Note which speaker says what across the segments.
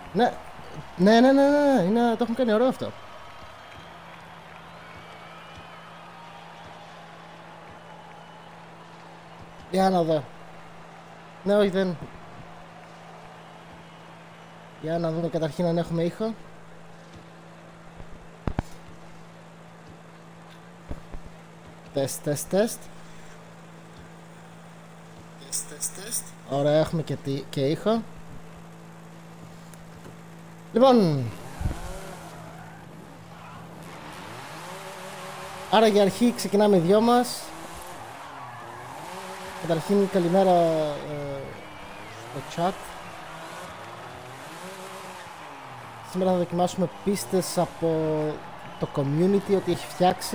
Speaker 1: Ναι, ναι, είναι, το έχουν κάνει ωραίο αυτό. Για να δω. Ναι, όχι δεν. Για να δούμε καταρχήν αν έχουμε ήχο. Τεστ. Ωραία, έχουμε και ήχο. Λοιπόν, άρα για αρχή ξεκινάμε οι δυο μας. Καταρχήν καλημέρα στο chat. Σήμερα θα δοκιμάσουμε πίστες από το community ότι έχει φτιάξει.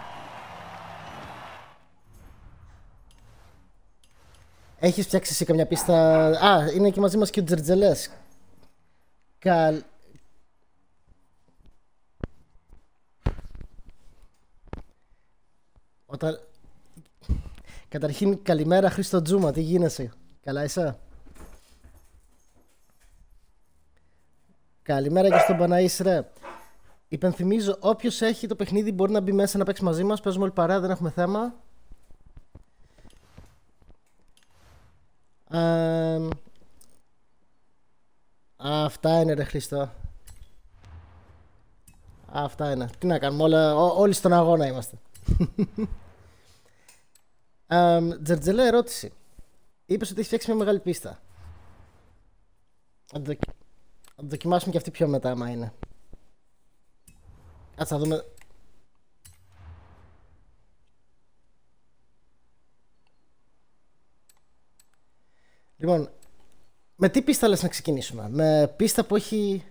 Speaker 1: Έχεις φτιάξει εσύ καμιά πίστα? Α, είναι και μαζί μας και ο Τζερτζελές. Καταρχήν καλημέρα Χρήστο Τζούμα, τι γίνεσαι? Καλά είσαι? Καλημέρα και στον Παναής ρε. Υπενθυμίζω, όποιος έχει το παιχνίδι μπορεί να μπει μέσα να παίξει μαζί μας. Παίζουμε όλοι παρέα, δεν έχουμε θέμα. Αυτά είναι ρε Χριστό. Αυτά είναι. Τι να κάνουμε, όλοι στον αγώνα είμαστε. Τζερτζελέ, ερώτηση. Είπες ότι έχει φτιάξει μια μεγάλη πίστα. Θα το δοκιμάσουμε και αυτή πιο μετά, άμα είναι. Κάτσε να δούμε. Λοιπόν, με τι πίστα λες να ξεκινήσουμε? Με πίστα που έχει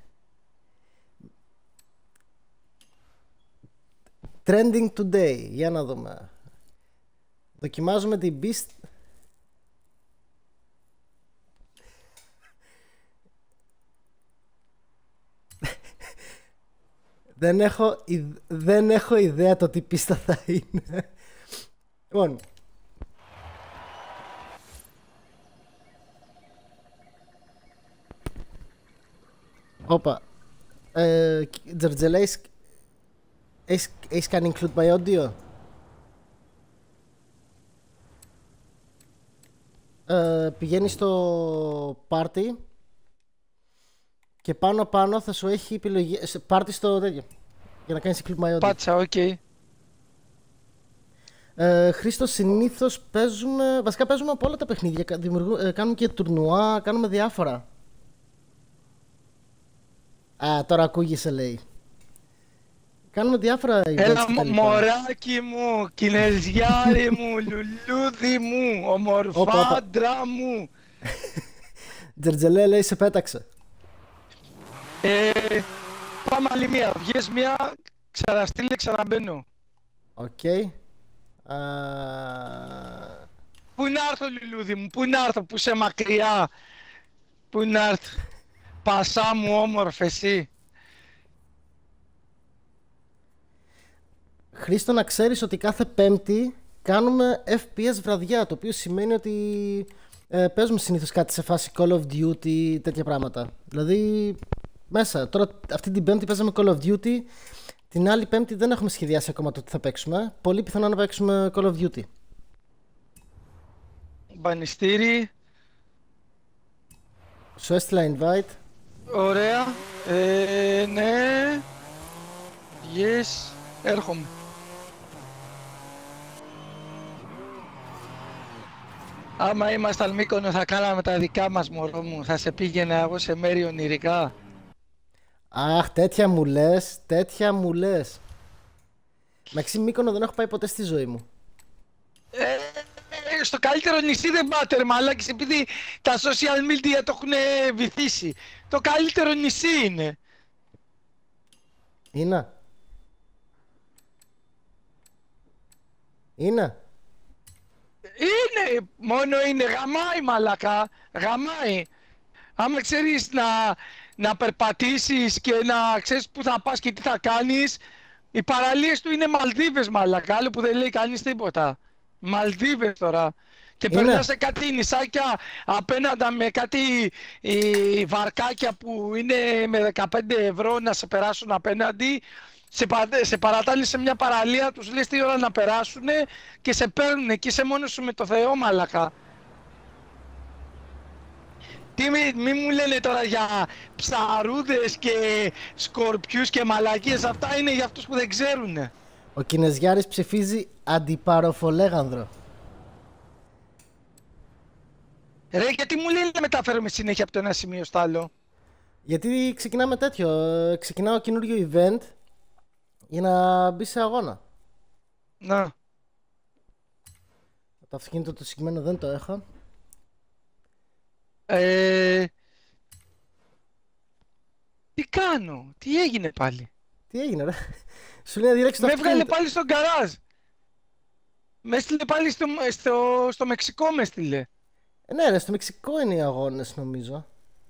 Speaker 1: trending today. Για να δούμε. Δοκιμάζουμε την πίστα. Δεν έχω ιδέα το τι πίστα θα είναι. Λοιπόν. Όπα. Τζερτζελέ, έχεις κάνει include by audio? Πηγαίνεις στο party και πάνω θα σου έχει επιλογή. Party στο τέτοιο για να κάνεις include by audio.
Speaker 2: Πάτσα, οκ.
Speaker 1: Χρήστο, συνήθως παίζουμε. Βασικά παίζουμε από όλα τα παιχνίδια. Κάνουμε και τουρνουά, κάνουμε διάφορα. Α, τώρα ακούγεσαι λέει. Κάνουμε διάφορα events.
Speaker 2: Έλα μωράκι μου, κινεζιάρι μου, λουλούδι μου, ομορφάντρα μου.
Speaker 1: Τζερτζελέ λέει σε πέταξε.
Speaker 2: Πάμε άλλη μία, βγες μία, ξαναστείλε, ξαναμπαίνω.
Speaker 1: Οκ.
Speaker 2: Πού να έρθω λουλούδι μου, πού να έρθω, που είσαι μακριά. Πού να έρθω. Πασά μου όμορφε εσύ.
Speaker 1: Χρήστο, να ξέρεις ότι κάθε Πέμπτη κάνουμε FPS βραδιά, το οποίο σημαίνει ότι παίζουμε συνήθως κάτι σε φάση Call of Duty, τέτοια πράγματα. Δηλαδή μέσα, τώρα αυτή την Πέμπτη παίζαμε Call of Duty, την άλλη Πέμπτη δεν έχουμε σχεδιάσει ακόμα το τι θα παίξουμε. Πολύ πιθανό να παίξουμε Call of Duty.
Speaker 2: Μπανιστήρι.
Speaker 1: Σου έστειλα invite.
Speaker 2: Ωραία. Ναι. Yes. Έρχομαι. Άμα ήμασταν Μύκονο θα κάναμε τα δικά μας, μωρό μου. Θα σε πήγαινα εγώ σε μέρη ονειρικά.
Speaker 1: Αχ, τέτοια μου λες. Μεταξύ Μύκονο δεν έχω πάει ποτέ στη ζωή μου.
Speaker 2: Στο καλύτερο νησί δεν πάτε ρε μαλάκες, επειδή τα social media το έχουν βυθίσει. Το καλύτερο νησί είναι.
Speaker 1: Είναι. Είναι.
Speaker 2: Είναι, μόνο είναι, γαμάει μαλακά, γαμάει. Άμα ξέρεις να περπατήσεις και να ξέρεις που θα πας και τι θα κάνεις, οι παραλίες του είναι Μαλδίβες μαλακά, άλλο που δεν λέει κανείς τίποτα. Μαλδίβες τώρα. Και
Speaker 1: Είναι.
Speaker 2: περνάς κάτι νησάκια απέναντι με κάτι βαρκάκια που είναι με 15 ευρώ να σε περάσουν απέναντι. Σε παρατάνε σε μια παραλία, τους λες τι ώρα να περάσουν και σε παίρνουν και είσαι μόνος σου με το Θεό, μαλακά. Μη μου λένε τώρα για ψαρούδες και σκορπιούς και μαλακίες, αυτά είναι για αυτούς που δεν ξέρουν.
Speaker 1: Ο Κινεζιάρης ψηφίζει αντιπαροφολέγανδρο.
Speaker 2: Ρε, γιατί μου λένε να μεταφέρουμε συνέχεια από το ένα σημείο στο άλλο.
Speaker 1: Γιατί ξεκινάμε τέτοιο, ξεκινάω καινούριο event για να μπει σε αγώνα.
Speaker 2: Να.
Speaker 1: Το αυτοκίνητο το συγκεκριμένο δεν το έχω.
Speaker 2: Τι κάνω, τι έγινε πάλι.
Speaker 1: Τι έγινε ρε? Σου λέει να διαλέξεις το
Speaker 2: Με έβγαλε
Speaker 1: αυτοκίνητο.
Speaker 2: πάλι στον γκαράζ. Με έστειλε πάλι στο Μεξικό με έστειλε.
Speaker 1: Ναι ρε, στο Μεξικό είναι οι αγώνες νομίζω.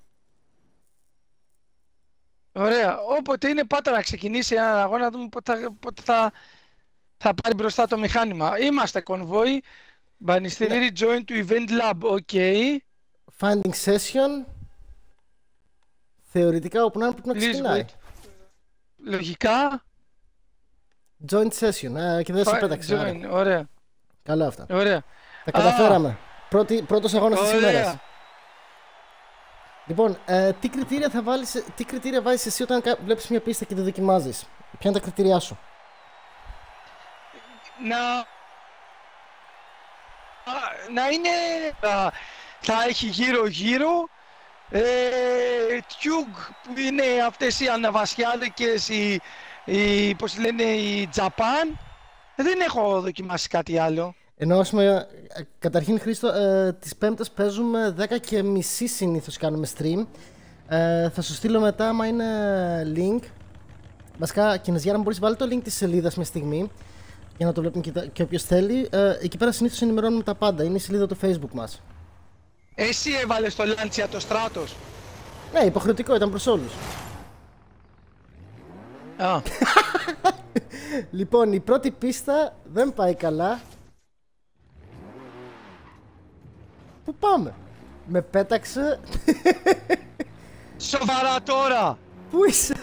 Speaker 2: Ωραία, όποτε είναι πάτα να ξεκινήσει ένα αγώνα, να δούμε πότε θα πάρει μπροστά το μηχάνημα. Είμαστε convoy, Μπανιστήρι, join to event lab, ok.
Speaker 1: Finding session. Θεωρητικά όπου να είναι πρέπει να
Speaker 2: Please
Speaker 1: ξεκινάει.
Speaker 2: wait. Λογικά.
Speaker 1: Joint session, και δεν σε πέταξε. άρα.
Speaker 2: Join, ωραία,
Speaker 1: Καλό αυτά.
Speaker 2: ωραία.
Speaker 1: Τα καταφέραμε. Πρώτος αγώνας της ημέρας.
Speaker 2: Ωραία.
Speaker 1: Λοιπόν, τι κριτήρια βάζεις εσύ όταν βλέπεις μια πίστα και τη δοκιμάζεις? Ποια είναι τα κριτήριά σου?
Speaker 2: Να είναι, θα έχει γύρω-γύρω τιούγκ που είναι αυτές οι αναβασιάδικες, πώς λένε, οι Japan. Δεν έχω δοκιμάσει κάτι άλλο.
Speaker 1: Ενώ καταρχήν Χρήστο, τις Πέμπτες παίζουμε 10:30 συνήθως κάνουμε stream. Θα σου στείλω μετά άμα είναι link. Βασικά, Κινεζιάρα, μου μπορείς βάλει το link της σελίδας μια στιγμή για να το βλέπουν και όποιος θέλει. Εκεί πέρα συνήθως ενημερώνουμε τα πάντα. Είναι η σελίδα του Facebook μας.
Speaker 2: Εσύ έβαλες το Lancia το Stratos.
Speaker 1: Ναι, υποχρεωτικό ήταν προς όλους.
Speaker 2: Α,
Speaker 1: Λοιπόν, η πρώτη πίστα δεν πάει καλά. Πού πάμε? Με πέταξε.
Speaker 2: σοβαρά τώρα.
Speaker 1: Πού είσαι?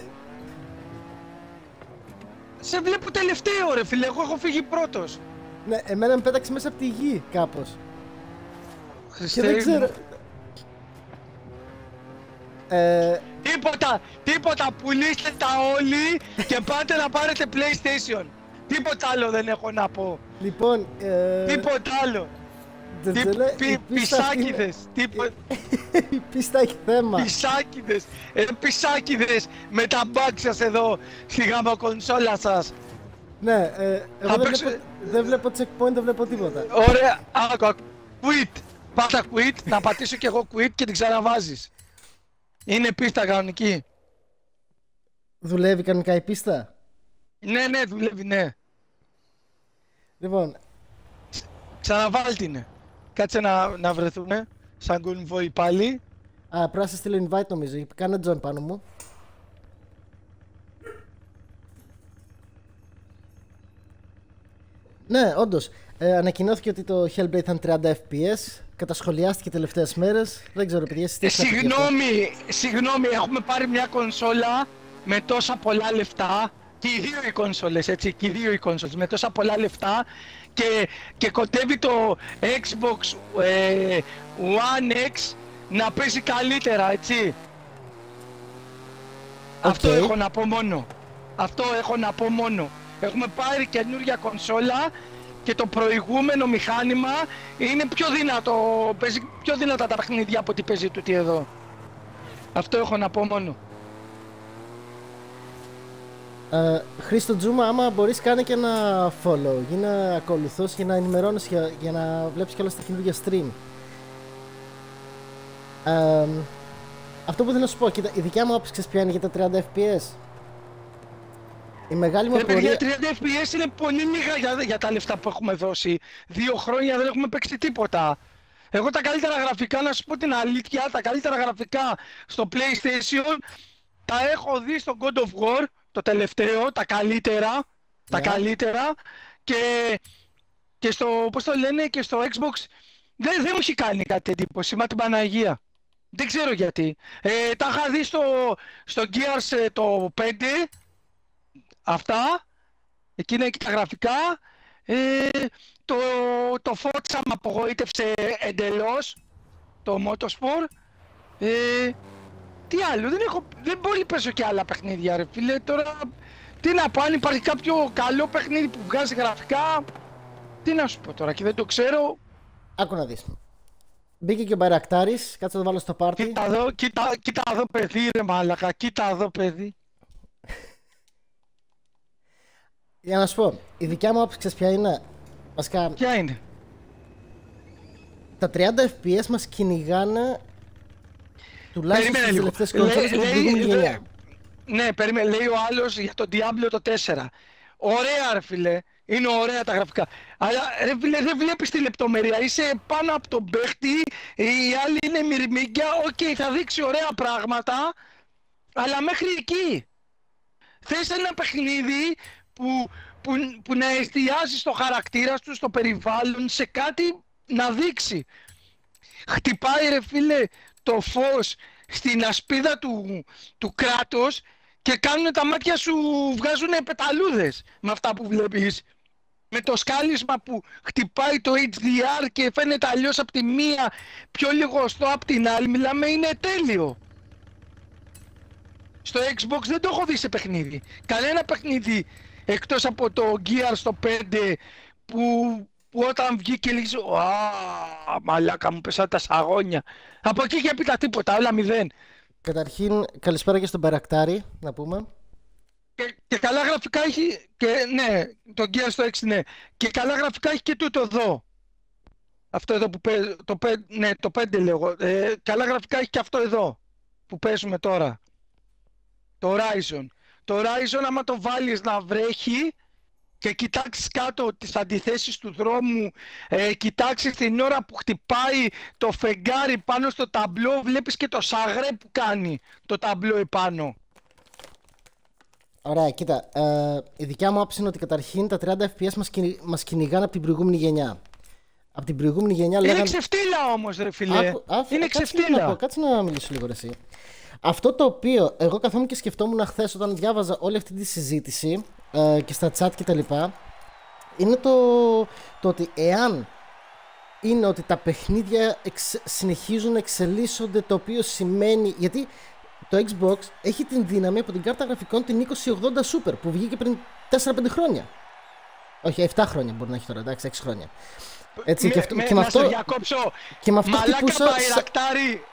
Speaker 2: Σε βλέπω τελευταίο ρε φίλε, εγώ έχω φύγει πρώτος.
Speaker 1: Ναι, εμένα με πέταξε μέσα από τη γη κάπως. Και
Speaker 2: Χριστέ
Speaker 1: δεν
Speaker 2: μου.
Speaker 1: ξέρω.
Speaker 2: Τίποτα, πουλήστε τα όλοι και πάτε να πάρετε PlayStation. Τίποτα άλλο δεν έχω να πω.
Speaker 1: Λοιπόν,
Speaker 2: Τίποτα άλλο.
Speaker 1: Τζετζελέ, η πίστα αυτή είναι-
Speaker 2: Πισάκιδες.
Speaker 1: η πίστα έχει θέμα.
Speaker 2: Πισάκιδες. Πισάκιδες με τα μπακ σας εδώ στη γάμα κονσόλα σας.
Speaker 1: Ναι, εγώ δεν
Speaker 2: παίξω-
Speaker 1: δεν βλέπω checkpoint, δεν βλέπω τίποτα.
Speaker 2: Ωραία, άκου, quit. Πάτα quit, να πατήσω κι εγώ quit και την ξαναβάζεις. Είναι πίστα κανονική.
Speaker 1: Δουλεύει κανονικά η πίστα?
Speaker 2: Ναι, δουλεύει, ναι.
Speaker 1: Λοιπόν,
Speaker 2: Ξαναβάλ την. Κάτσε να βρεθούμε. Σαν convoy πάλι.
Speaker 1: πρέπει να σε στείλω invite νομίζω. Κάνε join πάνω μου. Ναι, όντως. Ανακοινώθηκε ότι το Hellblade θα είναι 30 FPS. Κατασχολιάστηκε τελευταίες μέρες. Δεν ξέρω, παιδιά, εσείς τι έχετε να πείτε γι' αυτό?
Speaker 2: Συγγνώμη, έχουμε πάρει μια κονσόλα με τόσα πολλά λεφτά. Και οι δύο οι κονσόλες, έτσι, και οι δύο οι κονσόλες με τόσα πολλά λεφτά και κοντεύει το Xbox One X να παίζει καλύτερα, έτσι. Αυτό έχω να πω μόνο. Αυτό έχω να πω μόνο. Έχουμε πάρει καινούργια κονσόλα και το προηγούμενο μηχάνημα είναι πιο δυνατό, παίζει πιο δυνατά τα παιχνίδια από ό,τι παίζει τούτη εδώ. Αυτό έχω να πω μόνο.
Speaker 1: Χρήστο Τζούμα, άμα μπορείς κάνε και ένα follow, γίνε ακολουθός για να ενημερώνεις, για να βλέπεις και όλα στα καινούργια stream. Αυτό που θέλω να σου πω, κοίτα, η δικιά μου άποψη ξέρεις ποια είναι για τα 30 FPS. Η μεγάλη μου
Speaker 2: Παιδιά,
Speaker 1: απορία...
Speaker 2: 30 FPS είναι πολύ λίγα για τα λεφτά που έχουμε δώσει. 2 χρόνια δεν έχουμε παίξει τίποτα. Εγώ τα καλύτερα γραφικά, να σου πω την αλήθεια, τα καλύτερα γραφικά στο PlayStation τα έχω δει στο God of War, το τελευταίο, τα καλύτερα. Τα καλύτερα και στο, πώς το λένε, και στο Xbox Δεν μου έχει κάνει κάτι εντύπωση, μα την Παναγία. Δεν ξέρω γιατί. Τα είχα δει στο Gears το 5, αυτά, εκείνα και τα γραφικά. Το Forza με απογοήτευσε εντελώς, το Motorsport. Τι άλλο, δεν μπορεί παίζω και άλλα παιχνίδια ρε φίλε. Τώρα, τι να πω, αν υπάρχει κάποιο καλό παιχνίδι που βγάζει γραφικά, τι να σου πω τώρα και δεν το ξέρω.
Speaker 1: Άκου να δεις. Μπήκε και ο Μπαϊρακτάρης, κάτσε να το βάλω στο πάρτι.
Speaker 2: Κοίτα εδώ παιδί ρε μάλακα, κοίτα εδώ παιδί.
Speaker 1: Για να σου πω, η δικιά μου άποψη ξέρεις ποια είναι. Βασικά,
Speaker 2: Ποια είναι?
Speaker 1: τα 30 FPS μας κυνηγάνε τουλάχιστον στις τελευταίες κονσόλες από την προηγούμενη γενιά.
Speaker 2: Ναι, περίμενε, λέει ο άλλος για τον Diablo το 4. Ωραία ρε φίλε, είναι ωραία τα γραφικά. Αλλά ρε φίλε, δεν βλέπεις τη λεπτομέρεια, είσαι πάνω από τον παίχτη, οι άλλοι είναι μυρμήγκια, οκ, θα δείξει ωραία πράγματα, αλλά μέχρι εκεί. Θες ένα παιχνίδι που να εστιάζει στο χαρακτήρα του, στο περιβάλλον, σε κάτι να δείξει. Χτυπάει ρε φίλε το φως στην ασπίδα του κράτους και κάνουν τα μάτια σου, βγάζουν πεταλούδες με αυτά που βλέπεις. Με το σκάλισμα που χτυπάει το HDR και φαίνεται αλλιώς από τη μία, πιο λιγοστό από την άλλη, μιλάμε, είναι τέλειο. Στο Xbox δεν το έχω δει σε παιχνίδι. Κανένα παιχνίδι εκτός από το Gears στο 5 που όταν βγήκε λίγη μαλάκα μου πέσανε τα σαγόνια. Από εκεί και πήτα τίποτα, όλα μηδέν.
Speaker 1: Καταρχήν, καλησπέρα και στον Μπαϊρακτάρη, να πούμε.
Speaker 2: Και καλά γραφικά έχει, και ναι, το Gears στο 6 ναι. Και καλά γραφικά έχει και τούτο εδώ. Αυτό εδώ που παίζει, ναι, το 5 λέγω. Καλά γραφικά έχει και αυτό εδώ που παίζουμε τώρα. Το Horizon. Το Horizon άμα το βάλεις να βρέχει και κοιτάξεις κάτω τις αντιθέσεις του δρόμου, κοιτάξεις την ώρα που χτυπάει το φεγγάρι πάνω στο ταμπλό, βλέπεις και το σαγρέ που κάνει το ταμπλό επάνω.
Speaker 1: Ωραία, κοίτα, η δικιά μου άποψη είναι ότι καταρχήν τα 30 FPS μας κυνηγάνε από την προηγούμενη γενιά. Από την προηγούμενη γενιά λέγανε...
Speaker 2: Είναι ξεφτύλα όμως ρε φίλε, είναι ξεφτύλα.
Speaker 1: Κάτσε να μιλήσω λίγο ρε εσύ. Αυτό το οποίο εγώ καθόμουν και σκεφτόμουν χθες όταν διάβαζα όλη αυτή τη συζήτηση και στα chat και τα λοιπά, είναι το ότι εάν είναι ότι τα παιχνίδια συνεχίζουν να εξελίσσονται, το οποίο σημαίνει, γιατί το Xbox έχει την δύναμη από την κάρτα γραφικών την 2080 Super που βγήκε πριν 4-5 χρόνια. Όχι, 7 χρόνια μπορεί να έχει τώρα, εντάξει, 6 χρόνια. Έτσι, και με αυτό,
Speaker 2: να σε διακόψω,
Speaker 1: και με αυτό
Speaker 2: μαλάκα Μπαϊρακτάρη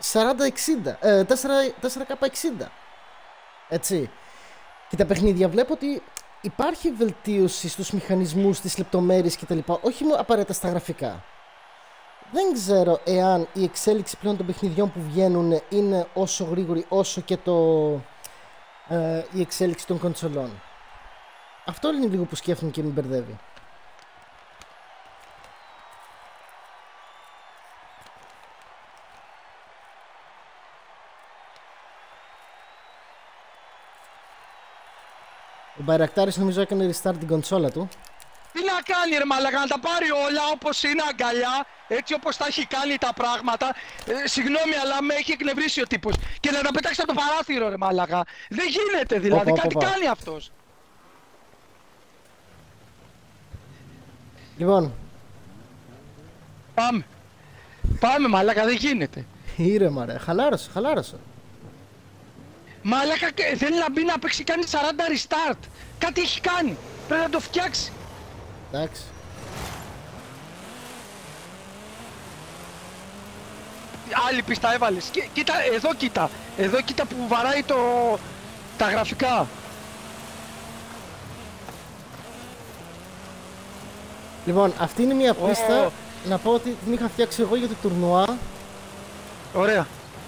Speaker 1: 4K60. Έτσι. Και τα παιχνίδια βλέπω ότι υπάρχει βελτίωση στους μηχανισμούς, στις λεπτομέρειες κτλ. Όχι μόνο απαραίτητα στα γραφικά. Δεν ξέρω εάν η εξέλιξη πλέον των παιχνιδιών που βγαίνουν είναι όσο γρήγορη όσο και η εξέλιξη των κονσολών. Αυτό είναι λίγο που σκέφτομαι και με μπερδεύει. Ο Μπαϊρακτάρης νομίζω έκανε restart την κονσόλα του.
Speaker 2: Τι να κάνει ρε μαλάκα, να τα πάρει όλα όπως είναι αγκαλιά, έτσι όπως τα έχει κάνει τα πράγματα. Συγγνώμη, αλλά με έχει εκνευρίσει ο τύπος. Και να τα πετάξει από το παράθυρο ρε μαλάκα. Δεν γίνεται δηλαδή, κάτι κάνει αυτός.
Speaker 1: Λοιπόν.
Speaker 2: Πάμε μαλάκα, δεν γίνεται.
Speaker 1: Ήρεμα ρε, χαλάρωσε.
Speaker 2: Μαλάκα, θέλει να μπει να παίξει, κάνει 40 restart. Κάτι έχει κάνει, πρέπει να το φτιάξει.
Speaker 1: Εντάξει.
Speaker 2: Άλλη πίστα έβαλες. Κοίτα, εδώ κοίτα που βαράει τα γραφικά.
Speaker 1: Λοιπόν, αυτή είναι μια πίστα, να πω ότι την είχα φτιάξει εγώ για το τουρνουά.
Speaker 2: Ωραία.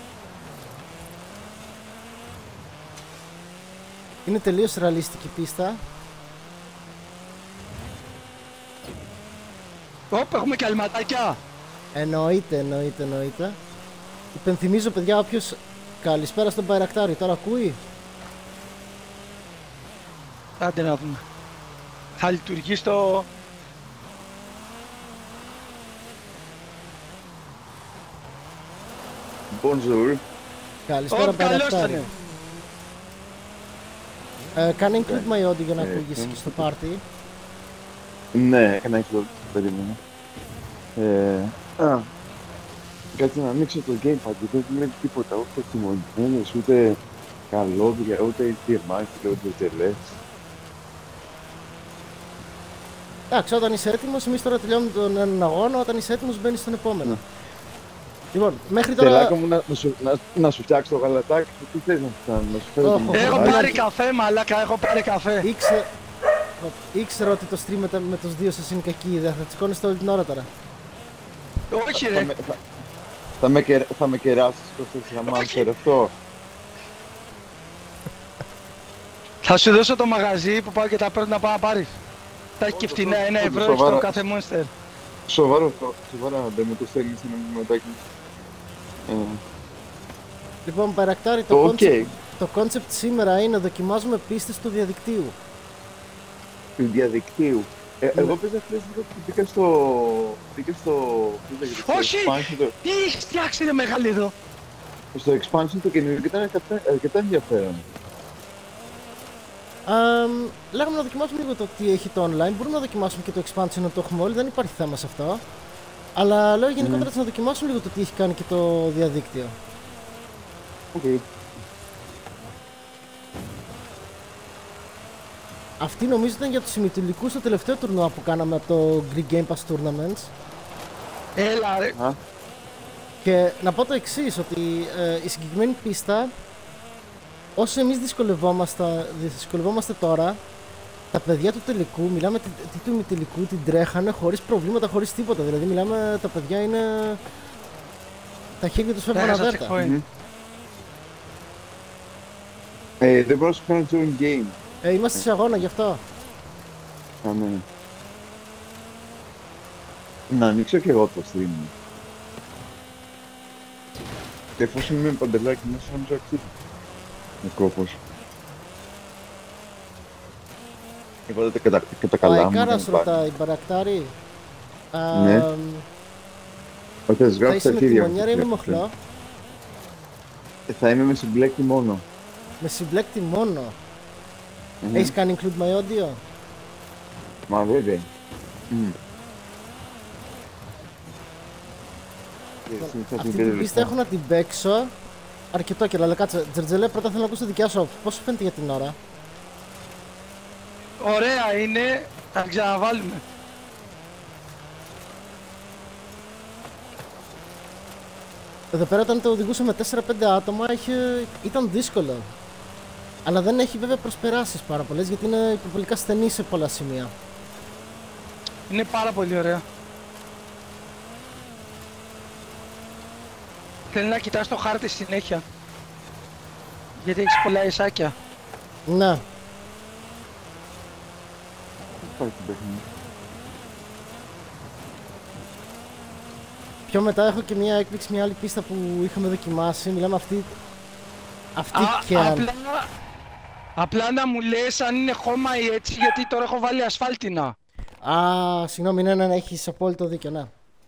Speaker 1: Είναι τελείως ρεαλιστική πίστα.
Speaker 2: Έχουμε και αλματάκια.
Speaker 1: Εννοείται. Υπενθυμίζω παιδιά, όποιος... Καλησπέρα στον Μπαϊρακτάρη, τώρα ακούει?
Speaker 2: Άντε να δούμε. Θα λειτουργεί στο...
Speaker 3: Bonjour.
Speaker 1: Καλησπέρα,
Speaker 2: καλώς
Speaker 1: Παρακτάρη.
Speaker 2: ήταν.
Speaker 1: Κάνε include my audio για να ακούγεσαι και στο πάρτι.
Speaker 3: Ναι, ένα έξω, περίμενα. Κάτσε να ανοίξω το gamepad, γιατί δεν βλέπει τίποτα, ούτε τιμονιμένες, ούτε καλώδια, ούτε τυρμάκια, ούτε τελές.
Speaker 1: Εντάξει, όταν είσαι έτοιμος, εμείς τώρα τελειώνουμε τον έναν αγώνα, όταν είσαι έτοιμος μπαίνεις στον επόμενο.
Speaker 3: Ναι.
Speaker 1: Λοιπόν, μέχρι τώρα...
Speaker 3: Τελάκα μου να σου φτιάξω το γαλατάκι σου, τι θες να σου κάνω, να σου φέρω
Speaker 1: Όχι.
Speaker 3: το
Speaker 2: Έχω
Speaker 3: μαγαζί.
Speaker 2: πάρει καφέ, μαλάκα, έχω πάρει καφέ.
Speaker 1: Ήξερα ότι το stream με τους δύο σας είναι κακή ιδέα, θα τσικώνεστε όλη την ώρα τώρα.
Speaker 2: Όχι ρε.
Speaker 3: Θα με κεράσεις Κωστή, άμα
Speaker 2: Όχι.
Speaker 3: φέρω αυτό.
Speaker 2: Θα σου δώσω το μαγαζί που πάω και τα παίρνω να πάω να πάρεις. Τα έχει και φτηνά, 1 ευρώ έχει το
Speaker 3: σοβαρά.
Speaker 2: κάθε Monster.
Speaker 3: Σοβαρό, δεν μου το στέλνεις ένα μηνυματάκι.
Speaker 1: Λοιπόν, Παρακτάρη, το concept σήμερα είναι να δοκιμάζουμε πίστες του διαδικτύου.
Speaker 3: Του διαδικτύου. Εγώ πες χθες λίγο που μπήκα στο...
Speaker 2: Όχι! Τι έχεις φτιάξει ρε μεγαλύτερο.
Speaker 3: Στο expansion το καινούριο και ήταν αρκετά ενδιαφέρον.
Speaker 1: Λέγαμε να δοκιμάσουμε λίγο το τι έχει το online. Μπορούμε να δοκιμάσουμε και το expansion να το έχουμε όλοι, δεν υπάρχει θέμα σε αυτό. Αλλά λέω γενικότερα να δοκιμάσουμε λίγο το τι έχει κάνει και το διαδίκτυο.
Speaker 3: Okay.
Speaker 1: Αυτή νομίζω ήταν για τους ημιτελικούς στο τελευταίο τουρνουά που κάναμε από το Greek Game Pass Tournaments.
Speaker 2: Έλα ρε.
Speaker 1: Και να πω το εξής, ότι η συγκεκριμένη πίστα, όσο εμείς δυσκολευόμαστε τώρα, τα παιδιά του τελικού, μιλάμε του ημιτελικού, την τρέχανε χωρίς προβλήματα, χωρίς τίποτα. Δηλαδή μιλάμε, τα παιδιά είναι... τα χέρια τους φεύγουν αβέρτα.
Speaker 3: Δεν μπορώ να σου κάνω join game.
Speaker 1: Είμαστε σε αγώνα γι' αυτό.
Speaker 3: Ναι. Να ανοίξω και εγώ το stream. Και εφόσον είμαι με παντελάκι μέσα, νομίζω αξίζει. Με κόπος. Είπατε και τα καλά μου.
Speaker 1: Ο Αικάρας ρωτάει, Μπαρακτάρη.
Speaker 3: Ναι. Όχι, θα
Speaker 1: Θα
Speaker 3: σγράψω
Speaker 1: είσαι
Speaker 3: τα
Speaker 1: με
Speaker 3: χέρια μου.
Speaker 1: τιμονιέρα ή με μοχλό?
Speaker 3: Θα είμαι με συμπλέκτη μόνο.
Speaker 1: Με συμπλέκτη μόνο. Έχεις κάνει include my audio?
Speaker 3: Μα βέβαια.
Speaker 1: Αυτή την πίστα έχω να την παίξω αρκετό καιρό, αλλά κάτσε, Τζερτζελέ, πρώτα θέλω να ακούσω τη δικιά σου άποψη. Πώς σου φαίνεται για την ώρα?
Speaker 2: Ωραία είναι, θα την ξαναβάλουμε.
Speaker 1: Εδώ πέρα όταν το οδηγούσε με 4-5 άτομα ήταν δύσκολο. Αλλά δεν έχει βέβαια προσπεράσεις πάρα πολλές, γιατί είναι υπερβολικά στενή σε πολλά σημεία.
Speaker 2: Είναι πάρα πολύ ωραία. Θέλει να κοιτάς το χάρτη συνέχεια. Γιατί έχεις πολλά ισάκια.
Speaker 1: Ναι. Πιο μετά έχω και μια έκπληξη, μια άλλη πίστα που είχαμε δοκιμάσει. Μιλάμε αυτή και
Speaker 2: Απλά να μου λες αν είναι χώμα ή έτσι, γιατί τώρα έχω βάλει ασφάλτινα.
Speaker 1: Συγγνώμη, ναι, έχεις απόλυτο δίκιο, ναι.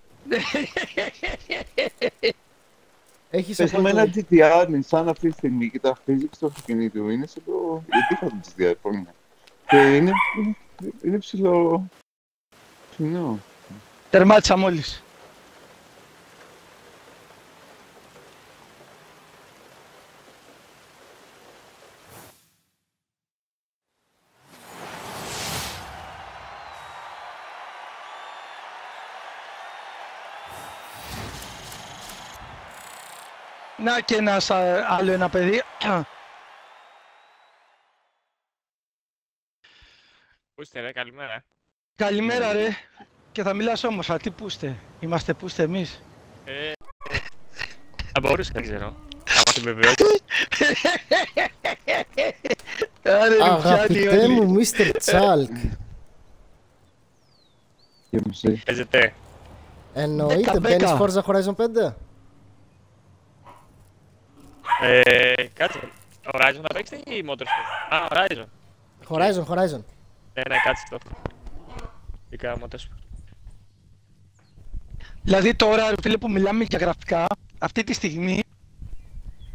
Speaker 1: Έχεις
Speaker 3: Πες με ένα GTR Nissan αυτή τη στιγμή και τα physics του αυτοκινήτου είναι σε το... Γιατί είχα το GTR, επόμενα. Και είναι ψηλό... Ψηλό.
Speaker 2: Τερμάτισα μόλις. Να και άλλο ένα παιδί.
Speaker 4: Πούστε ρε, καλημέρα.
Speaker 2: Καλημέρα ρε. Και θα μιλάς όμορφα, τι πούστε? Είμαστε πούστε εμείς.
Speaker 4: Θα μπορούσα, δεν ξέρω. Άμα την βεβαιώσεις.
Speaker 1: Αγαπητέ μου, Mr. Chalk.
Speaker 4: Παίζετε.
Speaker 1: Εννοείται, μπαίνεις Forza Horizon 5?
Speaker 4: Κάτσε. Horizon θα παίξετε ή Motorsport?
Speaker 1: Horizon.
Speaker 4: Ναι, κάτσε το. Δικά Motorsport.
Speaker 2: Δηλαδή τώρα, φίλε, που μιλάμε για γραφικά, αυτή τη στιγμή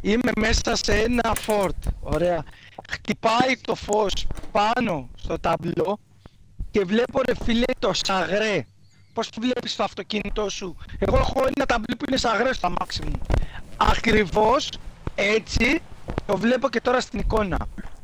Speaker 2: Είμαι μέσα σε ένα φόρτ. Ωραία. Χτυπάει το φως πάνω στο ταμπλό και βλέπω ρε φίλε το σαγρέ. Πώς βλέπεις το αυτοκίνητό σου? Εγώ έχω ένα ταμπλό που είναι σαγρέ στο αμάξι μου. Ακριβώς έτσι το βλέπω και τώρα στην εικόνα.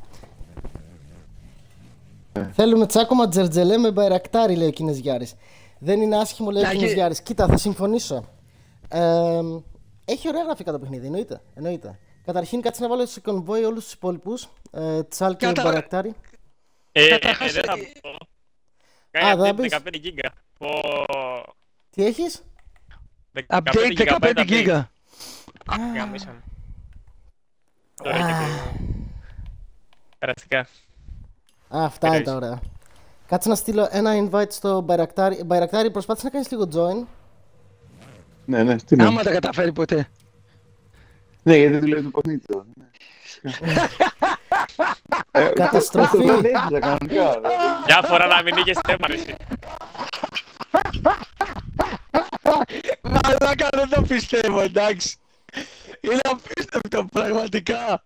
Speaker 1: Θέλουμε τσάκωμα Τζερτζελέ με μπαϊρακτάρι, λέει ο Κινεζιάρης. Δεν είναι άσχημο, λέει ο Κινεζιάρης. Κοίτα, θα συμφωνήσω. Έχει ωραία γραφικά το παιχνίδι, εννοείται. Καταρχήν, κάτσε να βάλω σε κονβόι όλους τους υπόλοιπους. Τσάλ και μπαϊρακτάρι.
Speaker 4: Δεν θα πω. Κάνει 15 γίγκα.
Speaker 1: Τι έχεις?
Speaker 2: 15 γίγκα.
Speaker 4: Γαμίσαμε. Τώρα και περαστικά.
Speaker 1: Αυτά είναι τα ωραία. Κάτσε να στείλω ένα invite στο Μπαϊρακτάρι. Μπαϊρακτάρι, προσπάθησε να κάνεις λίγο join.
Speaker 3: Ναι, στείλω.
Speaker 2: Άμα τα καταφέρει ποτέ.
Speaker 3: Ναι, γιατί δεν δουλεύει το παιχνίδι τώρα.
Speaker 1: Καταστροφή.
Speaker 4: Μια φορά να μην είχες θέμα, εσύ.
Speaker 2: Μαλάκα, δεν το πιστεύω, εντάξει. Είναι απίστευτο, πραγματικά.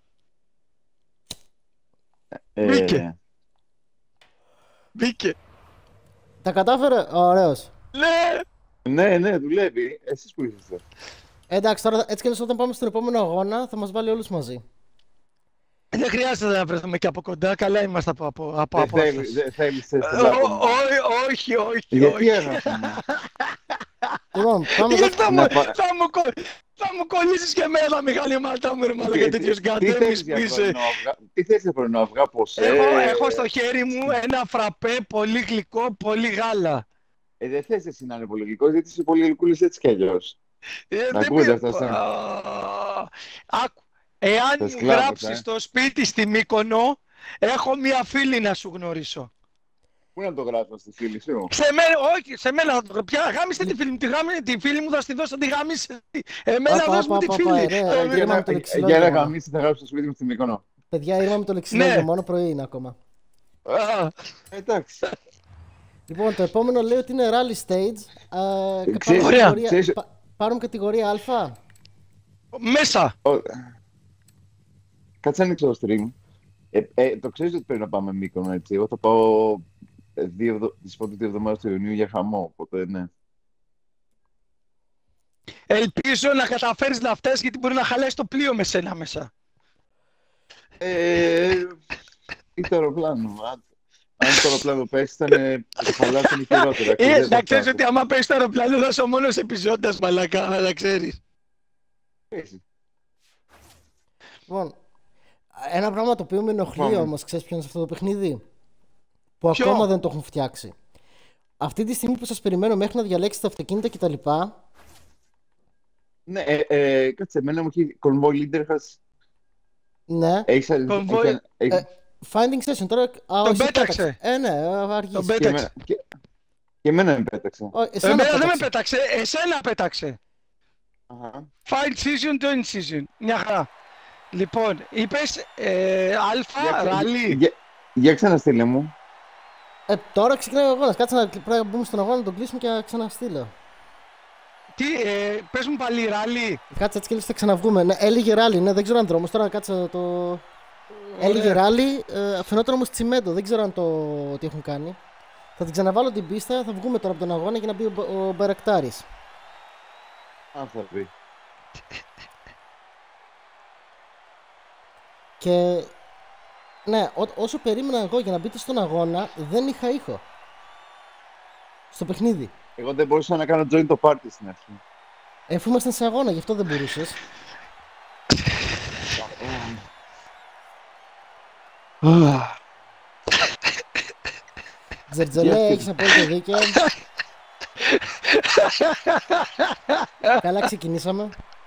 Speaker 2: Μπήκε.
Speaker 1: Τα κατάφερε, ωραίος.
Speaker 2: Ναι,
Speaker 3: δουλεύει. Εσείς που είσαστε?
Speaker 1: Εντάξει, τώρα έτσι κι αλλιώς όταν πάμε στον επόμενο αγώνα θα μας βάλει όλους μαζί.
Speaker 2: Δεν χρειάζεται να βρεθούμε και από κοντά, καλά είμαστε από απόσταση.
Speaker 3: Δεν θέλεις
Speaker 2: Όχι.
Speaker 3: Γιατί έγραφε?
Speaker 1: Λοιπόν, πάμε
Speaker 2: Θα μου κολλήσεις και εμένα τα μηχανήματά μου, ρε μαλάκα, τέτοιος γκαντέμις που είσαι.
Speaker 3: Τι θέλεις για πρωινό, αυγά, ποσέ?
Speaker 2: Έχω στο χέρι μου ένα φραπέ, πολύ γλυκό, πολύ γάλα.
Speaker 3: Δεν θες εσύ να είναι πολύ γλυκό, γιατί είσαι πολύ γλυκούλης έτσι κι αλλιώς.
Speaker 2: Δεν ακούγεται αυτά. Άκου, εάν μου γράψεις στο σπίτι στη Μύκονο, έχω μια φίλη να σου γνωρίσω.
Speaker 3: Πού να το γράψω στη φίλη σου?
Speaker 2: Όχι, σε μένα. Πια γάμιστε τη φίλη μου. Τη φίλη μου θα στη δώσω, τη γάμισε. Εμένα δώσ' μου τη φίλη.
Speaker 3: Για να γαμίσει θα γράψω στο σπίτι μου στη Μύκονο.
Speaker 1: Παιδιά, ήρμα με το λεξιλόγιο, μόνο πρωί είναι ακόμα.
Speaker 3: Εντάξει.
Speaker 1: Λοιπόν, το επόμενο λέει ότι είναι rally stage. Πάρουμε κατηγορία Α.
Speaker 2: Μέσα.
Speaker 3: Κάτσε να ανοίξω το stream. Το ξέρεις ότι πρέπει να πάμε Μύκονο, έτσι? Εγώ θα πάω τις πρώτες 2 εβδομάδες του Ιουνίου για χαμό, οπότε ναι.
Speaker 2: Ελπίζω να καταφέρεις να φτάσεις, γιατί μπορεί να χαλάσει το πλοίο με σένα μέσα.
Speaker 3: Ή το αεροπλάνο. Αν το αεροπλάνο πέσει, θα χαλάσουν χειρότερα.
Speaker 2: Να ξέρεις ότι άμα πέσει το αεροπλάνο θα είσαι ο μόνος επιζώντας, μαλακά, να ξέρεις.
Speaker 1: Λοιπόν, ένα πράγμα το οποίο με ενοχλεί όμως, ξέρεις ποιο είναι σε αυτό το παιχνίδι? Που ακόμα δεν το έχουν φτιάξει. Αυτή τη στιγμή που σας περιμένω μέχρι να διαλέξετε αυτοκίνητα κτλ.
Speaker 3: Ναι, κάτσε, εμένα μου έχει convoy leader has...
Speaker 1: Ναι. Finding session τώρα...
Speaker 2: Τον πέταξε.
Speaker 1: Ναι, αργήσει.
Speaker 2: Τον πέταξε.
Speaker 3: Και εμένα με πέταξε.
Speaker 2: Εμένα δεν με πέταξε, εσένα πέταξε. Find season, join season. Μια χαρά. Λοιπόν, είπες αλφα, ράλι.
Speaker 3: Για ξαναστείλε μου.
Speaker 1: Τώρα ξεκινάει ο αγώνας. Κάτσε να μπούμε στον αγώνα, να τον κλείσουμε και να ξαναστείλω.
Speaker 2: Τι, πες μου πάλι ράλι.
Speaker 1: Κάτσε έτσι και θα ξαναβγούμε. Ναι, έλεγε ράλι, ναι, δεν ξέρω αν δρόμος. Τώρα κάτσε το... Έλεγε ράλι, φαινόταν όμως τσιμέντο, δεν ξέρω αν τι έχουν κάνει. Θα την ξαναβάλω την πίστα, θα βγούμε τώρα από τον αγώνα για να μπει ο Μπαϊρακτάρης.
Speaker 3: Αν θα μπει.
Speaker 1: Και ναι, όσο περίμενα εγώ για να μπείτε στον αγώνα, δεν είχα ήχο. Στο παιχνίδι.
Speaker 3: Εγώ δεν μπορούσα να κάνω join το party στην αρχή.
Speaker 1: Εφού ήμασταν σε αγώνα, γι' αυτό δεν μπορούσες. Τζερτζελέ, έχεις απόλυτο δίκιο. Καλά ξεκινήσαμε.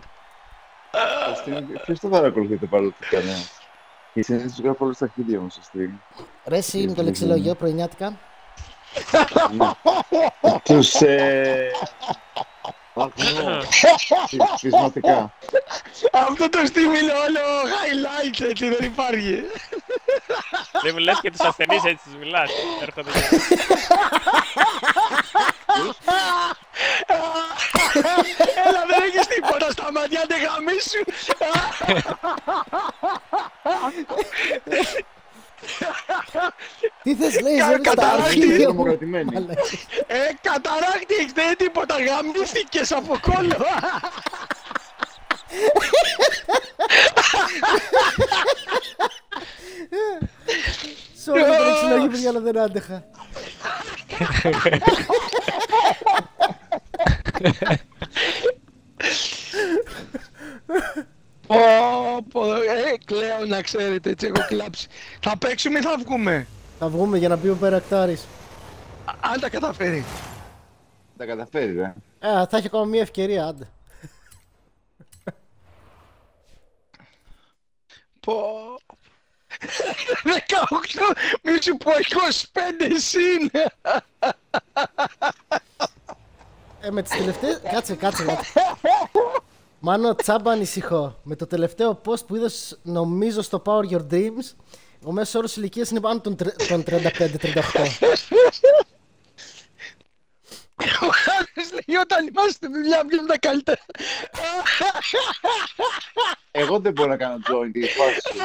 Speaker 3: Ποιος το παρακολουθείτε παρόλο κανένα? Η συνήθως γράφω όλες τα αρχίδια μου στο stream.
Speaker 1: Ρε εσύ με το λεξιλόγιο πρωινιάτικα.
Speaker 3: Τους συσματικά.
Speaker 2: Αυτό το stream είναι όλο highlights, έτσι, δεν υπάρχει.
Speaker 4: Δεν μου λες και τους ασθενείς έτσι τους μιλάς. Έρχονται και...
Speaker 2: Έλα, δεν έχεις τίποτα στα μάτια, δεν γαμίσου. Καταράκτη!
Speaker 3: Τρομοκρατημένοι.
Speaker 2: Καταράκτη, δεν είναι τίποτα, γαμήθηκες από κόλλο.
Speaker 1: Sorry, δεν συλλογή παιδιά, αλλά δεν άντεχα.
Speaker 2: Κλαίω να ξέρετε, έτσι έχω κλάψει. Θα παίξουμε ή θα βγούμε?
Speaker 1: Θα βγούμε για να πει ο Περακτάρης.
Speaker 2: Αν τα καταφέρει.
Speaker 3: Τα καταφέρει, ρε.
Speaker 1: Θα έχει ακόμα μία ευκαιρία, άντε.
Speaker 2: Πω. 18, μη σου πω 25 συν.
Speaker 1: Με τις τελευταίες... Κάτσε. Μάνο, τσάμπα ανησυχώ. Με το τελευταίο post που είδες, νομίζω, στο Power Your Dreams, ο μέσος όρος ηλικίας είναι πάνω των 35-38.
Speaker 2: Ο Χάρης λέει όταν είμαστε στη δουλειά βγαίνουν τα καλύτερα.
Speaker 3: Εγώ δεν μπορώ να κάνω join τη φάση σου.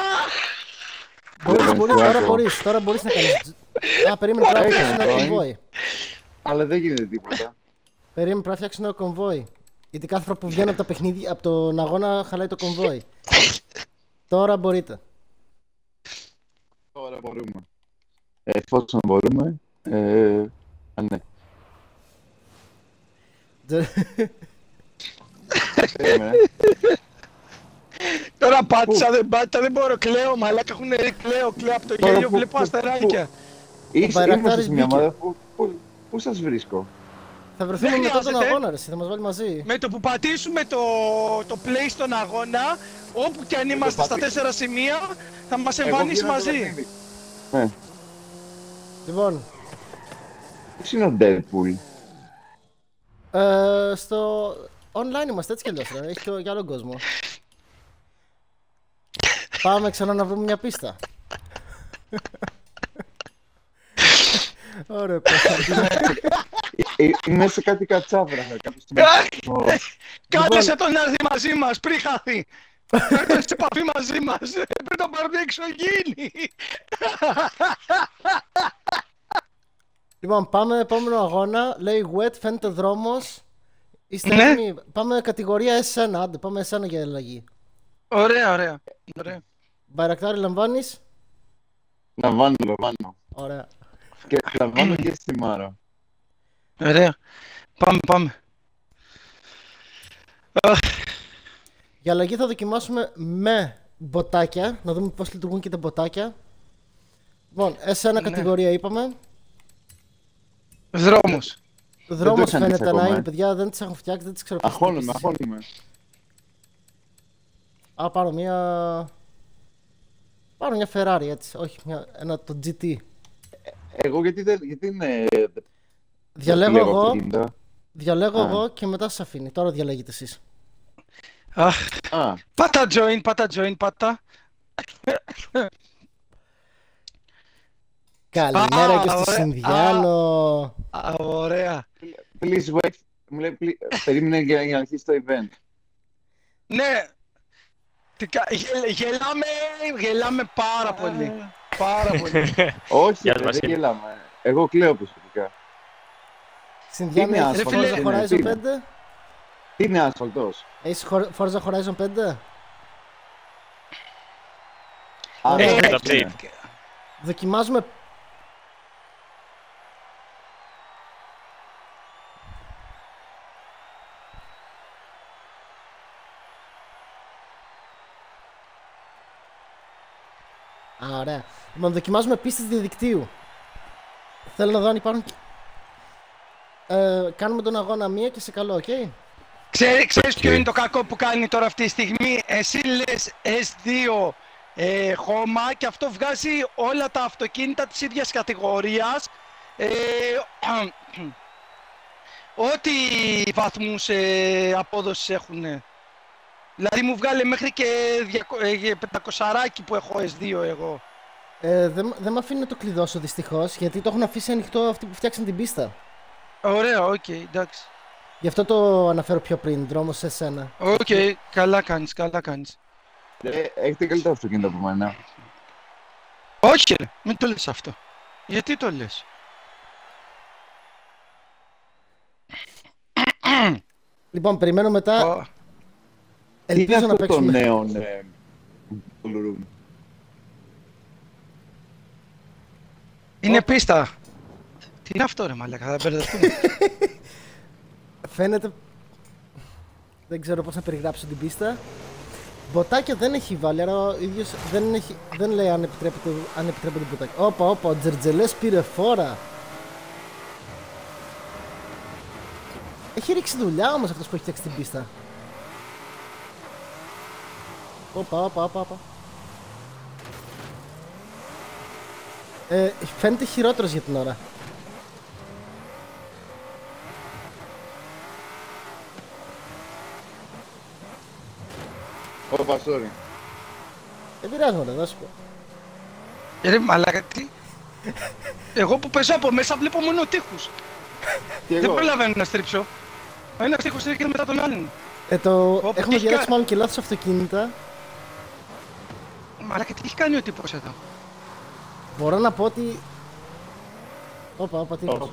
Speaker 1: Τώρα μπορείς να κάνεις. Περίμενε, πρέπει να φτιάξεις ένα κομβόι.
Speaker 3: Αλλά δεν γίνεται τίποτα.
Speaker 1: Περίμενε, πρέπει να φτιάξεις ένα κομβόι. Γιατί κάθε φορά που βγαίνω από τα παιχνίδια, από τον αγώνα, χαλάει το κομβόι. Τώρα μπορείτε.
Speaker 3: Τώρα μπορούμε. Εφόσον μπορούμε. Ναι.
Speaker 2: Τώρα πάτησα, δεν μπορώ, κλαίω, μαλάκα, έχουν κλαίω από το γέλιο, βλέπω αστεράκια.
Speaker 3: Είμαστε σε μια ομάδα, πού σας βρίσκω?
Speaker 1: Θα βρεθούμε μετά τον αγώνα, ρε, θα μας βάλει μαζί.
Speaker 2: Με το που πατήσουμε το play στον αγώνα, όπου και αν είμαστε στα 4 σημεία, θα μας εμφανίσει μαζί.
Speaker 1: Λοιπόν.
Speaker 3: Ποιος είναι ο Deadpool?
Speaker 1: Στο online είμαστε έτσι κι αλλιώς, ρε, έχει και άλλο κόσμο. Πάμε ξανά να βρούμε μια πίστα. Ωραία,
Speaker 3: είναι σε κάτι κατσάβρα.
Speaker 2: Κάτσε τον να έρθει μαζί μας πριν χαθεί. Κάτσε σε επαφή μαζί μας πριν τον πάρουν εξωγήινοι.
Speaker 1: Λοιπόν, πάμε επόμενο αγώνα. Λέει wet, φαίνεται ο δρόμος. Είστε έτοιμοι? Πάμε κατηγορία S1, άντε πάμε S1 για αλλαγή.
Speaker 2: Ωραία.
Speaker 1: Μπαϊρακτάρη, λαμβάνεις?
Speaker 3: Λαμβάνω.
Speaker 1: Ωραία.
Speaker 3: Και λαμβάνω και στη Μάρα.
Speaker 2: Ωραία. Πάμε.
Speaker 1: Για αλλαγή θα δοκιμάσουμε με μποτάκια. Να δούμε πώς λειτουργούν και τα μποτάκια. Λοιπόν, S1 κατηγορία είπαμε. Δρόμος φαίνεται να είναι, παιδιά, δεν τις έχουν φτιάξει, δεν τις ξέρω.
Speaker 3: Αγχώνομαι.
Speaker 1: Πάρω μια Ferrari, έτσι, όχι το GT.
Speaker 3: Εγώ γιατί είναι...
Speaker 1: Διαλέγω εγώ και μετά σας αφήνει. Τώρα διαλέγετε εσείς.
Speaker 2: Πάτα join.
Speaker 1: Καλημέρα και στη Συνδιάλο.
Speaker 2: Ωραία.
Speaker 3: Please wait. Μου λέει, περίμενε για να αρχίσει το event.
Speaker 2: Ναι. Γελάμε πάρα πολύ.
Speaker 3: Όχι, δεν γελάμε. Εγώ κλαίω προσωπικά.
Speaker 1: Συνδιάλο, έχεις Forza Horizon 5?
Speaker 3: Τι είναι άσφαλτος?
Speaker 1: Έχεις Forza Horizon 5? Δοκιμάζουμε. Ωραία. Λοιπόν, δοκιμάζουμε πίστες διαδικτύου. Θέλω να δω αν υπάρχουν. Κάνουμε τον αγώνα μία και σε καλό, ok?
Speaker 2: Ξέρεις ποιο είναι το κακό που κάνει τώρα αυτή τη στιγμή? Εσύ λες S2 χώμα και αυτό βγάζει όλα τα αυτοκίνητα της ίδιας κατηγορίας. Ό,τι βαθμούς απόδοσης έχουν. Δηλαδή μου βγάλε μέχρι και 500 που έχω S2 εγώ.
Speaker 1: Δεν με αφήνει να το κλειδώσω δυστυχώς, γιατί το έχουν αφήσει ανοιχτό αυτοί που φτιάξαν την πίστα.
Speaker 2: Ωραία, οκ, εντάξει.
Speaker 1: Γι' αυτό το αναφέρω πιο πριν, δρόμος σε σένα.
Speaker 2: Οκ, καλά κάνεις.
Speaker 3: Έχετε καλύτερο αυτοκίνητο από μένα.
Speaker 2: Όχι ρε, μην το λες αυτό. Γιατί το λες?
Speaker 1: Λοιπόν, περιμένω μετά. Ελπίζω
Speaker 3: είναι
Speaker 1: να
Speaker 3: αυτό το
Speaker 1: παίξουμε.
Speaker 3: νέο Room.
Speaker 2: Είναι πίστα. Τι είναι αυτό ρε μαλάκα, θα μπερδευτούμε.
Speaker 1: Φαίνεται. Δεν ξέρω πώς να περιγράψω την πίστα. Μποτάκια δεν έχει βάλει, άρα ο ίδιος δεν λέει αν επιτρέπεται μποτάκια. Όπα, ο Τζερτζελές πήρε φόρα. Έχει ρίξει δουλειά όμως αυτός που έχει φτιάξει την πίστα. Όπα. Φαίνεται χειρότερος για την ώρα.
Speaker 3: Όπα, sorry.
Speaker 1: Δεν πειράζει μωρέ, θα σου πω.
Speaker 2: Ρε μαλάκα, τι. Εγώ που παίζω από μέσα βλέπω μόνο τείχους.
Speaker 3: Και
Speaker 2: Δεν
Speaker 3: εγώ.
Speaker 2: προλαβαίνω να στρίψω. Ο ένας τείχος έρχεται μετά τον άλλον.
Speaker 1: Έχουμε διαλέξει μάλλον και λάθος αυτοκίνητα.
Speaker 2: Μαλάκα, τι έχει κάνει ο τύπος εδώ.
Speaker 1: Μπορώ να πω ότι... Όπα, τι είπες.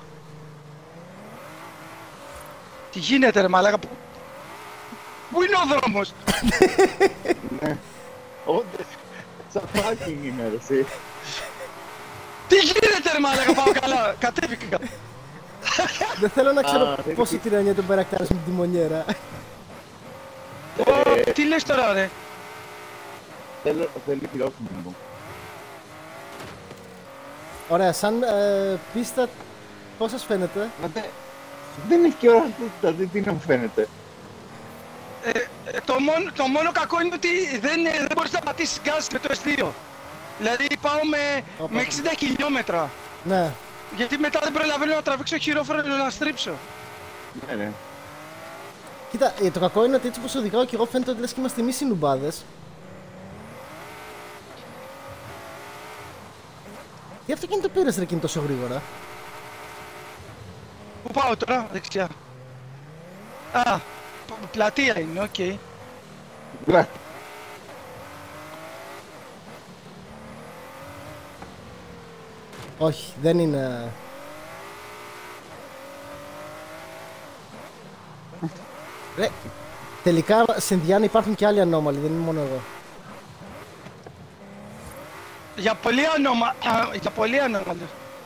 Speaker 2: Τι γίνεται ρε μαλάκα, πού είναι ο δρόμος.
Speaker 3: Όντως, σαν fucking είναι ρε εσύ.
Speaker 2: Τι γίνεται ρε μαλάκα, πάω καλά, κατέβηκα.
Speaker 1: Δεν θέλω να ξέρω
Speaker 3: δεν
Speaker 1: πόσο τυραννιέται τον Μπερακτάρης με την τιμονιέρα.
Speaker 2: Τι λες τώρα ρε.
Speaker 3: Θέλει πυρόφωνο μου.
Speaker 1: Ωραία, σαν πίστα πώς σας φαίνεται?
Speaker 3: Δεν έχει και ώρα να δει τι να μου φαίνεται.
Speaker 2: Το μόνο κακό είναι ότι δεν μπορείς να πατήσεις γκάζ με το S2. Δηλαδή πάω με 60 χιλιόμετρα.
Speaker 1: Ναι.
Speaker 2: Γιατί μετά δεν προλαβαίνω να τραβήξω χειρόφρενο να στρίψω.
Speaker 3: Ναι.
Speaker 1: Κοίτα, το κακό είναι ότι έτσι όπως οδηγάω και εγώ φαίνεται ότι λες και είμαστε εμείς οι νουμπάδες. Τι αυτοκίνητο πήρες ρε εκείνη τόσο γρήγορα?
Speaker 2: Πού πάω τώρα, δεξιά. Α, πλατεία είναι, οκ.
Speaker 1: Όχι, δεν είναι... Ρε, τελικά σε Ινδιάνα υπάρχουν και άλλοι ανώμαλοι, δεν είναι μόνο εγώ.
Speaker 2: Για πολύ ανώμαλο.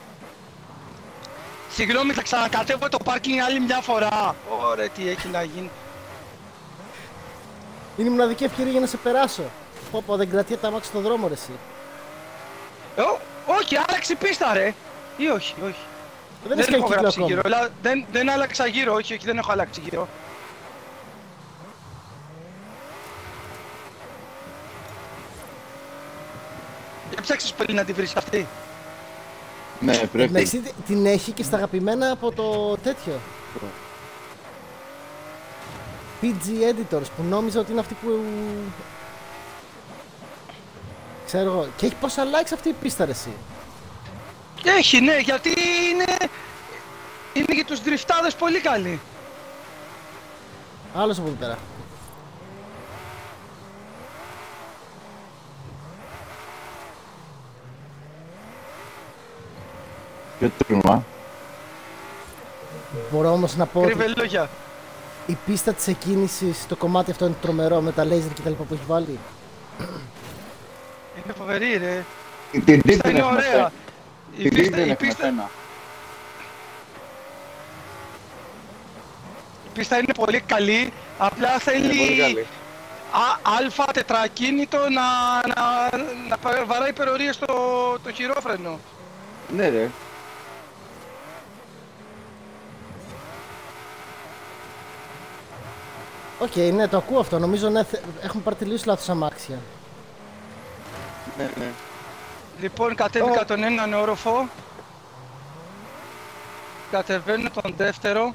Speaker 2: Συγγνώμη, θα ξανακατέβω το πάρκινγκ άλλη μια φορά. Ωραία, τι έχει να γίνει.
Speaker 1: Είναι η μοναδική ευκαιρία για να σε περάσω. Πω, δεν κρατιέται τα μάξι στον δρόμο ρε εσύ.
Speaker 2: Όχι, άλλαξε η πίστα ρε. Ή όχι.
Speaker 1: Δεν έχει κάνει κύκλο ακόμα.
Speaker 2: γύρω. Δεν άλλαξα γύρω, όχι, δεν έχω αλλάξει γύρω. Για ψάξεις πολύ να τη βρεις αυτή.
Speaker 3: Ναι, πρέπει.
Speaker 1: Εντάξει, την έχει και στα αγαπημένα από το τέτοιο. PG Editors που νόμιζα ότι είναι αυτή που... Ξέρω εγώ. Και έχει πόσα likes αυτή η πίστα ρε εσύ.
Speaker 2: Έχει, ναι, γιατί είναι για τους δριφτάδες πολύ καλή.
Speaker 1: Άλλος από εδώ πέρα.
Speaker 3: Και τουρνουά.
Speaker 1: Μπορώ όμως να πω ότι
Speaker 2: Κρύβε λόγια.
Speaker 1: η πίστα της εκκίνησης, το κομμάτι αυτό είναι τρομερό με τα laser και τα λοιπά που έχει βάλει.
Speaker 2: Είναι φοβερή ρε.
Speaker 3: Την
Speaker 2: Η πίστα
Speaker 3: τρίτη
Speaker 2: είναι ωραία. Η πίστα είναι πολύ καλή, απλά θέλει αλφα τετρακίνητο να βαράει υπερορίες το χειρόφρενο.
Speaker 3: Ναι ρε.
Speaker 1: Οκ, ναι, το ακούω αυτό. Νομίζω ναι, έχουμε πάρει τελείως λάθος αμάξια.
Speaker 3: Ναι.
Speaker 2: Λοιπόν, κατέβηκα τον έναν όροφο. Κατεβαίνω τον δεύτερο.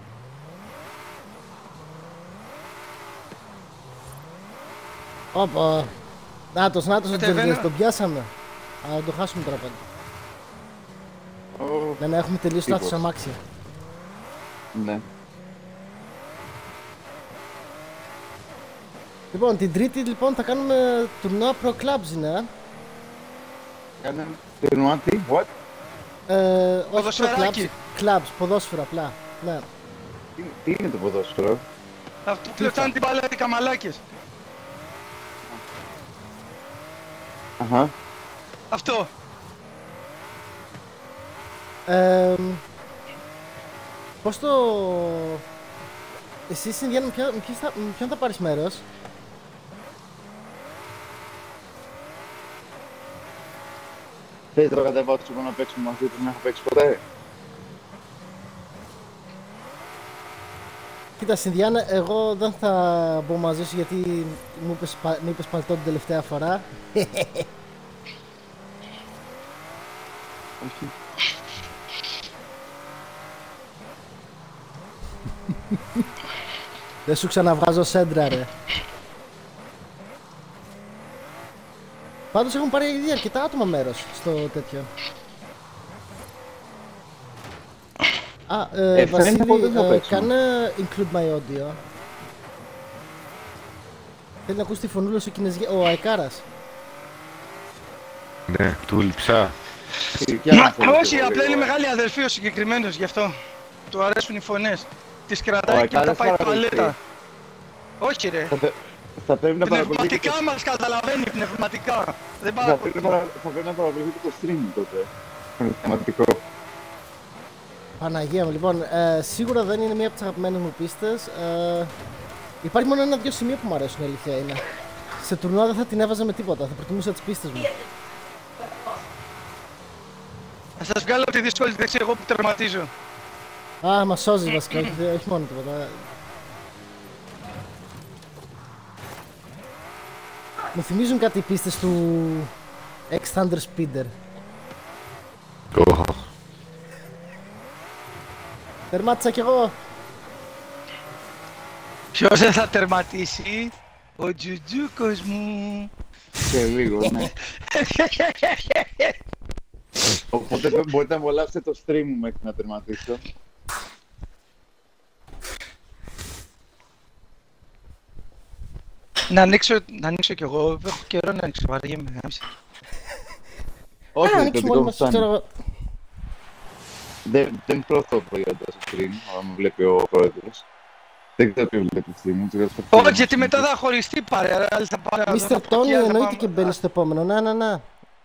Speaker 1: Όπα. Νάτος ο
Speaker 2: Κατεβαίνω.
Speaker 1: Τζερζές, τον πιάσαμε. Αλλά το χάσουμε τώρα πάντα. Ναι, έχουμε τελείως λάθος αμάξια.
Speaker 3: Ναι.
Speaker 1: Λοιπόν, την Τρίτη λοιπόν θα κάνουμε τουρνουά Pro Clubs, ναι.
Speaker 3: Κάνε τουρνουά τι, what?
Speaker 1: Όχι Pro
Speaker 2: Ποδοσφαιράκι.
Speaker 1: Clubs, Clubs, ποδόσφαιρο απλά. Ναι.
Speaker 3: Τι είναι το ποδόσφαιρο?
Speaker 2: Αυτό που κλωτσάνε την μπάλα οι καμαλάκες.
Speaker 3: Αχα.
Speaker 2: Αυτό.
Speaker 1: Πώς το... Εσύ Συνδιάνα, με ποιον θα πάρεις μέρος?
Speaker 3: Θέλετε να κατεβάσουμε να παίξουμε μαζί που δεν έχω παίξει ποτέ?
Speaker 1: Κοίτα Συνδιάνα, εγώ δεν θα μπω μαζί σου γιατί μου είπες παλτό την τελευταία φορά.
Speaker 3: Όχι.
Speaker 1: Δεν σου ξαναβγάζω σέντρα ρε. Πάντως έχουν πάρει ήδη αρκετά άτομα μέρος στο τέτοιο. Βασίλη, κάνε include my audio. Θέλει να ακούσει τη φωνούλα σου ο Αεκάρας.
Speaker 5: Ναι, του λειψά.
Speaker 2: Όχι, απλά είναι μεγάλη αδερφή ο συγκεκριμένος, γι' αυτό. Του αρέσουν οι φωνές. Τις κρατάει και μετά πάει τουαλέτα. Όχι ρε.
Speaker 3: Θα πρέπει να
Speaker 2: πνευματικά μας καταλαβαίνει, πνευματικά. Δεν
Speaker 3: θα πρέπει να παρακολουθείτε το stream τότε. Πνευματικό.
Speaker 1: Παναγία μου, λοιπόν, σίγουρα δεν είναι μία από τις αγαπημένες μου πίστες. Υπάρχει μόνο ένα-δυο σημεία που μου αρέσουν, η αλήθεια είναι. Σε τουρνουά δεν θα την έβαζα με τίποτα, θα προτιμούσα τις πίστες μου.
Speaker 2: Θα σας βγάλω τη δύσκολη δεξιά εγώ που τερματίζω.
Speaker 1: Α, μας σώζεις βασικά, όχι μόνο τίποτα. Μου θυμίζουν κάτι οι πίστες του X-Thunder Speeder. Τερμάτισα κι εγώ.
Speaker 2: Ποιος δεν θα τερματίσει? Ο Τζουτζούκος μου.
Speaker 3: Σε λίγο, ναι. Οπότε μπορείτε να απολαύσετε το stream μου μέχρι να τερματίσω.
Speaker 2: Να ανοίξω κι εγώ, έχω καιρό να ανοίξω, βαριέμαι.
Speaker 3: Όχι,
Speaker 1: να
Speaker 3: το
Speaker 1: ανοίξουμε
Speaker 3: δικό
Speaker 1: όλοι
Speaker 3: μου
Speaker 1: μας,
Speaker 3: φτάνει.
Speaker 1: ξέρω εγώ.
Speaker 3: Δεν προωθώ προϊόντα στο stream, όταν με βλέπει ο πρόεδρος. Δεν ξέρω ποιο βλέπει το stream μου.
Speaker 2: Όχι, γιατί μετά θα χωριστεί παρέα.
Speaker 1: Mr. Tony εννοείται και μπαίνει στο επόμενο, να.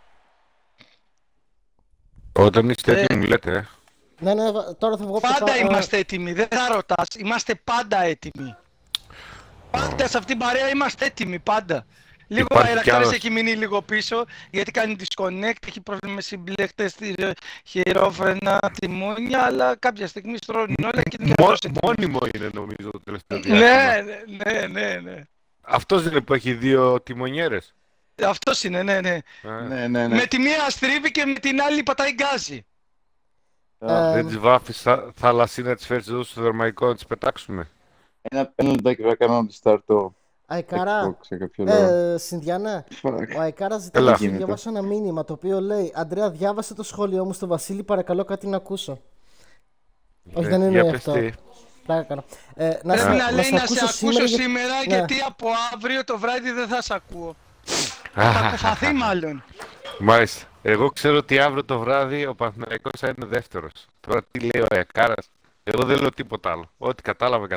Speaker 5: Όταν είστε έτοιμοι, λέτε.
Speaker 1: Ναι, τώρα θα βγω από
Speaker 2: πάντα είμαστε έτοιμοι, δεν θα ρωτάς. Είμαστε πάντα έτοιμοι. Πάντα σε αυτήν την παρέα είμαστε έτοιμοι, πάντα. Λίγο ο Ηρακλής έχει μείνει λίγο πίσω, γιατί κάνει disconnect, έχει πρόβλημα με συμπλέκτες, χειρόφρενα, τιμόνια, αλλά κάποια στιγμή στρώνουν όλα και είναι
Speaker 5: μόνιμο είναι νομίζω το τελευταίο διάστημα.
Speaker 2: Ναι.
Speaker 5: Αυτός είναι που έχει δύο τιμονιέρες.
Speaker 2: Αυτός είναι, ναι. Με τη μία στρίβει και με την άλλη πατάει γκάζι.
Speaker 5: Δεν τις βάφεις θαλασσί να τις φέρεις εδώ στο θερμαϊκό να τις πετάξουμε.
Speaker 3: Ένα λεπτάκι θα κάνω να τη σταρτώ.
Speaker 1: Αεκάρα, Συνδιάνα, ο Αεκάρας ζητάει να σου διαβάσω ένα μήνυμα το οποίο λέει «Αντρέα, διάβασε το σχόλιο μου στο Βασίλη, παρακαλώ κάτι να ακούσω». Όχι, δεν είναι αυτό. Πλάκα κάνω.
Speaker 2: Πρέπει να λέει να σε ακούσω σήμερα γιατί από αύριο το βράδυ δεν θα σε ακούω. Θα κουφαθεί μάλλον.
Speaker 5: Μάλιστα. Εγώ ξέρω ότι αύριο το βράδυ ο Παναθηναϊκός θα είναι δεύτερος. Τώρα τι λέει ο Αεκάρας. Εγώ δεν λέω τίποτα άλλο. Ό,τι κατάλαβε.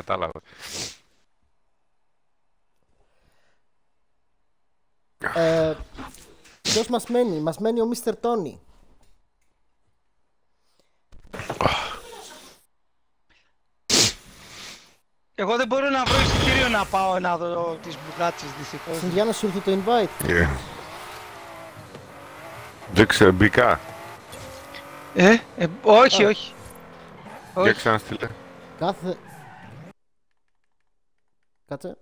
Speaker 1: Ποιος μας μένει? Μας μένει ο Mr. Tony.
Speaker 5: Εγώ
Speaker 2: δεν μπορώ να βρω εισιτήριο να πάω να δω τις μπουγάτσες δυστυχώς.
Speaker 1: Συνδιάνα, σου ήρθε το invite.
Speaker 5: Δεν ξέρω, μπήκα.
Speaker 2: Όχι.
Speaker 5: Για ξαναστείλε.
Speaker 1: Κάτσε.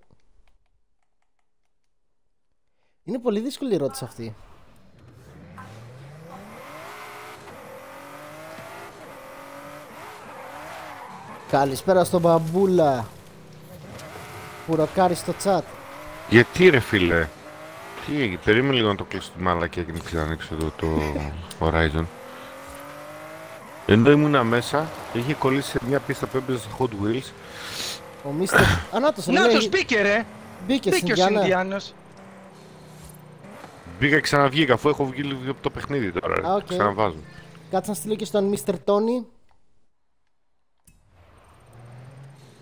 Speaker 1: Είναι πολύ δύσκολη η ερώτηση αυτή. Καλησπέρα στον Μπαμπούλα που ροκάρει στο chat.
Speaker 5: Γιατί ρε φίλε? Τι έγινε, περίμενε λίγο να το κλείσω τη μαλακία και να ξανανοίξω εδώ το Horizon. Ενώ ήμουνα μέσα, είχε κολλήσει σε μια πίστα που έπαιζε σε Hot Wheels.
Speaker 1: Ο Mr.
Speaker 2: Νάτος μπήκε ρε!
Speaker 1: Μπήκε
Speaker 2: ο Συνδιάνος.
Speaker 5: Μπήκα και ξαναβγήκα αφού έχω βγει λίγο από το παιχνίδι τώρα. Ξαναβάζω.
Speaker 1: Κάτσε να στείλω και στον Mr. Tony.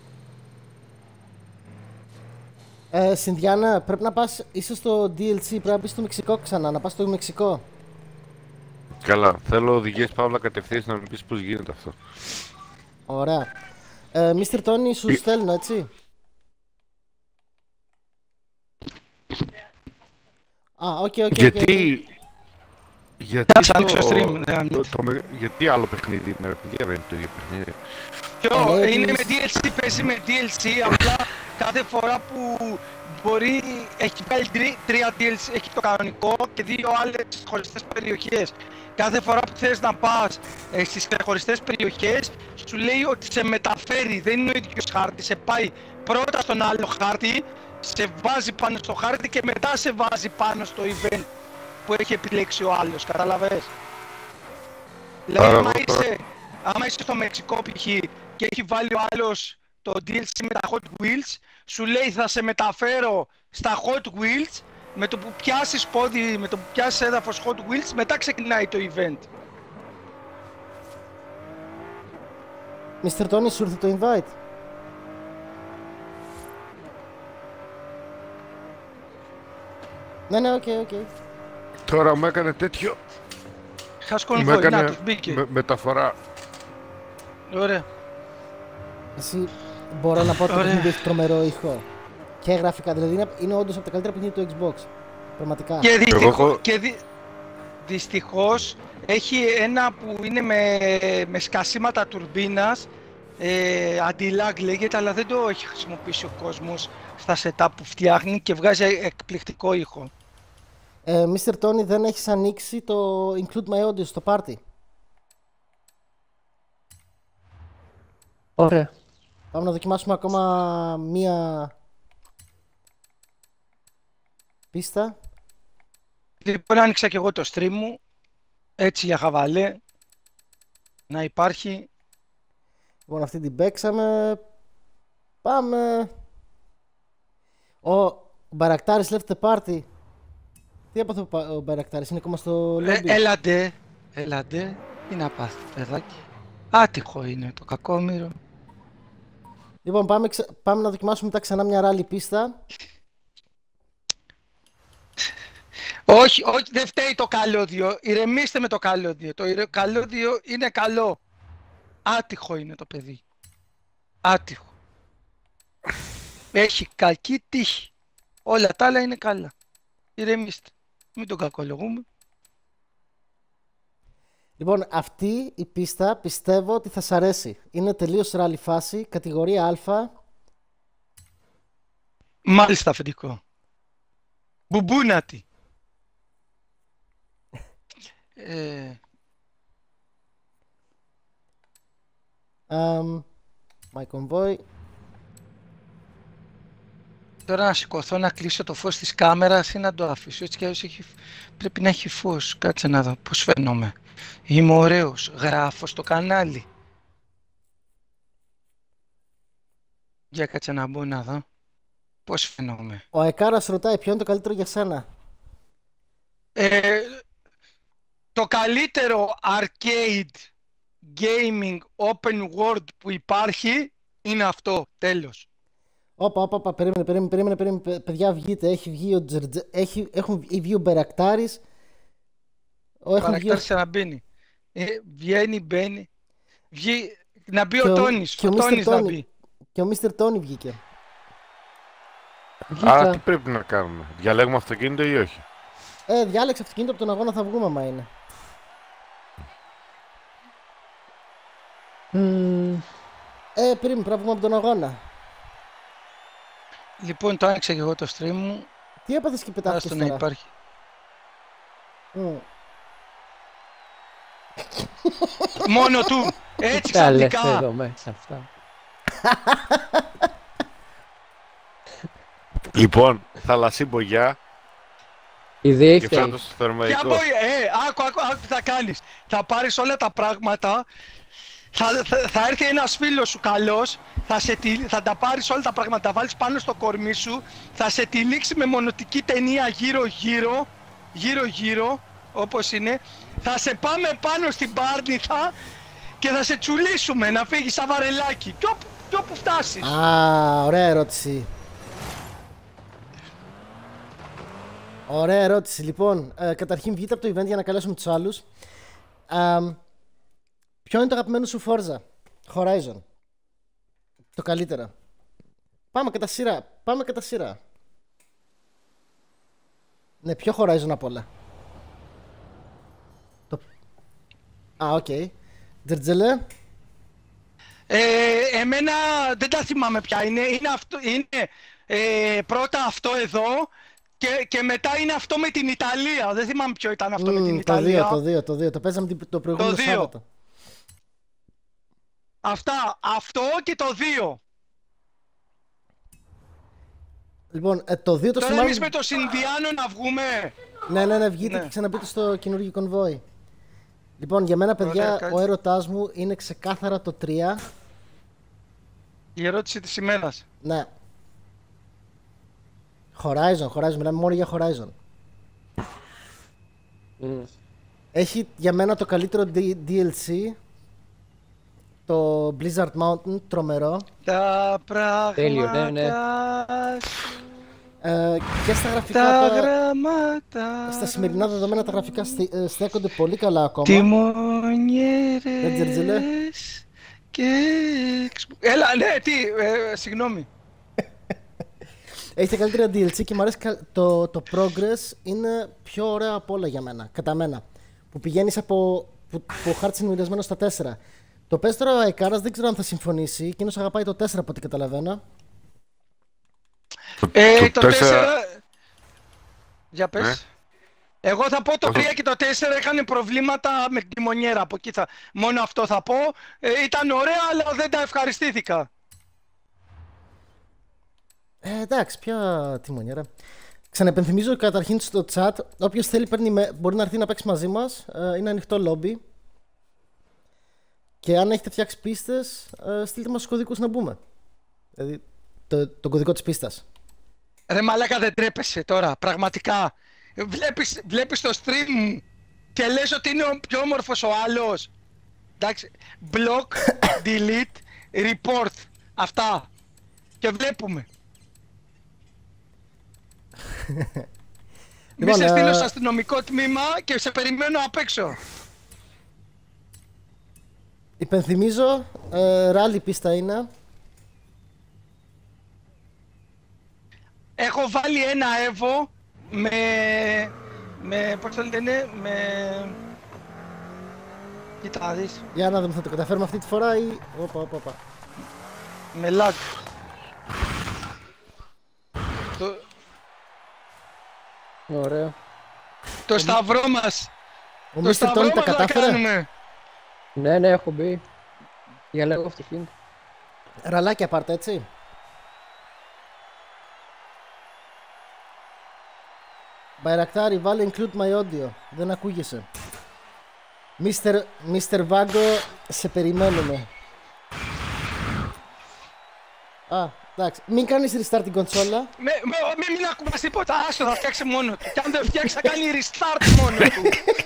Speaker 1: Συνδιάνα, πρέπει να πας, είσαι στο DLC, πρέπει να πεις στο Μεξικό ξανά, να πας στο Μεξικό.
Speaker 5: Καλά, θέλω οδηγίες Παύλα κατευθείαν να μου πεις πώς γίνεται αυτό.
Speaker 1: Ωραία. Mr. Tony, σου στέλνω, έτσι. Οκ.
Speaker 5: Γιατί
Speaker 2: Θα ανοίξω stream,
Speaker 5: γιατί άλλο παιχνίδι είναι, παιδιά, δεν είναι το ίδιο παιχνίδι.
Speaker 2: Είναι με DLC, παίζει με DLC, απλά κάθε φορά που μπορεί, έχει βγάλει 3 DLC, έχει το κανονικό και 2 άλλες χωριστές περιοχές. Κάθε φορά που θες να πας στις χωριστές περιοχές, σου λέει ότι σε μεταφέρει, δεν είναι ο ίδιος χάρτης, σε πάει πρώτα στον άλλο χάρτη, σε βάζει πάνω στο χάρτη και μετά σε βάζει πάνω στο event που έχει επιλέξει ο άλλος, καταλαβες. Δηλαδή άμα είσαι στο Μεξικό π.χ. και έχει βάλει ο άλλος το DLC με τα Hot Wheels, σου λέει θα σε μεταφέρω στα Hot Wheels, με το που πιάσεις πόδι, με το που πιάσεις έδαφος Hot Wheels, μετά ξεκινάει το event.
Speaker 1: Mr. Tony, σου ήρθε το invite. Ναι, οκ.
Speaker 5: Τώρα μου έκανε τέτοιο.
Speaker 2: Χασκονβόη, να τους μπήκε.
Speaker 5: Μεταφορά.
Speaker 2: Ωραία.
Speaker 1: Εσύ, μπορώ να πω ότι το παιχνίδι έχει τρομερό ήχο. Και γραφικά, δηλαδή είναι όντως από τα καλύτερα παιχνίδια του Xbox. Πραγματικά.
Speaker 2: Και δυστυχώς έχει ένα που είναι με σκασίματα τουρμπίνας, anti-lag λέγεται, αλλά δεν το έχει χρησιμοποιήσει ο κόσμος στα setup που φτιάχνει και βγάζει εκπληκτικό ήχο.
Speaker 1: Mr. Tony, δεν έχεις ανοίξει το Include My Audio στο party.
Speaker 6: Ωραία.
Speaker 1: Πάμε να δοκιμάσουμε ακόμα μία πίστα.
Speaker 2: Λοιπόν, άνοιξα και εγώ το stream μου, έτσι για χαβαλέ, να υπάρχει.
Speaker 1: Λοιπόν, αυτή την παίξαμε. Πάμε. Ο Μπαρακτάρης left the party. Τι έπαθε ο Μπαρακτάρης, είναι ακόμα στο lobby.
Speaker 2: Έλαντε, τι να πάθει παιδάκι. Άτυχο είναι το κακόμοιρο.
Speaker 1: Λοιπόν, πάμε να δοκιμάσουμε μετά ξανά μια ράλι πίστα.
Speaker 2: Όχι, δεν φταίει το καλώδιο. Ηρεμήστε με το καλώδιο. Το καλώδιο είναι καλό. Άτυχο είναι το παιδί. Άτυχο. Έχει κακή τύχη. Όλα τα άλλα είναι καλά. Ηρεμήστε. Μην τον κακολογούμε.
Speaker 1: Λοιπόν, αυτή η πίστα πιστεύω ότι θα σ' αρέσει. Είναι τελείως ράλι φάση, κατηγορία Α.
Speaker 2: Μάλιστα, αφεντικό. Μπουμπούνατη.
Speaker 1: My convoy.
Speaker 2: Τώρα να σηκωθώ να κλείσω το φως της κάμερας ή να το αφήσω. Έτσι κι αλλιώς πρέπει να έχει φως. Κάτσε να δω πώς φαίνομαι. Είμαι ωραίος. Γράφω στο κανάλι. Για κάτσε να μπω να δω. Πώς φαίνομαι.
Speaker 1: Ο Εκάρας ρωτάει ποιο είναι το καλύτερο για σένα.
Speaker 2: Το καλύτερο arcade gaming open world που υπάρχει είναι αυτό. Τέλος.
Speaker 1: Όπα, περίμενε, παιδιά, βγείτε. Έχει βγει ο Τζερτζέ, έχουν βγει ο Μπερακτάρης.
Speaker 2: Ο Μπερακτάρης ξαναμπαίνει. Βγαίνει, μπαίνει. Να μπει ο Τόνις. Ο Τόνις να μπει.
Speaker 1: Και ο Mr. Tony βγήκε.
Speaker 5: Άρα τι πρέπει να κάνουμε, διαλέγουμε αυτοκίνητο ή όχι?
Speaker 1: Διάλεξε αυτοκίνητο, από τον αγώνα θα βγούμε άμα είναι. Πρέπει να βγούμε από τον αγώνα.
Speaker 2: Λοιπόν, το άνοιξα και εγώ το stream μου.
Speaker 1: Τι έπαθες και πετάχτηκες τώρα?
Speaker 2: Να υπάρχει. Μόνο του. Έτσι ξαφνικά.
Speaker 6: εδώ μέσα αυτά.
Speaker 5: Λοιπόν, θαλασσί μπογιά.
Speaker 6: Ιδέα
Speaker 5: Και
Speaker 6: φταίει.
Speaker 5: φράτος στο θερμαϊκό.
Speaker 2: Άκου τι θα κάνεις. Θα πάρεις όλα τα πράγματα. Θα έρθει ένας φίλος σου καλός, θα τα πάρεις όλα τα πράγματα, τα βάλεις πάνω στο κορμί σου, θα σε τυλίξει με μονοτική ταινία γύρω-γύρω, όπως είναι, θα σε πάμε πάνω στην πάρνηθα και θα σε τσουλήσουμε να φύγεις σαν βαρελάκι, κι όπου φτάσεις.
Speaker 1: Ωραία ερώτηση. Ωραία ερώτηση. Λοιπόν, καταρχήν βγείτε από το event για να καλέσουμε τους άλλους. Ποιο είναι το αγαπημένο σου Forza Horizon? Το καλύτερο. Πάμε κατά σειρά. Ναι, ποιο Horizon απ' όλα? Οκ. Τζερτζελέ.
Speaker 2: Εμένα δεν τα θυμάμαι πια. Είναι πρώτα αυτό εδώ και μετά είναι αυτό με την Ιταλία. Δεν θυμάμαι ποιο ήταν αυτό με την Ιταλία.
Speaker 1: Το 2. Το παίζαμε το προηγούμενο Σάββατο.
Speaker 2: Αυτό και το 2.
Speaker 1: Λοιπόν, το 2 το
Speaker 2: τώρα
Speaker 1: θυμάμαι...
Speaker 2: εμείς με το Συνδιάνο να βγούμε.
Speaker 1: Ναι, βγείτε και ξαναμπείτε στο καινούργιο κονβόι. Λοιπόν, για μένα, παιδιά, ο έρωτάς μου είναι ξεκάθαρα το 3.
Speaker 2: Η ερώτηση της ημέρας.
Speaker 1: Ναι. Horizon, μιλάμε μόνο για Horizon. Έχει για μένα το καλύτερο DLC, το Blizzard Mountain, τρομερό.
Speaker 2: Τα πράγματα.
Speaker 6: Τέλειο, ναι.
Speaker 1: Και στα γραφικά.
Speaker 2: Τα γραμμάτα.
Speaker 1: Στα σημερινά δεδομένα τα γραφικά στέκονται πολύ καλά ακόμα.
Speaker 2: Τιμονιέρες και... Έλα, ναι, συγγνώμη.
Speaker 1: Έχει τα καλύτερα DLC και μου αρέσει το Progress είναι πιο ωραίο από όλα για μένα, κατά μένα. Που πηγαίνεις που ο χάρτης είναι μοιρασμένο στα 4. Το πες τώρα ο Αικάρας, δεν ξέρω αν θα συμφωνήσει, εκείνος αγαπάει το 4 από ό,τι καταλαβαίνω.
Speaker 2: Το 4... Για πες. Εγώ θα πω το 3 και το 4 είχαν προβλήματα με τη μονιέρα. Από εκεί μόνο αυτό θα πω. Ήταν ωραία, αλλά δεν τα ευχαριστήθηκα.
Speaker 1: Εντάξει, ποια τιμονιέρα. Ξαναεπενθυμίζω καταρχήν στο chat, όποιος θέλει μπορεί να έρθει να παίξει μαζί μας. Είναι ανοιχτό lobby. Και αν έχετε φτιάξει πίστες, στείλτε μας τους κωδικούς να μπούμε. Δηλαδή, τον κωδικό της πίστας.
Speaker 2: Ρε μαλάκα, δεν τρέπεσαι τώρα, πραγματικά. Βλέπεις το stream μου και λες ότι είναι ο πιο όμορφος ο άλλος. Εντάξει, block, delete, report. Αυτά. Και βλέπουμε. Μη σε στείλω στο αστυνομικό τμήμα και σε περιμένω απ' έξω.
Speaker 1: Υπενθυμίζω, ράλι πίστα είναι.
Speaker 2: Έχω βάλει ένα Evo με πώς το λένε, κοίτα να δεις.
Speaker 1: Για να δούμε, θα το καταφέρουμε αυτή τη φορά ή... Όπα.
Speaker 2: Με lag.
Speaker 6: Ωραίο.
Speaker 2: Το σταυρό μας.
Speaker 1: Ο Μίστερ Τόνι τα κατάφερε.
Speaker 6: Ναι, έχω μπει. Για λέγω αυτοκίνητο.
Speaker 1: Ραλάκια πάρτε, έτσι. Μπαϊρακτάρι, βάλε include my audio. Δεν ακούγεσαι. Mr. Vago, σε περιμένουμε. Εντάξει. Μην κάνεις restart την κονσόλα.
Speaker 2: Μην ακούμε τίποτα. Άστο, θα φτιάξει μόνο του. Και αν δεν φτιάξει, θα κάνει restart μόνο του.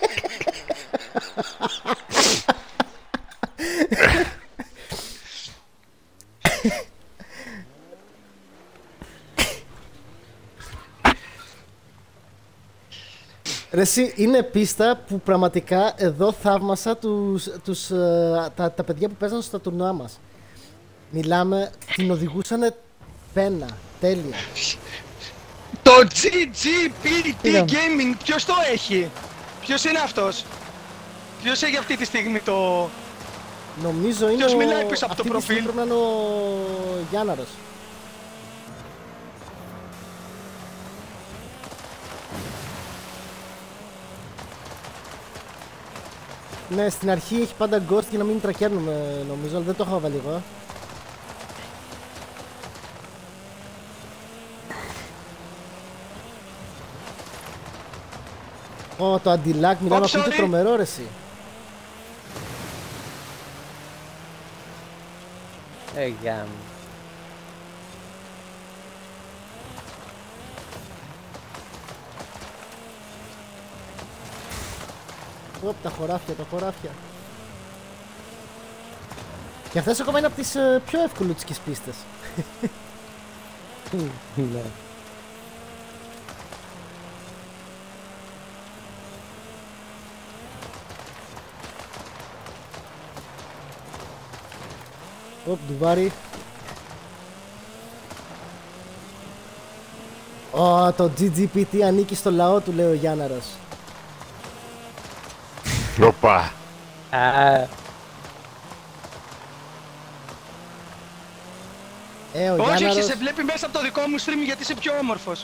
Speaker 1: Ρε εσύ, είναι πίστα που πραγματικά εδώ θαύμασα τα παιδιά που παίζαν στα τουρνουά μας. Μιλάμε, την οδηγούσανε πένα, τέλεια.
Speaker 2: Το GGPT Gaming, ποιος το έχει? Ποιος είναι αυτός? Ποιος έχει αυτή τη στιγμή το...
Speaker 1: Νομίζω είναι
Speaker 2: ποιος μιλάει πίσω από το προφίλ?
Speaker 1: Πρέπει να είναι ο Γιάνναρος. Ναι, στην αρχή έχει πάντα ghost για να μην τρακέρνουμε νομίζω, αλλά δεν το έχω βάλει εγώ. Το αντιλάκ, μιλάμε αυτό είναι τρομερό ρε εσύ.
Speaker 6: Γάμ.
Speaker 1: Τα χωράφια. Και αυτές ακόμα είναι από τις πιο ευκολούτσικες πίστες.
Speaker 6: Ναι.
Speaker 1: Οπ, ντουβάρι. Ω, το GGPT ανήκει στο λαό του, λέει ο Γιάνναρος.
Speaker 5: Οπα.
Speaker 1: Ο
Speaker 2: Όχι,
Speaker 1: Γιάνναρος...
Speaker 2: σε βλέπει μέσα από το δικό μου stream γιατί είσαι πιο όμορφος.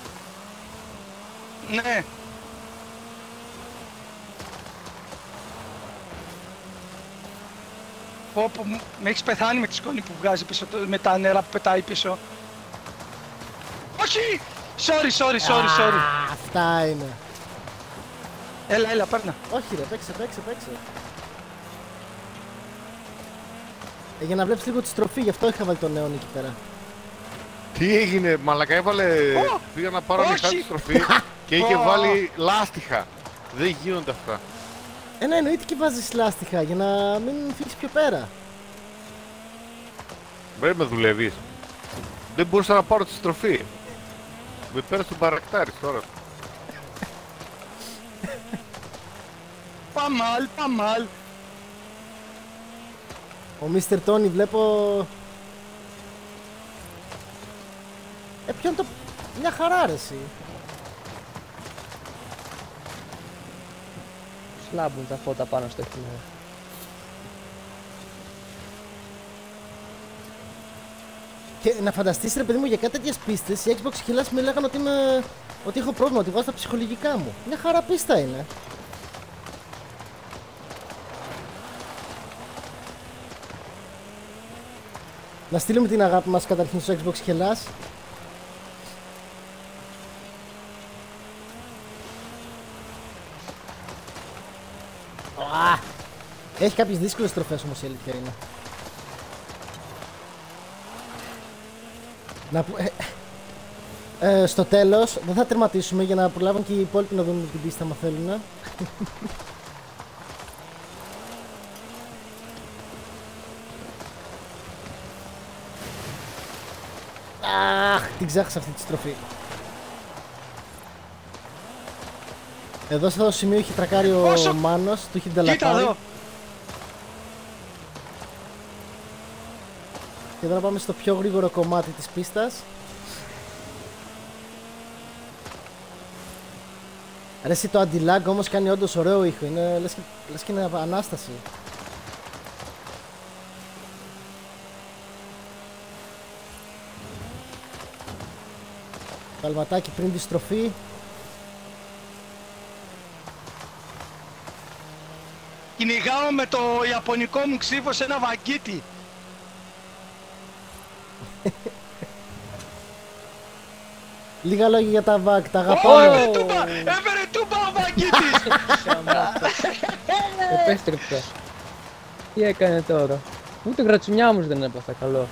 Speaker 2: Ναι. Πω, με έχεις πεθάνει με τη σκόνη που βγάζει πίσω, με τα νερά που πετάει πίσω. Όχι! Sorry.
Speaker 1: Αυτά είναι.
Speaker 2: Έλα, παίρνα.
Speaker 1: Όχι ρε, παίξε. Για να βλέπεις λίγο τη στροφή, γι' αυτό είχα βάλει τον νέον εκεί πέρα.
Speaker 5: Τι έγινε, μαλακά, έβαλε. Πήγα να πάρω μια τη στροφή και είχε βάλει λάστιχα. Δεν γίνονται αυτά.
Speaker 1: Ναι, εννοείται και βάζεις λάστιχα για να μην φύγεις πιο πέρα.
Speaker 5: Πρέπει με δουλεύεις. Δεν μπορούσα να πάρω τη στροφή. Με πέρασε τον παρακτάρι τώρα.
Speaker 2: Παμάλ.
Speaker 1: Ο Mr. Tony βλέπω... ποιον το... Μια χαρά ρε εσύ.
Speaker 6: Σλάμπουν τα φώτα πάνω στο χειμώνα.
Speaker 1: Και να φανταστείς ρε παιδί μου, για κάτι τέτοιες πίστες, οι Xbox χιλάς με λέγανε ότι έχω πρόβλημα, ότι βάζω τα ψυχολογικά μου. Μια χαρά πίστα είναι. Να στείλουμε την αγάπη μας καταρχήν στο Xbox χιλάς. Έχει κάποιες δύσκολες στροφές όμως, η αλήθεια είναι. Στο τέλος δεν θα τερματίσουμε για να προλάβουν και οι υπόλοιποι να δουν την πίστα, άμα θέλουν. Αχ, την ξέχασα αυτή τη στροφή. Εδώ σε αυτό το σημείο έχει τρακάρει ο Μάνος, του έχει νταλακάρει. Και τώρα πάμε στο πιο γρήγορο κομμάτι της πίστας. Ρε εσύ, το anti-lag όμως κάνει όντως ωραίο ήχο, είναι λες και είναι ανάσταση. Καλματάκι πριν τη στροφή.
Speaker 2: Κυνηγάω με το ιαπωνικό μου ξύφο σε ένα βαγκίτι.
Speaker 1: Λίγα λόγια για τα βακ, τα αγαπάμε.
Speaker 2: Έφερε τούμπα ο βαγκίτης.
Speaker 6: Επέστρεψα. Τι έκανε τώρα? Ούτε γρατσουνιά μου δεν έπαθα, καλό.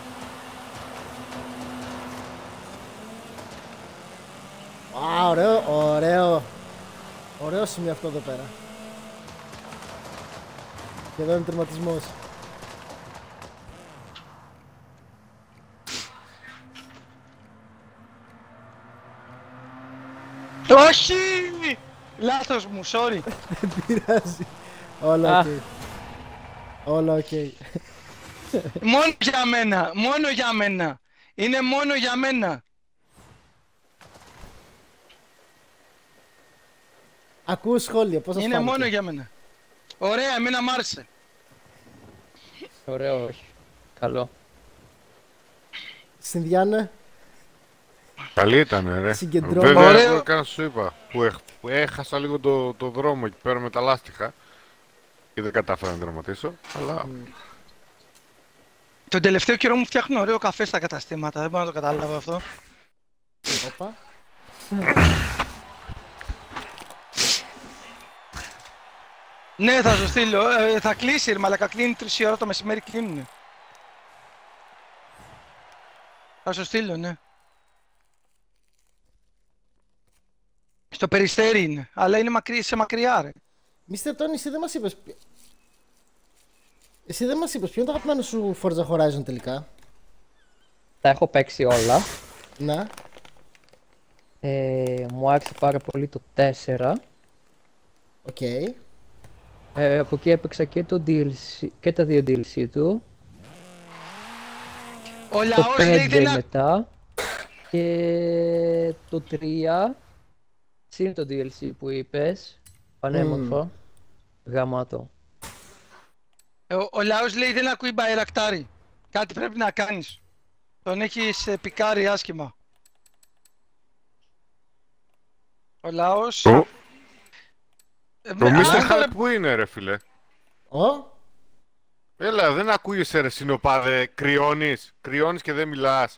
Speaker 1: Ωραίο σημείο αυτό εδώ πέρα. Και εδώ είναι τερματισμός.
Speaker 2: Όχι! Λάθος μου, sorry.
Speaker 1: Δεν πειράζει. Όλα οκ. Όλα οκ.
Speaker 2: Μόνο για μένα. Είναι μόνο για μένα.
Speaker 1: Ακούω σχόλια, πώς σας
Speaker 2: Είναι
Speaker 1: φάνηκε?
Speaker 2: μόνο για μένα. Ωραία, εμένα μ' άρεσε.
Speaker 6: Ωραίο, όχι. Καλό.
Speaker 1: Συνδιάνε.
Speaker 5: Καλή ήταν, ρε.
Speaker 1: Συγκεντρώνω.
Speaker 5: Βέβαια,
Speaker 2: Ωραίο.
Speaker 5: εγώ έκανα σου είπα, που έχασα λίγο το δρόμο εκεί πέρα με τα λάστιχα και δεν κατάφερα να δραματίσω, αλλά...
Speaker 2: Τον τελευταίο καιρό μου φτιάχνουν ωραίο καφέ στα καταστήματα, δεν μπορώ να το καταλάβω αυτό.
Speaker 1: Όπα.
Speaker 2: Ναι, θα σου στείλω. Θα κλείσει, ρε μαλακα, κλείνει 3 ώρα το μεσημέρι, κλείνουνε. Θα σου στείλω, ναι. Στο Περιστέρι είναι, αλλά είναι σε μακριά, ρε.
Speaker 1: Mr. Tony, εσύ δεν μας είπες... ποιο είναι το αγαπημένο σου Forza Horizon τελικά?
Speaker 6: Τα έχω παίξει όλα.
Speaker 1: Να.
Speaker 6: Μου άρεσε πάρα πολύ το 4.
Speaker 1: Οκ.
Speaker 6: Από εκεί έπαιξα και, το DLC, και τα 2 DLC του. 5
Speaker 2: Ο
Speaker 6: Το
Speaker 2: λαός λέει
Speaker 6: 5
Speaker 2: δεν
Speaker 6: μετά. Και το 3. Συν το DLC που είπες. Πανέμορφο. Γαμάτο.
Speaker 2: Ο λαός λέει δεν ακούει μπαϊρακτάρι. Κάτι πρέπει να κάνεις. Τον έχεις πικάρει άσχημα. Ο λαός...
Speaker 5: Το Mr.
Speaker 2: άστο,
Speaker 5: Hype που είναι ρε φίλε.
Speaker 1: Ω,
Speaker 5: Έλα, δεν ακούγεσαι ρε συνοπάδε, κρυώνεις και δεν μιλάς.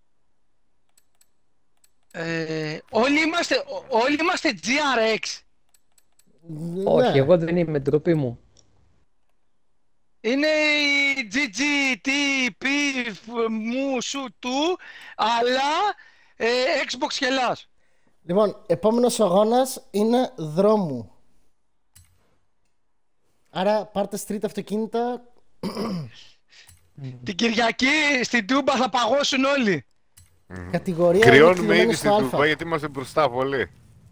Speaker 2: όλοι είμαστε GRX.
Speaker 6: Όχι,
Speaker 1: ναι.
Speaker 6: εγώ δεν είμαι, ντροπή μου.
Speaker 2: Είναι η GG, T, P, μου, σου, του, αλλά Xbox χελάς.
Speaker 1: Λοιπόν, επόμενος αγώνας είναι δρόμου. Άρα πάρτε street αυτοκίνητα.
Speaker 2: Την Κυριακή στην Τούμπα θα παγώσουν όλοι.
Speaker 1: Κατηγορία είναι
Speaker 5: Κρυώνουμε
Speaker 1: κλειδωμένη
Speaker 5: ήδη
Speaker 1: στο
Speaker 5: στην
Speaker 1: Α.
Speaker 5: Τούμπα γιατί είμαστε μπροστά πολύ.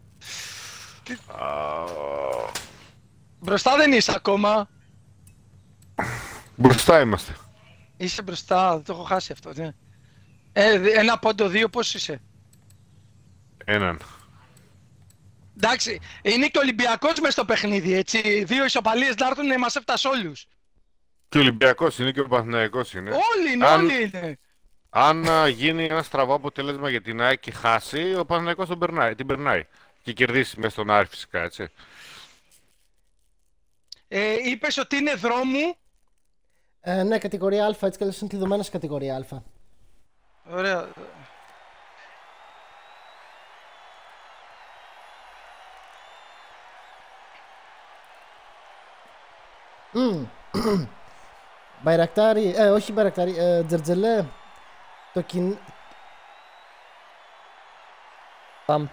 Speaker 2: Μπροστά δεν είσαι ακόμα.
Speaker 5: Μπροστά είμαστε.
Speaker 2: Είσαι μπροστά, το έχω χάσει αυτό. Ναι. Ένα πόντο, δύο, πώς είσαι?
Speaker 5: Έναν.
Speaker 2: Εντάξει, είναι και ο Ολυμπιακός μες στο παιχνίδι, έτσι. 2 ισοπαλίες να έρθουν, μας έφτασε όλους.
Speaker 5: Και ο Ολυμπιακός είναι και ο Παναθηναϊκός είναι.
Speaker 2: Όλοι είναι,
Speaker 5: Αν-
Speaker 2: όλοι είναι.
Speaker 5: Αν γίνει ένα στραβό αποτέλεσμα για την ΑΕΚ και χάσει, ο Παναθηναϊκός την περνάει. Και κερδίσει μέσα στον Άρη φυσικά, έτσι.
Speaker 2: Είπες ότι είναι δρόμου.
Speaker 1: Ναι, κατηγορία Α, έτσι κι αλλιώς είναι κλειδωμένος κατηγορία Α.
Speaker 2: Ωραία.
Speaker 1: Μπαϊρακτάρι, όχι Μπαϊρακτάρι, Τζερτζελέ. Το κιν...
Speaker 6: Παμ.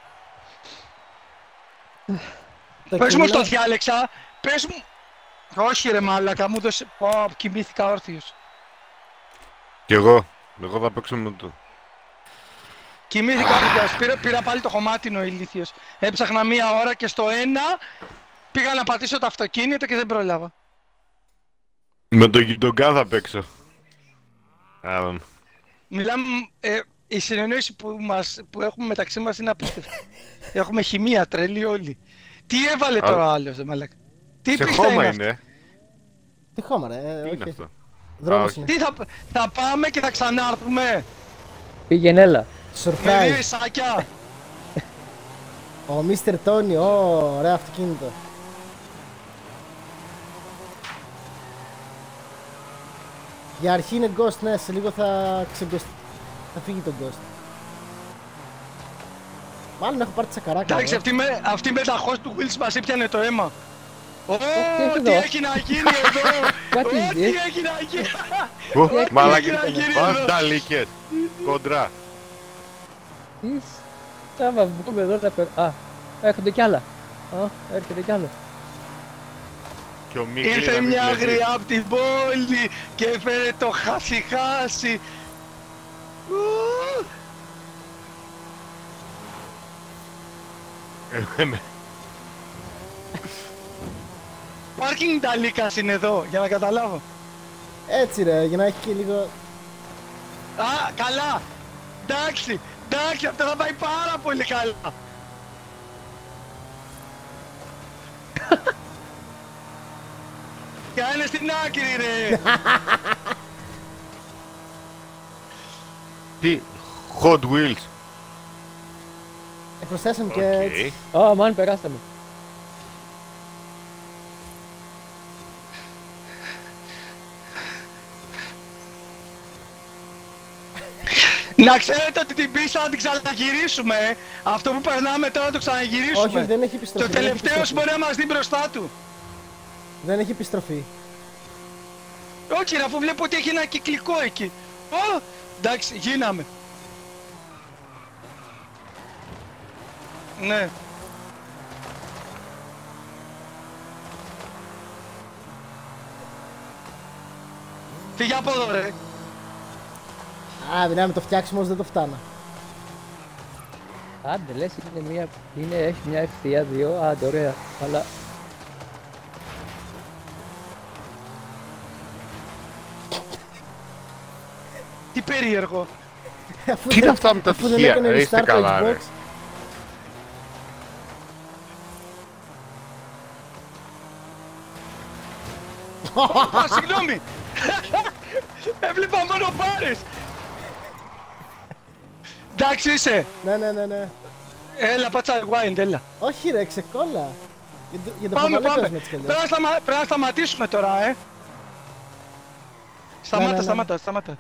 Speaker 2: Πες μου το διάλεξα, πες μου... Όχι ρε μάλακα, μου δώσε... κοιμήθηκα όρθιος.
Speaker 5: Κι εγώ θα παίξω με το.
Speaker 2: Κοιμήθηκα όρθιος, πήρα πάλι το χωμάτινο ηλίθιος. Έψαχνα 1 ώρα και στο 1 πήγα να πατήσω το αυτοκίνητο και δεν πρόλαβα.
Speaker 5: Με τον Γιντογκά θα παίξω. Άλλον.
Speaker 2: Μιλάμε, η συνεννόηση που έχουμε μεταξύ μας είναι απίστευτη. Έχουμε χημεία τρελή όλοι. Τι έβαλε τώρα ο άλλος, δε μαλάκα? Τι
Speaker 5: Σε
Speaker 2: πίστα
Speaker 5: χώμα
Speaker 2: αυτό?
Speaker 5: είναι.
Speaker 1: Τι χώμα ρε,
Speaker 5: Τι είναι
Speaker 1: όχι.
Speaker 5: αυτό.
Speaker 1: Δρόμος
Speaker 5: όχι.
Speaker 1: είναι.
Speaker 2: Τι θα πάμε και θα ξανάρθουμε
Speaker 6: Πήγαινε, έλα.
Speaker 2: με 2
Speaker 1: Surprise.
Speaker 2: ισάκια.
Speaker 1: Ο Mr. Tony, ωραίο αυτοκίνητο. Για αρχή είναι Ghost, ναι, σε λίγο θα θα φύγει το Ghost. Μάλλον έχω πάρει τη σακαράκα.
Speaker 2: Εντάξει, αυτή με τα host του Wills μας έπιανε το αίμα. Ω,
Speaker 6: έχει
Speaker 2: τι
Speaker 6: εδώ?
Speaker 2: έχει να γίνει εδώ!
Speaker 6: Κάτι
Speaker 2: Ω, τι
Speaker 6: δει.
Speaker 2: έχει να γίνει!
Speaker 5: Μαλάκι,
Speaker 2: έγινε,
Speaker 5: βανταλίκες. Κοντρά.
Speaker 6: Τι θα βγούμε εδώ να περ... Α, έρχονται κι άλλα. Έρχεται κι άλλο.
Speaker 5: Και ο Μίγλη
Speaker 2: Ήρθε
Speaker 5: να μην
Speaker 2: μια
Speaker 5: βλέπει.
Speaker 2: γριά απ' την πόλη και έφερε το χάσι-χάσι. Ου,
Speaker 5: Ναι.
Speaker 2: Πάρκινγκ Νταλίκας είναι εδώ, για να καταλάβω.
Speaker 1: Έτσι ρε, για να έχει και λίγο...
Speaker 2: Α, καλά! Εντάξει, αυτό θα πάει πάρα πολύ καλά. Κάνε στην άκρη ρε!
Speaker 5: Τι, Hot Wheels.
Speaker 1: Προσθέσαμε και έτσι.
Speaker 5: Οκ.
Speaker 6: Α, μαν, περάσαμε.
Speaker 2: Να ξέρετε ότι την πίστα θα την ξαναγυρίσουμε. Αυτό που περνάμε τώρα το ξαναγυρίσουμε.
Speaker 1: Όχι, δεν έχει επιστροφή.
Speaker 2: Το
Speaker 1: δεν έχει
Speaker 2: τελευταίο
Speaker 1: επιστροφή.
Speaker 2: μπορεί να μας δει μπροστά του.
Speaker 1: Δεν έχει επιστροφή.
Speaker 2: Όχι ρε, αφού βλέπω ότι έχει ένα κυκλικό εκεί. Ω, εντάξει, γίναμε. Ναι. Φύγε από εδώ ρε.
Speaker 1: Α, δυνάμει το φτιάξιμο, όμως δεν το φτάνω.
Speaker 6: Άντε, λες, έχει μια ευθεία, 2. Άντε, ωραία. Αλλά
Speaker 2: Τι περίεργο.
Speaker 5: Τι είναι αυτά με τα
Speaker 1: Αφού δεν
Speaker 5: τυχεία,
Speaker 1: έκανε
Speaker 5: είστε
Speaker 1: restart το
Speaker 5: καλά ρε.
Speaker 1: Xbox.
Speaker 2: Α, συγγνώμη. Έβλεπα μόνο πάρες. Εντάξει είσαι.
Speaker 1: Ναι.
Speaker 2: Έλα, πάτσα rewind, έλα.
Speaker 1: Όχι ρε, ξεκόλα. Για το
Speaker 2: Πάμε.
Speaker 1: προβολέ παίζουμε έτσι κι αλλιώς.
Speaker 2: Πρέπει να σταματήσουμε τώρα, Σταμάτα.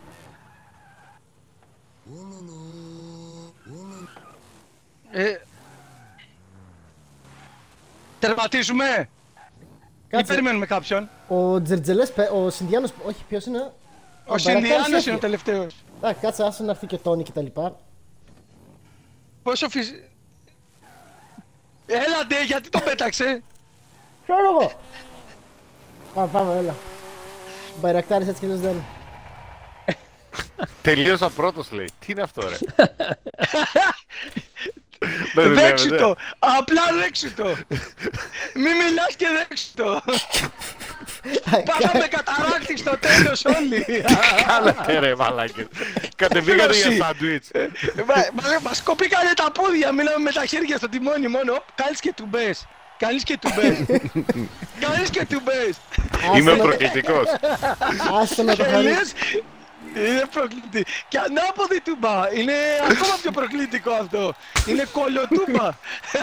Speaker 2: Τερματίζουμε ή
Speaker 1: Κάτσε,
Speaker 2: περιμένουμε κάποιον.
Speaker 1: ο Τζερτζελές, ο Συνδιάνος, όχι ποιος είναι.
Speaker 2: Ο
Speaker 1: Μπαρακτάρης
Speaker 2: Συνδιάνος
Speaker 1: έφυγε.
Speaker 2: είναι ο τελευταίος.
Speaker 1: Κάτσε, άσε να έρθει και ο Τόνι και τα λοιπά.
Speaker 2: Πόσο Έλα ντε, γιατί τον πέταξε.
Speaker 1: Ξέρω εγώ. Πάμε, έλα. Ο Μπαρακτάρης έτσι κι αλλιώς δεν.
Speaker 5: Τελείωσα πρώτος λέει. Τι είναι αυτό ρε.
Speaker 2: Δέξου το! Απλά δέξου το! Μη μιλάς και δέξου το! Πάθαμε καταράκτη στο τέλος όλοι!
Speaker 5: Κάνατε ρε μαλάκες. Κατεβήκατε για σάντουιτς.
Speaker 2: Μας κοπήκανε τα πόδια, μιλάμε με τα χέρια στο τιμόνι μόνο. Κάνεις και τουμπές!
Speaker 5: Είμαι προκλητικός.
Speaker 1: Άστο να το
Speaker 2: Και
Speaker 1: χαρεί.
Speaker 2: λες, είναι προκλητικό. Και ανάποδη τούμπα. Είναι ακόμα πιο προκλητικό αυτό. Είναι κολοτούμπα.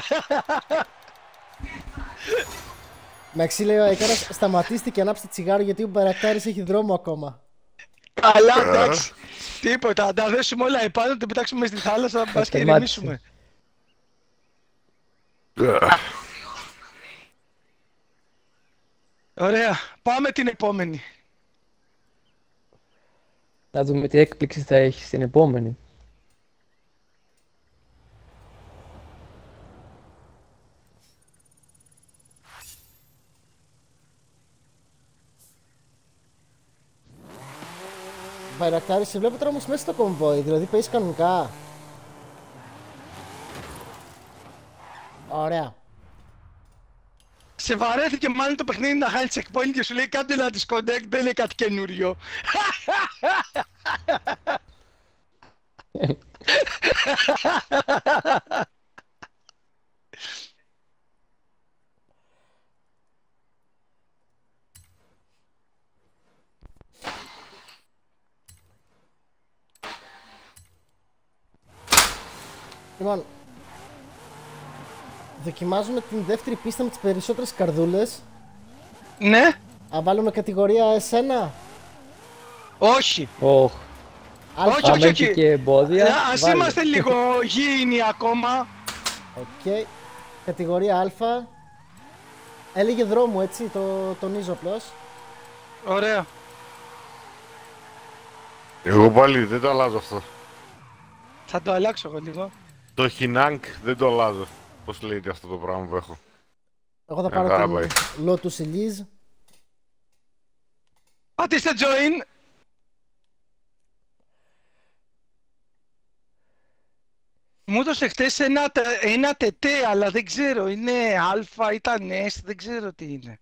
Speaker 1: Εντάξει, λέει ο Αικάρας, σταματήστε και ανάψτε τσιγάρο γιατί ο Μπαρακτάρης έχει δρόμο ακόμα.
Speaker 2: Αλλά εντάξει. Τίποτα. Αν τα δέσουμε όλα επάνω, το πετάξουμε στη θάλασσα, μπας και ηρεμήσουμε. Ωραία. Πάμε την επόμενη.
Speaker 6: Να δούμε τι έκπληξη θα έχει στην επόμενη.
Speaker 1: Μπαρακτάρη, σε βλέπω τώρα όμως μέσα στο κομβόι, δηλαδή παίζεις κανονικά. Ωραία.
Speaker 2: Σε βαρέθηκε μάλλον το παιχνίδι να χάνει checkpoint και σου λέει κάντε ένα disconnect, δεν είναι κάτι καινούριο.
Speaker 1: Λοιπόν, δοκιμάζουμε την δεύτερη πίστα με τις περισσότερες καρδούλες.
Speaker 2: Ναι,
Speaker 1: Αν βάλουμε κατηγορία εσένα.
Speaker 2: όχι.
Speaker 6: Ωχ,
Speaker 2: Όχι,
Speaker 6: άμα
Speaker 2: όχι,
Speaker 6: έχει
Speaker 2: όχι.
Speaker 6: και εμπόδια,
Speaker 2: Ας
Speaker 6: βάλε.
Speaker 2: είμαστε λίγο γήινοι ακόμα.
Speaker 1: Οκ. Κατηγορία Α. Έλεγε δρόμου, έτσι, το τονίζω απλώς.
Speaker 2: Ωραία.
Speaker 5: Εγώ πάλι δεν το αλλάζω αυτό.
Speaker 2: Θα το αλλάξω εγώ λίγο.
Speaker 5: Το Χινάνκ δεν το αλλάζω. Πώς λέγεται αυτό το πράγμα που έχω.
Speaker 1: Εγώ θα
Speaker 5: χαρά
Speaker 1: πάρω
Speaker 5: πάει.
Speaker 1: την Lotus Elise.
Speaker 2: Πατήστε join. Μου έδωσε χτες ένα τετέ, αλλά δεν ξέρω, είναι α, ήταν S, δεν ξέρω τι είναι.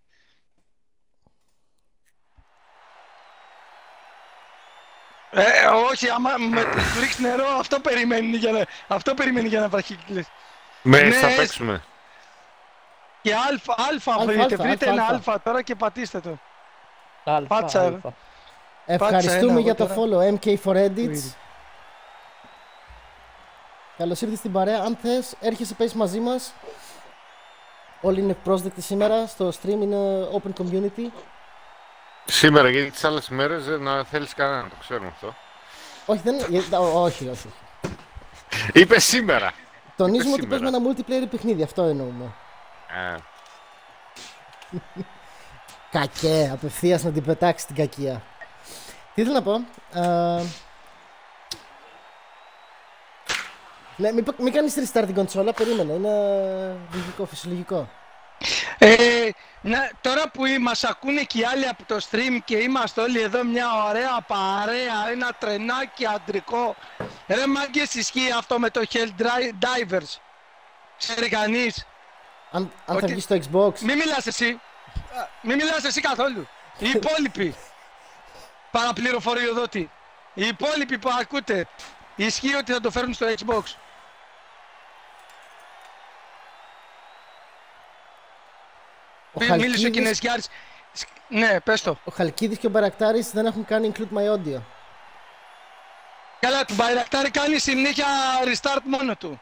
Speaker 2: Όχι, άμα του ρίξει νερό, αυτό περιμένει για να βραχύκλεις.
Speaker 5: Μέσα θα
Speaker 2: Ναι,
Speaker 5: παίξουμε.
Speaker 2: Και α, βρείτε ένα α τώρα και πατήστε το. Πάτσα.
Speaker 1: Ευχαριστούμε
Speaker 2: ένα
Speaker 1: για
Speaker 2: εγώ
Speaker 1: το follow MK4 Edits. Καλώς ήρθες στην παρέα. Αν θες, έρχεσαι παίζεις μαζί μας. Όλοι είναι πρόσδεκτοι σήμερα. Στο stream είναι open community.
Speaker 5: Σήμερα, γιατί τις άλλες μέρες δεν θέλεις κανένα, το ξέρουμε αυτό.
Speaker 1: Όχι, όχι.
Speaker 5: Είπε σήμερα.
Speaker 1: Τονίζουμε ότι
Speaker 5: σήμερα.
Speaker 1: παίζουμε ένα multiplayer παιχνίδι, αυτό εννοούμε. Κακέ, απευθείας να την πετάξει την κακία. Τι ήθελα να πω. Ναι, μην κάνεις restart την κονσόλα, περίμενε, είναι λογικό, φυσιολογικό.
Speaker 2: Τώρα που μας ακούνε και οι άλλοι από το stream και είμαστε όλοι εδώ μια ωραία παρέα, ένα τρενάκι αντρικό. Ρε μάγκες, ισχύει αυτό με το Hell Divers? Ξέρει κανείς?
Speaker 1: Αν θα
Speaker 2: Ότι-
Speaker 1: βγει στο Xbox.
Speaker 2: Μη μιλάς εσύ. Μη μιλάς εσύ καθόλου. Οι υπόλοιποι. Παραπληροφοριοδότη. Οι υπόλοιποι που ακούτε, ισχύει ότι θα το φέρουν στο Xbox. Μίλησε ο Κινέζικιάρης. Ναι, πες το.
Speaker 1: Ο Χαλκίδης και ο Μπαϊρακτάρης δεν έχουν κάνει include my audio.
Speaker 2: Καλά, του Μπαϊρακτάρη κάνει συνέχεια restart μόνο του.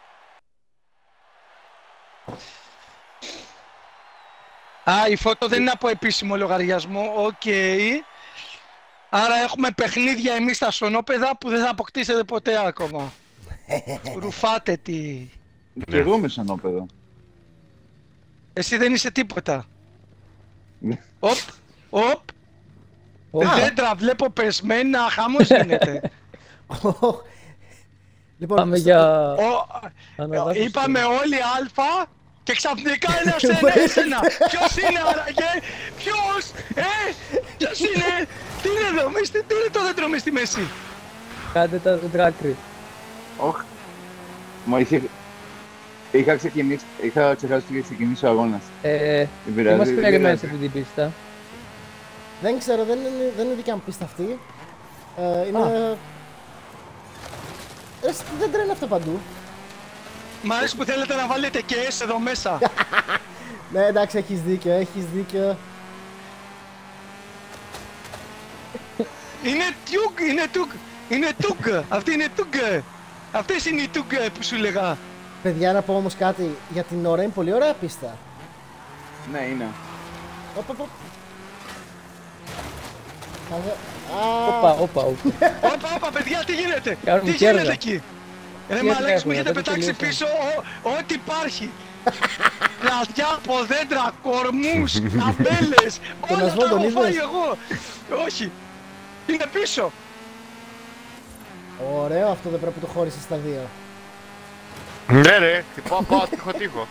Speaker 2: Α, η φώτο δεν είναι από επίσημο λογαριασμό, οκ. Άρα έχουμε παιχνίδια εμείς στα σωνόπεδα που δεν θα αποκτήσετε ποτέ ακόμα. Ρουφάτε τι.
Speaker 3: Και εγώ είμαι σανόπεδο.
Speaker 2: Εσύ δεν είσαι τίποτα. Οπ, οπ. Δέντρα βλέπω πεσμένα, χαμός γίνεται.
Speaker 1: Λοιπόν,
Speaker 6: Πάμε για...
Speaker 2: Είπαμε όλοι αλφα και ξαφνικά ένας ένα. Ποιος είναι άραγε, ποιος, ποιος είναι, τι είναι εδώ, τι είναι το δέντρο μες στη μέση.
Speaker 6: Κάντε τα δέντρακρι.
Speaker 3: Όχ. Μα είχα ξεχάσει ότι είχε ξεκινήσει ο αγώνας.
Speaker 6: Τι μας περιμένει σε αυτή την πίστα?
Speaker 1: δεν ξέρω, δεν είναι δικιά μου πίστα αυτή. Είναι... δεν τρένε αυτό παντού.
Speaker 2: Μ' αρέσει που θέλετε να βάλετε και S εδώ μέσα.
Speaker 1: Ναι, εντάξει, έχεις δίκιο.
Speaker 2: Είναι τούγκ, αυτή είναι τούγκ. Αυτές είναι οι τούγκ που σου λέγα.
Speaker 1: Παιδιά, να πω όμως κάτι, για την ώρα είναι πολύ ωραία πίστα.
Speaker 3: Ναι, είναι.
Speaker 2: Όπα, παιδιά, τι γίνεται,
Speaker 6: Κάνουμε
Speaker 2: τι
Speaker 6: κέρδα.
Speaker 2: γίνεται εκεί. Ρε μαλάκες, μου έχετε πετάξει πίσω ό,τι υπάρχει. Πλατιά από δέντρα, κορμούς, ταμπέλες, όλα τα έχω φάει εγώ. Όχι, είναι πίσω.
Speaker 1: Ωραίο, αυτό δεν πρέπει να το χώρισες στα δύο.
Speaker 5: Ναι ρε, πάω τείχο.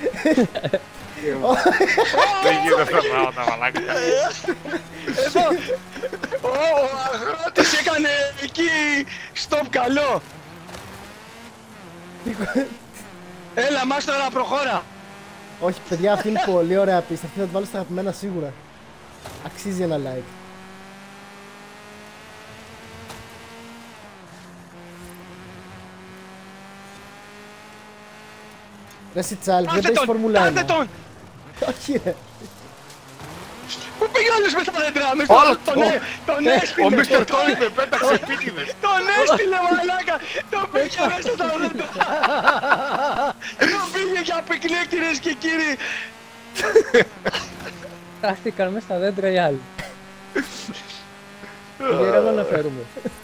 Speaker 5: Δεν γίνεται αυτά πράγματα, μαλάκα.
Speaker 2: Εδώ, ο αγρότης έκανε εκεί stop καλό. Έλα, μας τώρα προχώρα.
Speaker 1: Όχι, παιδιά, αυτή είναι πολύ ωραία πίστα. Αυτή θα τη βάλω στα αγαπημένα σίγουρα. Αξίζει ένα like. Ρε Σιτσάλ, δεν παίζεις Φόρμουλα 1.
Speaker 2: Άντε τον!
Speaker 1: Όχι ρε.
Speaker 2: Πού πήγε όλος με τα δέντρα, τον έστειλε.
Speaker 5: Ο Μίστερ Τόνι με πέταξε επίτηδες.
Speaker 2: Τον έστειλε μαλάκα, τον πήγε μέσα στα δέντρα. Τον πήγε για πικνίκ, κυρίες και κύριοι.
Speaker 6: Χάθηκαν μέσα στα δέντρα οι άλλοι. Δεν να αναφέρουμε.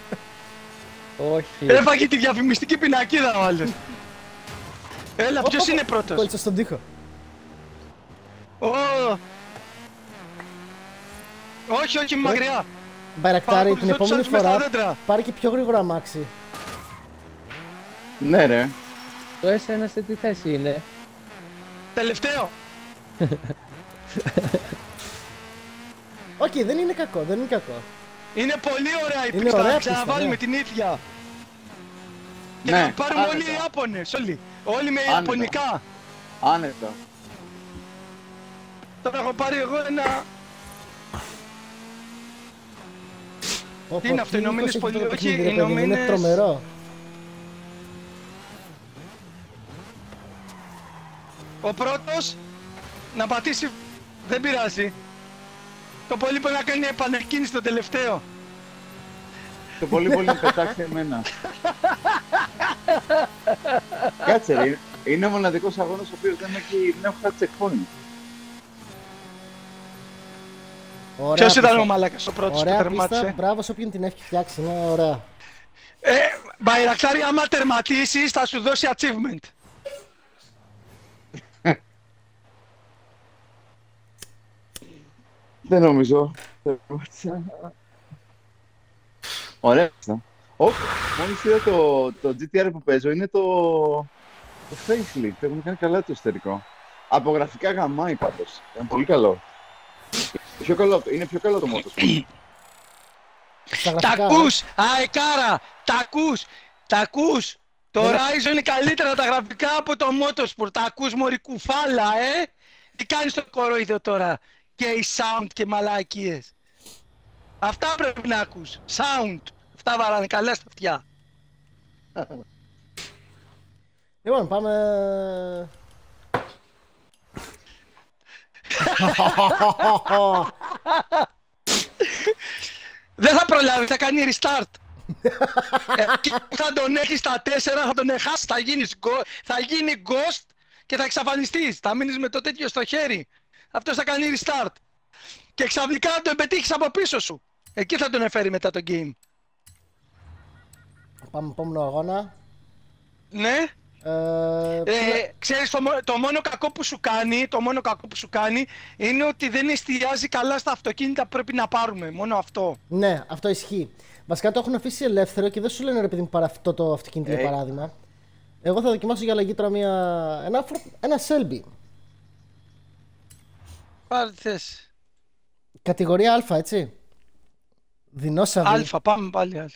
Speaker 6: Όχι.
Speaker 2: Έφαγε τη διαφημιστική πινακίδα ο άλλος. Έλα, ποιος είναι πρώτος?
Speaker 1: Κόλλησα στον τοίχο.
Speaker 2: Όχι, μακριά.
Speaker 1: Μπαϊρακτάρη, την επόμενη φορά πάρει και πιο γρήγορα αμάξι.
Speaker 3: Ναι ρε.
Speaker 6: Το S1 σε τι θέση είναι?
Speaker 2: Τελευταίο.
Speaker 1: Όχι, δεν είναι κακό.
Speaker 2: Είναι πολύ ωραία η
Speaker 1: Είναι
Speaker 2: πίστα,
Speaker 1: ωραία
Speaker 2: να
Speaker 1: πίστα,
Speaker 2: ξαναβάλουμε
Speaker 1: ναι.
Speaker 2: την ίδια. Και
Speaker 3: Ναι,
Speaker 2: να πάρουμε όλοι οι
Speaker 3: άνετα.
Speaker 2: Ιάπωνες, όλοι με
Speaker 3: Άνετα.
Speaker 2: Ιαπωνικά.
Speaker 3: Άνετα.
Speaker 2: Τώρα έχω πάρει εγώ ένα... Τι είναι αυτό, Ηνωμένες Πολιτείες, όχι,
Speaker 1: Είναι
Speaker 2: Ηνωμένες...
Speaker 1: τρομερό.
Speaker 2: Ο πρώτος να πατήσει, δεν πειράζει. Το πολύ μπορεί να κάνει επανεκκίνηση το τελευταίο.
Speaker 3: Το πολύ να πετάξει εμένα. Κάτσε ρε, είναι ο μοναδικός αγώνας ο οποίος δεν έχω χάσει checkpoint.
Speaker 2: Ποιος ήταν ο μαλάκας ο πρώτος που
Speaker 1: ωραία
Speaker 2: τερμάτισε?
Speaker 1: πίστα, μπράβο σε όποιον την έχει φτιάξει, είναι ωραία.
Speaker 2: Μπαϊρακτάρη, άμα τερματίσεις θα σου δώσει achievement.
Speaker 3: Δεν νομίζω. Ωραία. Μόλις είδα το GTR που παίζω, είναι το facelift. Έχουν κάνει καλά το εσωτερικό. Από γραφικά γαμάει πάντως. Είναι πολύ καλό. Είναι πιο καλό το Motorsport.
Speaker 2: Τα ακούς, αεκάρα, τα ακούς. Το Horizon είναι καλύτερα τα γραφικά από το Motorsport. Τα ακούς μωρή κουφάλα, Τι κάνεις το κορόιδο τώρα? Και η sound και μαλακίες. Αυτά πρέπει να ακούς. Sound. Αυτά βαράνε καλά στα αυτιά.
Speaker 1: Λοιπόν, πάμε...
Speaker 2: Δεν θα προλάβει, θα κάνει restart. Εκεί που θα τον έχει στα 4, θα τον έχασει, θα γίνει ghost και θα εξαφανιστείς. Θα μείνεις με το τέτοιο στο χέρι. Αυτός θα κάνει restart. Και ξαφνικά θα τον πετύχεις από πίσω σου. Εκεί θα τον εφέρει μετά το game.
Speaker 1: Πάμε επόμενο αγώνα.
Speaker 2: Ναι. Ξέρεις, το μόνο κακό που σου κάνει είναι ότι δεν εστιάζει καλά στα αυτοκίνητα που πρέπει να πάρουμε. Μόνο αυτό.
Speaker 1: Ναι, αυτό ισχύει. Βασικά το έχουν αφήσει ελεύθερο και δεν σου λένε ρε παιδί μου πάρε αυτό το αυτοκίνητο για παράδειγμα. Εγώ θα δοκιμάσω για αλλαγή τώρα ένα Selby.
Speaker 2: Πάρε τι θες.
Speaker 1: Κατηγορία Α, έτσι. Δεινόσαυροι.
Speaker 2: Α, πάμε πάλι Α.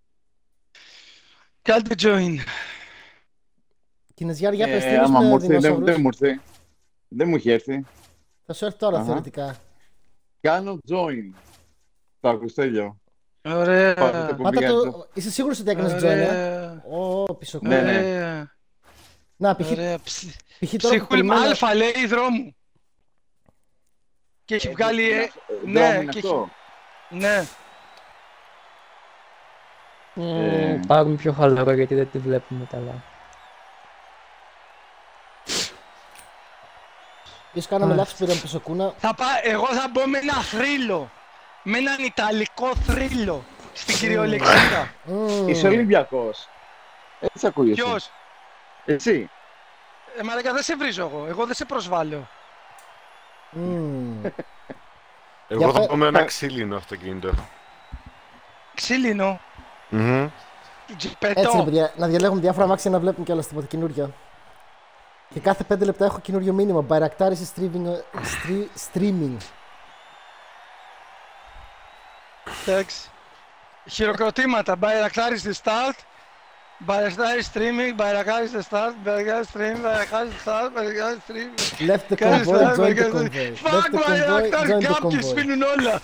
Speaker 2: Κάντε join.
Speaker 1: Κινεζιάρ, για πες τι
Speaker 3: άμα μου
Speaker 1: είναι
Speaker 3: έρθει,
Speaker 1: δεινόσαυρους.
Speaker 3: δεν μου ήρθε. Δεν μου έχει έρθει.
Speaker 1: Θα σου έρθει τώρα
Speaker 3: Αχα.
Speaker 1: θεωρητικά.
Speaker 3: Κάνω join. Το ακουστέλιο.
Speaker 2: Ωραία.
Speaker 1: Πάτα το... Είσαι σίγουρος ότι έκανες join, Ω, πίσω
Speaker 3: Ναι, ναι.
Speaker 2: Ωραία.
Speaker 1: Να, π.χ.
Speaker 2: Ωραία.
Speaker 1: π.χ. τώρα που
Speaker 2: Ψυχούλημα
Speaker 1: περιμένω...
Speaker 2: Αλφα λέει δρόμου. Και έχει βγάλει...
Speaker 3: Ναι,
Speaker 2: Ναι,
Speaker 3: είναι
Speaker 2: και
Speaker 3: αυτό.
Speaker 2: ναι.
Speaker 6: Πάρουμε πιο χαλαρό γιατί δεν τη βλέπουμε καλά.
Speaker 1: Ίσως κάναμε λάθος πήραμε πίσω κούνα.
Speaker 2: Εγώ θα μπω με ένα θρύλο. Με έναν ιταλικό θρύλο. Στην κυριολεξία.
Speaker 3: Είσαι Ολυμπιακός. Έτσι ακούγεσαι.
Speaker 2: Ποιος?
Speaker 3: Εσύ.
Speaker 2: Μαλάκα, δεν σε βρίζω εγώ. Εγώ δεν σε προσβάλλω.
Speaker 5: Εγώ θα πω με ένα ξύλινο αυτοκίνητο.
Speaker 2: Ξύλινο.
Speaker 5: Μμμ.
Speaker 1: Έτσι ρε
Speaker 2: Τζιπετό.
Speaker 1: παιδιά, να διαλέγουμε διάφορα αμάξια να βλέπουμε κιόλας τίποτα καινούργια. Και κάθε 5 λεπτά έχω καινούριο μήνυμα. Μπαϊρακτάρι σε streaming.
Speaker 2: Εντάξει. Χειροκροτήματα. Μπαϊρακτάρι στη start. Μπαϊρακτάρι streaming. Μπαϊρακτάρι στη start. Μπαϊρακτάρι streaming. Μπαϊρακτάρι στη start. Μπαϊρακτάρι streaming.
Speaker 1: Left the
Speaker 2: Κάνεις
Speaker 1: convoy,
Speaker 2: start,
Speaker 1: join the
Speaker 2: μπαϊρακτάρι-
Speaker 1: convoy.
Speaker 2: Fuck
Speaker 1: Left the convoy,
Speaker 2: μπαϊρακτάρι,
Speaker 1: join the
Speaker 2: κάποιοι
Speaker 1: convoy.
Speaker 2: σβήνουν όλα.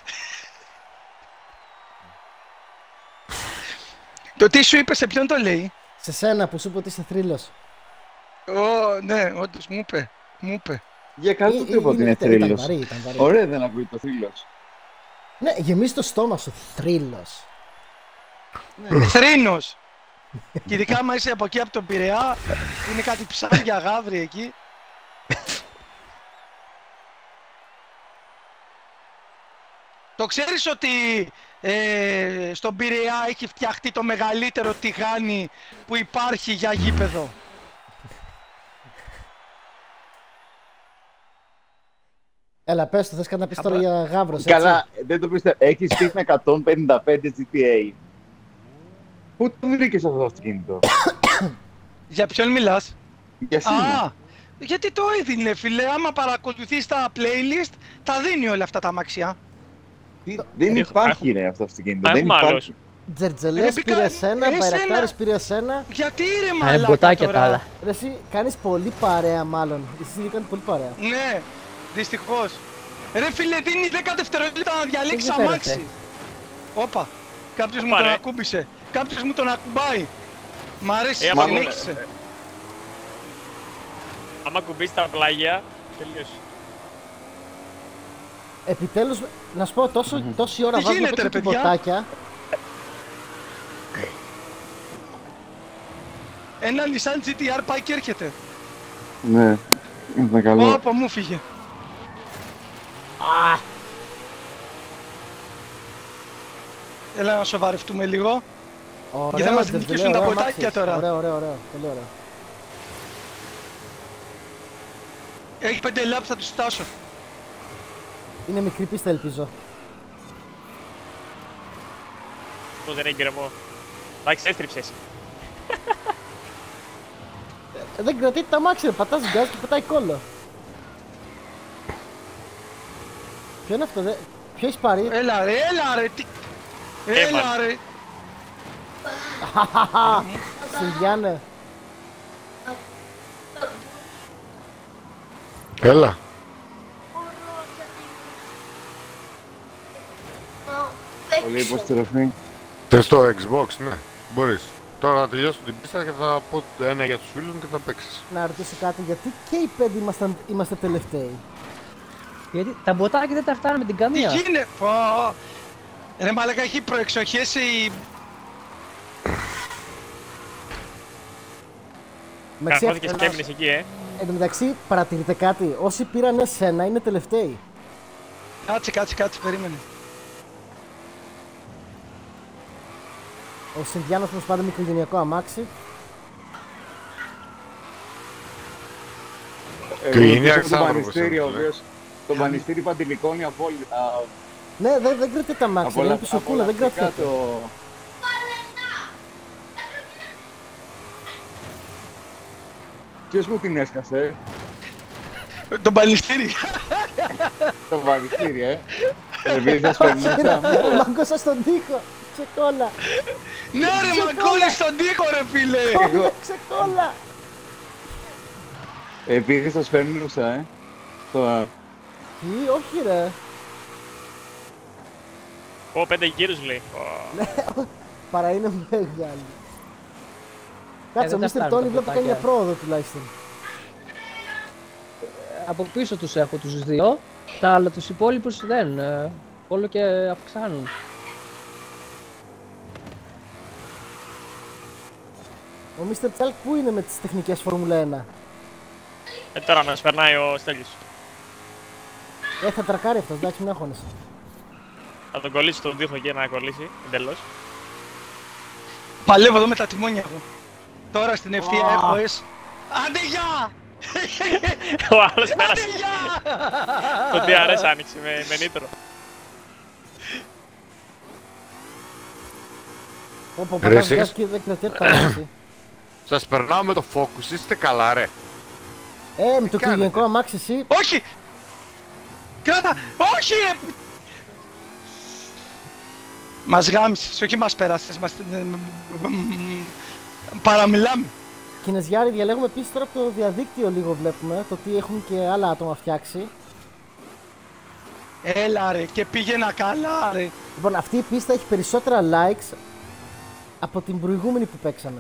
Speaker 2: Το τι σου είπε, σε ποιον το λέει?
Speaker 1: Σε σένα που σου είπε ότι είσαι θρύλος.
Speaker 2: Ναι, όντως μου είπε. Μου είπε.
Speaker 3: Για καλό το είπα ότι είναι
Speaker 1: Ήταν
Speaker 3: θρύλος.
Speaker 1: βαρύ, ήταν βαρύ.
Speaker 3: Ωραία δεν ακούει το θρύλος.
Speaker 1: Ναι, γεμίζει το στόμα σου, θρύλος.
Speaker 2: Θρήνος. Και ειδικά άμα είσαι από εκεί από τον Πειραιά, είναι κάτι ψάρια γάβρι εκεί. Το ξέρεις ότι στον Πειραιά έχει φτιαχτεί το μεγαλύτερο τηγάνι που υπάρχει για γήπεδο.
Speaker 1: Έλα, πες το, θες κάτι να πεις τώρα για γάβρος, έτσι.
Speaker 3: Καλά, δεν το πιστεύω. Έχεις πει με 155 GTA. Πού το βρήκες αυτό το αυτοκίνητο?
Speaker 2: Για ποιον μιλάς?
Speaker 3: Για σήμερα.
Speaker 2: Α, γιατί το έδινε φίλε, άμα παρακολουθείς τα playlist, τα δίνει όλα αυτά τα αμαξιά.
Speaker 3: Δεν υπάρχει ρε αυτό το αυτοκίνητο. Δεν
Speaker 4: Έχουμε άλλος.
Speaker 3: υπάρχει.
Speaker 1: Τζερτζελές
Speaker 2: Ρε,
Speaker 1: πήρε εσένα,
Speaker 2: εσένα.
Speaker 1: Μπαϊρακτάρις πήρε εσένα.
Speaker 2: Γιατί ρε
Speaker 6: Είναι
Speaker 2: μαλάκα
Speaker 6: μποτάκια
Speaker 2: τώρα?
Speaker 6: τα άλλα.
Speaker 1: Ρε εσύ κάνεις πολύ παρέα μάλλον. Εσύ δύο κάνεις πολύ παρέα.
Speaker 2: Ναι, δυστυχώς. Ρε φίλε, δίνει 10 δευτερόλεπτα να διαλέξεις
Speaker 6: Δεν
Speaker 2: αμάξι.
Speaker 6: φέρεται.
Speaker 2: Όπα, κάποιος μου
Speaker 4: Όπα,
Speaker 2: τον
Speaker 4: ρε.
Speaker 2: ακούμπησε. Κάποιος μου τον ακουμπάει. Μ' αρέσει,
Speaker 4: άμα-
Speaker 2: συνέχισε.
Speaker 4: Άμα κουμπίσει τα πλάγια, τελείωσε.
Speaker 1: Επιτέλους, να σου πω τόση ώρα
Speaker 2: Τι
Speaker 1: βάζουμε
Speaker 2: γίνεται, ρε,
Speaker 1: τέτοια
Speaker 2: παιδιά?
Speaker 1: ποτάκια.
Speaker 2: Ένα Nissan GTR πάει και έρχεται.
Speaker 3: Ναι, είναι καλό.
Speaker 2: Όπα, μου φύγε. Έλα να σοβαρευτούμε λίγο.
Speaker 1: Ωραίο,
Speaker 2: θα μας
Speaker 1: Τζερτζελέ,
Speaker 2: νικήσουν τα
Speaker 1: ωραίο
Speaker 2: ποτάκια
Speaker 1: αμάξι.
Speaker 2: τώρα.
Speaker 1: Ωραίο, ωραίο, ωραίο. Πολύ ωραίο.
Speaker 2: Έχει 5 λάπ, θα τους φτάσω.
Speaker 1: Είναι μικρή πίστα, ελπίζω.
Speaker 4: Πώς δεν έχει γκρεμό. Εντάξει, έστριψες.
Speaker 1: Δεν κρατεί τα αμάξι, ρε. Πατάς γκάζ και πετάει κόλλο. Ποιο είναι αυτό, ποιο έχει πάρει?
Speaker 2: Έλα ρε, τι... Έλα ρε.
Speaker 1: Σιλιάνε.
Speaker 5: Έλα.
Speaker 3: Πολύ υποστροφή.
Speaker 5: Θες το Xbox, ναι, μπορείς. Τώρα να τελειώσω την πίστα και θα πω ένα για τους φίλους μου και θα παίξεις.
Speaker 1: Να ρωτήσω κάτι, γιατί και οι 5 είμαστε τελευταίοι.
Speaker 6: Γιατί τα μποτάκια δεν τα φτάνουν με την
Speaker 2: Τι
Speaker 6: καμία.
Speaker 2: γίνεται, πω. Ρε μαλάκα, έχει προεξοχές η...
Speaker 4: Καρφώθηκες και έμεινες εκεί,
Speaker 1: Εν τω μεταξύ, παρατηρείτε κάτι. Όσοι πήραν εσένα είναι τελευταίοι.
Speaker 2: Κάτσε, περίμενε.
Speaker 1: Ο Συνδιάνος μας πάρει μικρογενειακό αμάξι.
Speaker 5: Είναι
Speaker 3: το
Speaker 5: Αλεξάνδρου,
Speaker 3: Πανιστήρι, ο
Speaker 5: όπως
Speaker 3: οποίος... Το Πανιστήρι Παντηλικώνει απόλυτα.
Speaker 1: Ναι, δεν κρατείται τα αμάξι, είναι πισωκούλα, δεν κρατείται.
Speaker 3: Ποιος μου την έσκασε,
Speaker 2: Τον Παλιστήρι.
Speaker 3: το Πανιστήρι, Επειδή θα σπερνούσα.
Speaker 1: Μαγκώσα στον τοίχο. Ξεκόλα.
Speaker 2: Ναι ρε, μακόλες στον τοίχο ρε φίλε.
Speaker 1: Ξεκόλα.
Speaker 3: Επειδή θα σπερνούσα, Τώρα.
Speaker 1: Τι, όχι ρε.
Speaker 4: Ω, 5 γύρους λέει.
Speaker 1: Παρά είναι μεγάλη. Κάτσε, ο
Speaker 6: δεν
Speaker 1: Mr.
Speaker 6: τα φτάνουν
Speaker 1: Tony
Speaker 6: τα
Speaker 1: βλέπω κάνει μια
Speaker 6: ποτάκια.
Speaker 1: πρόοδο τουλάχιστον.
Speaker 6: Από πίσω τους έχω τους δύο, τα άλλα τους υπόλοιπους δεν. Όλο και αυξάνουν.
Speaker 1: Ο Mr. Chalk πού είναι με τις τεχνικές Φόρμουλα 1.
Speaker 4: Τώρα να περνάει ο Στέλιος.
Speaker 1: Θα τρακάρει αυτός, εντάξει, μην αγχώνεσαι.
Speaker 4: Θα τον κολλήσει τον τοίχο και να κολλήσει εντελώς.
Speaker 2: Παλεύω εδώ με τα τιμόνια μου. Τώρα στην ευθεία έχω εσ. Άντε γεια!
Speaker 4: Ο άλλος
Speaker 2: Άντε
Speaker 4: πέρασε.
Speaker 2: γεια!
Speaker 4: Το DRS άνοιξε με νήτρο.
Speaker 1: Όπω
Speaker 5: Ρε,
Speaker 1: πατάς
Speaker 5: εσείς.
Speaker 1: και δεν κρατιέται τα αμάξι.
Speaker 5: Σας περνάω με το Focus, είστε καλά ρε.
Speaker 1: Με το κλινικό αμάξι εσύ.
Speaker 2: Όχι! Κράτα! Όχι ρε! Μας γάμισες, όχι μας πέρασες, μας... παραμιλάμε.
Speaker 1: Κινεζιάρη, διαλέγουμε επίσης τώρα από το διαδίκτυο λίγο βλέπουμε το τι έχουν και άλλα άτομα φτιάξει.
Speaker 2: Έλα ρε, και πήγαινα καλά ρε.
Speaker 1: Λοιπόν, αυτή η πίστα έχει περισσότερα likes από την προηγούμενη που παίξαμε.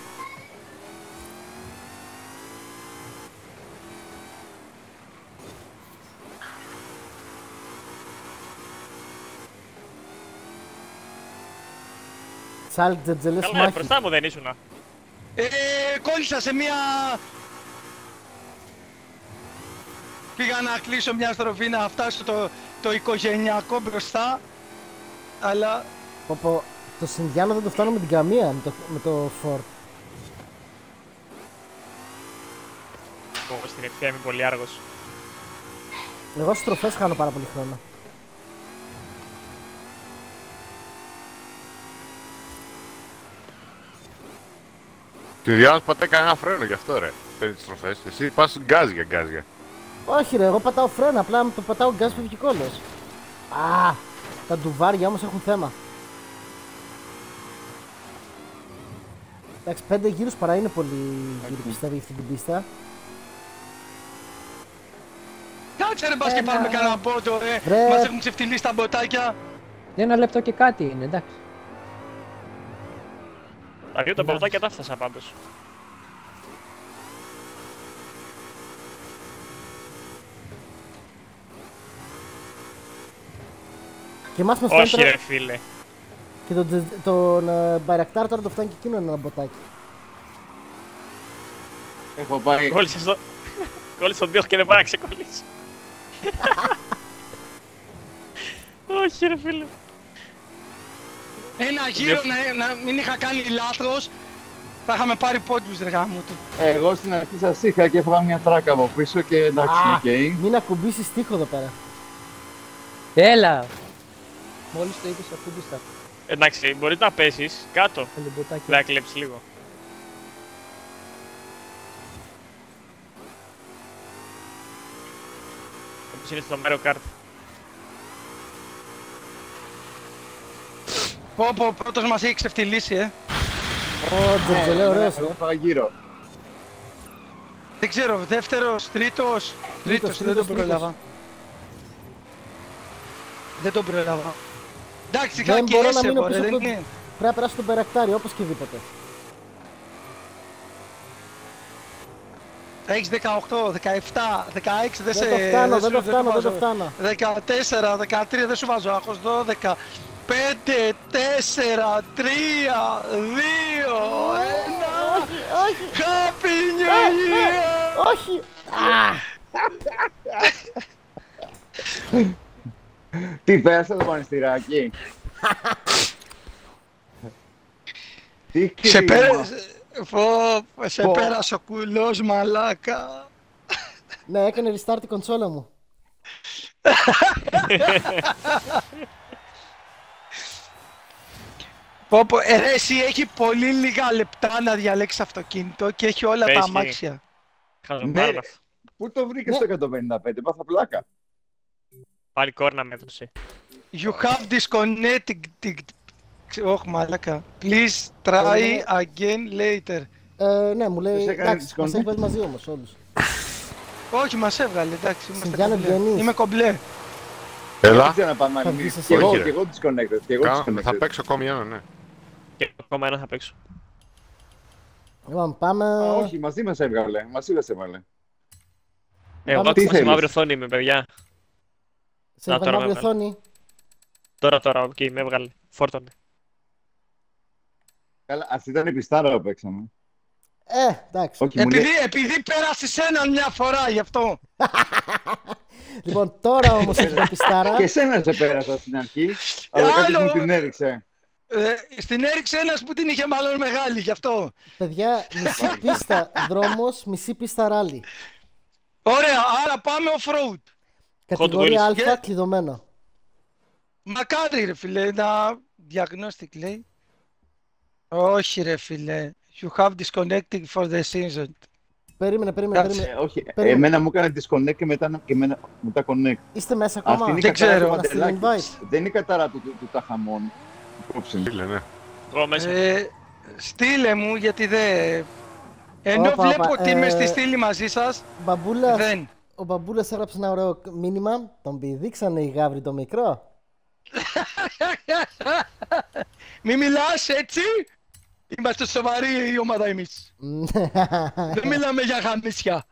Speaker 1: Τσάλκ τζετζελές
Speaker 4: Καλά,
Speaker 1: μάχη.
Speaker 4: μπροστά μου δεν ήσουνα.
Speaker 2: Κόλλησα σε μια... Πήγα να κλείσω μια στροφή να φτάσω το οικογενειακό μπροστά. Αλλά...
Speaker 1: Πω, το Συνδιάνο δεν το φτάνω με την καμία με το Ford.
Speaker 4: Εγώ στην ευθεία είμαι πολύ άργος.
Speaker 1: Εγώ στις στροφές χάνω πάρα πολύ χρόνο.
Speaker 5: Τη Διάνος πατάει κανένα φρένο γι' αυτό ρε. Παίρνει τις τροφές. Εσύ πας γκάζια.
Speaker 1: Όχι ρε, εγώ πατάω φρένα, απλά με το πατάω γκάζ φεύγει κόλλος. Α, τα ντουβάρια όμως έχουν θέμα. Εντάξει, 5 γύρους παρά είναι πολύ γύρι πιστεύω για αυτή την πίστα.
Speaker 2: Κάτσε ρε, μπας και πάρουμε κανένα πόντο ρε.
Speaker 1: Ρε.
Speaker 2: Μας έχουν ξεφτυλίσει τα μποτάκια.
Speaker 6: 1 λεπτό και κάτι είναι, εντάξει.
Speaker 4: Τα δύο τα πορτάκια τα έφτασα πάντως.
Speaker 1: Και εμάς μας φτάνει
Speaker 4: Όχι
Speaker 1: τώρα...
Speaker 4: ρε φίλε.
Speaker 1: Και τον Μπαϊρακτάρ τώρα το φτάνει και εκείνο ένα μποτάκι.
Speaker 3: Έχω πάει.
Speaker 4: Κόλλησε στον τοίχο και δεν πάει να ξεκολλήσει. Όχι ρε φίλε.
Speaker 2: Ένα γύρο να μην είχα κάνει λάθος. Θα είχαμε πάρει πόντους ρε γάμο του.
Speaker 3: Εγώ στην αρχή σας είχα και έφαγα μια τράκα από πίσω και εντάξει, οκ.
Speaker 1: Μην ακουμπήσεις τοίχο εδώ πέρα.
Speaker 6: Έλα! Μόλις το είπες ακούμπιστα.
Speaker 4: Εντάξει, μπορείς να πέσεις κάτω.
Speaker 6: Το λιμποτάκι.
Speaker 4: Να κλέψεις λίγο. Όπως είναι στο Mario Kart.
Speaker 2: Πω, πρώτος μας έχει ξεφτυλίσει
Speaker 1: Ω, τζετζελέ, ωραίος.
Speaker 3: Εγώ έφαγα γύρω.
Speaker 2: Δεν ξέρω, δεύτερος, τρίτος, δεν τον πρόλαβα. Δεν τον πρόλαβα. Εντάξει, είχα
Speaker 1: Δεν
Speaker 2: και
Speaker 1: μπορώ να μείνω
Speaker 2: έσεβο ρε,
Speaker 1: πίσω
Speaker 2: δεν
Speaker 1: από το...
Speaker 2: είναι.
Speaker 1: πρέπει να περάσω τον Περακτάρι όπως και δίποτε.
Speaker 2: Έχεις 18, 17, 16, δεν
Speaker 1: το φτάνω.
Speaker 2: 14, 13, δεν σου βάζω άγχος, 12, 5, 4, 3, 2, 1.
Speaker 1: Όχι.
Speaker 2: Happy New Year!
Speaker 1: Όχι.
Speaker 3: Τι πέρασε το πανεστηράκι. Τι κρίμα.
Speaker 2: Σε πέρασε ο κουλός, μαλάκα.
Speaker 1: Ναι, έκανε restart η κονσόλα μου.
Speaker 2: Εσύ έχει πολύ λίγα λεπτά να διαλέξεις αυτοκίνητο και έχει όλα τα αμάξια.
Speaker 3: Ναι, πού το βρήκες το 155, πάθα πλάκα.
Speaker 4: Πάλι κόρνα μέτρησε.
Speaker 2: You have disconnected. Όχι μαλάκα. Please try again later.
Speaker 1: Ναι, μου λέει, εντάξει, μας έχει βάλει μαζί όμως όλους.
Speaker 2: Όχι, μας έβγαλε, εντάξει,
Speaker 1: Συνδυάνε Ευγενής.
Speaker 2: είμαι κομπλέ.
Speaker 5: Έλα.
Speaker 3: Δεν να πάμε άλλη μία. Και εγώ disconnected.
Speaker 5: Θα παίξω ακόμη ένα, ναι.
Speaker 4: Και ακόμα ένα θα παίξω.
Speaker 1: Λοιπόν, πάμε...
Speaker 3: Όχι, μαζί μας έβγαλε. Μαζί μας έβγαλε.
Speaker 4: Εγώ
Speaker 3: τι
Speaker 4: σε
Speaker 3: θέλεις?
Speaker 4: μαύρη οθόνη είμαι, παιδιά.
Speaker 1: Σε έβγαλε μαύρη οθόνη.
Speaker 4: Τώρα, οκ, με έβγαλε. Φόρτωνε.
Speaker 3: Καλά, αυτή ήταν η πιστάρα που παίξαμε.
Speaker 1: Εντάξει.
Speaker 3: Όχι, μου λέει-
Speaker 2: Επειδή πέρασες έναν μια φορά, γι' αυτό.
Speaker 1: Λοιπόν, τώρα όμως έχει την πιστάρα.
Speaker 3: Και εσένα σε πέρασα στην αρχή, αλλά κάποιος μου την έριξε.
Speaker 2: Στην έριξε ένας που την είχε μάλλον μεγάλη, γι' αυτό.
Speaker 1: Παιδιά, μισή πίστα δρόμος, μισή πίστα ράλι.
Speaker 2: Ωραία, άρα πάμε off-road.
Speaker 1: Κατηγορία
Speaker 4: Hot Wheels.
Speaker 1: Α, κλειδωμένο.
Speaker 2: Μακάρι ρε φίλε, ένα diagnostic λέει. Όχι ρε φίλε, you have disconnected for the season.
Speaker 1: Περίμενε.
Speaker 3: Όχι,
Speaker 1: Περίμενε.
Speaker 3: εμένα μου έκανε disconnect και μετά connect.
Speaker 1: Είστε μέσα
Speaker 3: Αυτή
Speaker 1: ακόμα.
Speaker 3: είναι η
Speaker 2: Δεν
Speaker 3: κατάρα
Speaker 2: ξέρω.
Speaker 3: του
Speaker 1: Να στείλω
Speaker 3: Μαντελάκη.
Speaker 1: invite.
Speaker 3: Δεν είναι η κατάρα του Ταχαμών. Υπόψη.
Speaker 5: Φίλε, ναι.
Speaker 4: Εγώ μέσα.
Speaker 2: Στείλε μου γιατί δεν... Ενώ
Speaker 1: Όπα,
Speaker 2: βλέπω
Speaker 1: όπα,
Speaker 2: ότι είμαι στη στήλη μαζί σας,
Speaker 1: Μπαμπούλας,
Speaker 2: δεν.
Speaker 1: ο Μπαμπούλας έγραψε ένα ωραίο μήνυμα. Τον πηδήξανε οι γάβροι το μικρό.
Speaker 2: Μη μιλάς έτσι, είμαστε σοβαροί η ομάδα εμείς. Δεν μιλάμε για γαμίσια.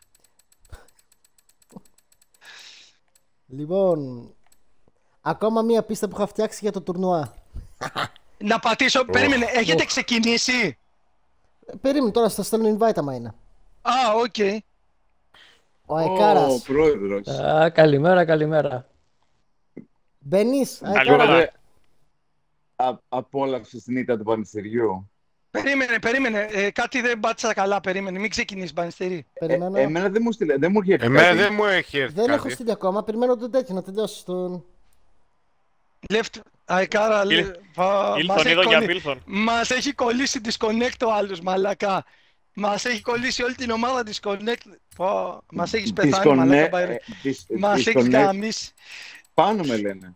Speaker 1: Λοιπόν, ακόμα μία πίστα που είχα φτιάξει για το τουρνουά.
Speaker 2: Να πατήσω, περίμενε, έχετε ξεκινήσει.
Speaker 1: Περίμενε τώρα, θα στέλνω invite άμα είναι.
Speaker 2: Α, οκ.
Speaker 1: Ο Αεκάρας.
Speaker 3: Ο πρόεδρος.
Speaker 6: Καλημέρα.
Speaker 1: Μπαίνεις,
Speaker 4: Καλημέρα.
Speaker 1: Αεκάρα.
Speaker 3: Απόλαυσε την ήττα του πανεστεριού.
Speaker 2: Περίμενε, κάτι δεν πάτησα καλά, περίμενε, μην ξεκινήσεις πανεστερί.
Speaker 1: Περιμένω.
Speaker 3: Εμένα δεν μου στείλε, δεν μου είχε έρθει
Speaker 5: Εμένα
Speaker 3: κάτι.
Speaker 5: δεν μου έχει έρθει
Speaker 1: Δεν έχω
Speaker 5: κάτι.
Speaker 1: στείλει ακόμα, περιμένω τον τέτοιο να τελειώσει τον...
Speaker 2: Left, αεκάρα,
Speaker 4: Ήλθον, είδω για πήλθον.
Speaker 2: μας έχει κολλήσει disconnect ο άλλος, μαλακά. Μας έχει κολλήσει όλη την ομάδα disconnect. Μας έχεις πεθάνει, μαλακά, μπαερ. Μας έχεις γαμίσει.
Speaker 3: Πάνω με λένε.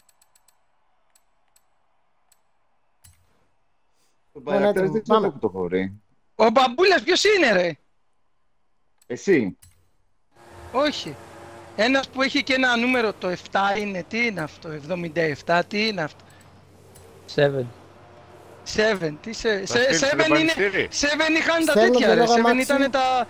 Speaker 3: Το Μπαϊρακτάρης
Speaker 1: έτοιμο,
Speaker 3: δεν ξέρω
Speaker 1: πάμε.
Speaker 3: που το χωρεί.
Speaker 2: Ο Μπαμπούλας ποιος είναι ρε?
Speaker 3: Εσύ.
Speaker 2: Όχι. Ένας που έχει και ένα νούμερο, το 7 είναι, τι είναι αυτό, 77, τι είναι αυτό.
Speaker 6: 7.
Speaker 2: 7, τι σε...
Speaker 5: στείλεις το
Speaker 2: 7 είναι...
Speaker 5: πανηστήρι.
Speaker 2: 7 είχαν τα
Speaker 1: Στέλνω
Speaker 2: τέτοια
Speaker 1: και
Speaker 2: ρε,
Speaker 1: λόγω
Speaker 2: 7
Speaker 1: αμάξι.
Speaker 2: ήταν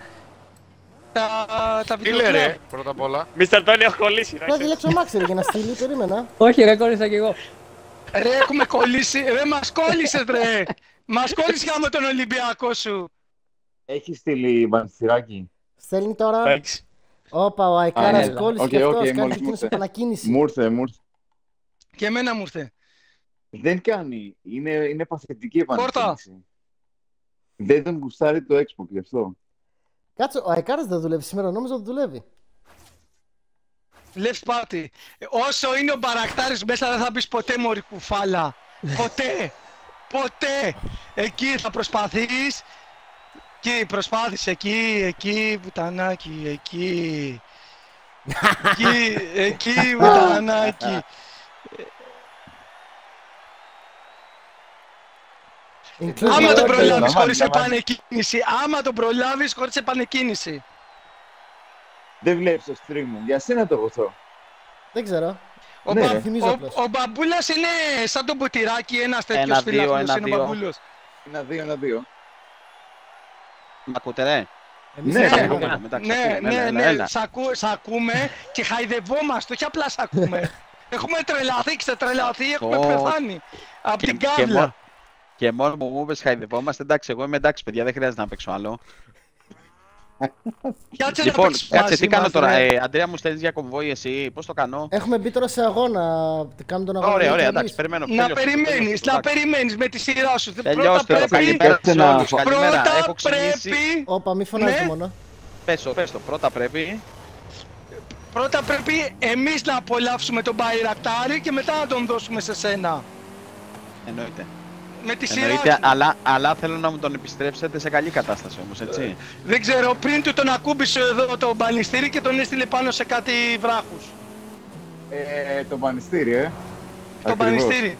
Speaker 2: τα
Speaker 5: Τι λέει
Speaker 2: βιντεοκλαμπ.
Speaker 5: ρε, πρώτα απ' όλα.
Speaker 4: Μίστερ Τόνι, έχω κολλήσει.
Speaker 1: Να διαλέξω αμάξι ρε, για να στείλει, περίμενα.
Speaker 6: Όχι, ρε, κόλλησα κι εγώ.
Speaker 2: Ρε έχουμε κολλήσει, ρε μας κόλλησες ρε. Μας κόλλησε με τον Ολυμπιακό σου.
Speaker 3: Έχει στείλει πανστηράκι.
Speaker 1: Στέλνει τώρα.
Speaker 4: Εντάξει.
Speaker 1: Όπα, ο Αεκάρας
Speaker 6: έλα.
Speaker 1: κόλλησε
Speaker 3: Οκ,
Speaker 1: και αυτός,
Speaker 3: οκ,
Speaker 1: κάνει
Speaker 3: μόλις
Speaker 1: εκείνη
Speaker 3: μου ήρθε.
Speaker 1: επανακίνηση.
Speaker 3: Μου ήρθε.
Speaker 2: Και εμένα μου ήρθε.
Speaker 3: Δεν κάνει. Είναι παθητική επανεκκίνηση. Δεν τον γουστάρει το Xbox γι' αυτό.
Speaker 1: Κάτσε, ο Αεκάρας δεν δουλεύει σήμερα, νόμιζα ότι δουλεύει.
Speaker 2: Left party. Όσο είναι ο Μπαρακτάρης μέσα δεν θα μπεις ποτέ μωρή κουφάλα. Ποτέ. Εκεί θα προσπαθείς. Εκεί προσπάθησε, εκεί πουτανάκι, εκεί πουτανάκι. Άμα τον προλάβεις χωρίς επανεκκίνηση.
Speaker 3: Δεν βλέπεις το stream μου. Για σένα το βοηθώ.
Speaker 1: Δεν ξέρω.
Speaker 3: Ναι, ρε.
Speaker 1: Θυμίζω απλώς.
Speaker 2: Ο Μπαμπούλας είναι σαν το ποτηράκι, ένας τέτοιος
Speaker 7: 1-2,
Speaker 2: φιλάθλος είναι ο
Speaker 7: 1-2.
Speaker 2: Μπαμπούλος.
Speaker 3: 1-2.
Speaker 7: Μ' ακούτε, ρε?
Speaker 1: Εμείς
Speaker 3: Ναι,
Speaker 1: δεν
Speaker 3: ναι,
Speaker 1: μπορούμε.
Speaker 7: Εντάξει,
Speaker 2: Ναι,
Speaker 7: ακούτε,
Speaker 2: ναι,
Speaker 7: έλα,
Speaker 2: ναι,
Speaker 7: έλα.
Speaker 2: σ' ακούμε και χαϊδευόμαστε, όχι απλά σ' ακούμε. Έχουμε τρελαθεί, ξετρελαθεί, έχουμε
Speaker 7: Ω.
Speaker 2: πεθάνει. Απ' την
Speaker 7: Και
Speaker 2: κάβλα.
Speaker 7: Και μόνο που μου είπες χαϊδευόμαστε, εντάξει, εγώ είμαι εντάξει, παιδιά, δεν χρειάζεται να παίξω άλλο.
Speaker 2: Κάτσε να
Speaker 7: Λοιπόν,
Speaker 2: παίξεις
Speaker 7: κάτσε,
Speaker 2: μαζί
Speaker 7: τι κάνω
Speaker 2: μας,
Speaker 7: τώρα.
Speaker 2: ρε.
Speaker 7: Αντρέα, μου στέλνεις για κομβόι εσύ, πώς το κάνω?
Speaker 1: Έχουμε μπει τώρα σε αγώνα. Κάνουμε τον αγώνα.
Speaker 7: Ωραία,
Speaker 1: για
Speaker 7: ωραία,
Speaker 1: εμείς.
Speaker 7: εντάξει, περιμένω.
Speaker 2: Να
Speaker 7: τελειώστε,
Speaker 2: περιμένεις,
Speaker 7: τελειώστε,
Speaker 2: να
Speaker 7: εντάξει.
Speaker 2: περιμένεις με τη σειρά σου.
Speaker 7: Τελειώστε
Speaker 2: Πρώτα
Speaker 7: το,
Speaker 2: πρέπει,
Speaker 7: καλημέρα σε
Speaker 3: να-
Speaker 7: όλους, καλημέρα.
Speaker 2: πρώτα
Speaker 7: Έχω ξυπνήσει.
Speaker 2: πρέπει,
Speaker 1: Όπα, μη φωνάζεις
Speaker 2: Ναι.
Speaker 1: μόνο.
Speaker 7: Πες το, πρώτα πρέπει.
Speaker 2: πρώτα πρέπει εμείς να απολαύσουμε τον Μπαϊρακτάρη και μετά να τον δώσουμε σε σένα.
Speaker 7: Εννοείται.
Speaker 2: Με τη σειρά
Speaker 7: Εννοείται,
Speaker 2: σου.
Speaker 7: αλλά θέλω να μου τον επιστρέψετε σε καλή κατάσταση όμως, έτσι.
Speaker 2: Δεν ξέρω, πριν του τον ακούμπησε εδώ το μπανιστήρι και τον έστειλε πάνω σε κάτι βράχους.
Speaker 3: Το πανιστήρι,
Speaker 2: Το
Speaker 3: Ακριβώς.
Speaker 2: μπανιστήρι.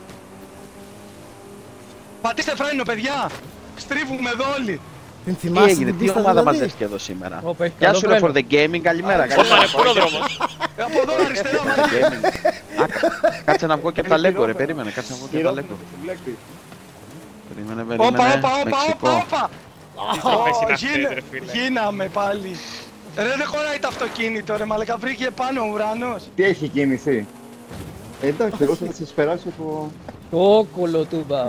Speaker 2: Πατήστε φρένο, παιδιά. Στρίβουμε εδώ όλοι.
Speaker 1: Την
Speaker 7: Τι
Speaker 1: θυμάσαι
Speaker 7: έγινε,
Speaker 1: την
Speaker 7: τι
Speaker 1: πίστα
Speaker 7: ομάδα
Speaker 1: δηλαδή.
Speaker 7: μαζεύτηκε εδώ σήμερα?
Speaker 6: Όπα, έχει
Speaker 7: Γεια
Speaker 6: καλό
Speaker 7: σου ρε for
Speaker 6: φρένο.
Speaker 7: the gaming, καλημέρα.
Speaker 4: Όπα,
Speaker 7: καλημέρα.
Speaker 4: είναι πρόδρομος.
Speaker 2: Από εδώ αριστερά, μαζί.
Speaker 7: Gaming. Κάτσε να βγω και από τα Lego, ρε, περίμενε, κάτσε να βγω και από τα Lego. Περίμενε,
Speaker 2: Όπα,
Speaker 7: περίμενε,
Speaker 2: όπα, όπα,
Speaker 7: Μεξικό.
Speaker 2: όπα, όπα.
Speaker 4: Πες είναι
Speaker 2: Ω,
Speaker 4: αυτές, ρε φίλε.
Speaker 2: γίναμε πάλι. Ρε, δεν χωράει το αυτοκίνητο, ρε, μαλακα, βρήκε πάνω ο ουρανός.
Speaker 3: Τι έχει κίνηση? Εντάξει, εγώ θα σας περάσω από...
Speaker 6: Το κολοτούμπα.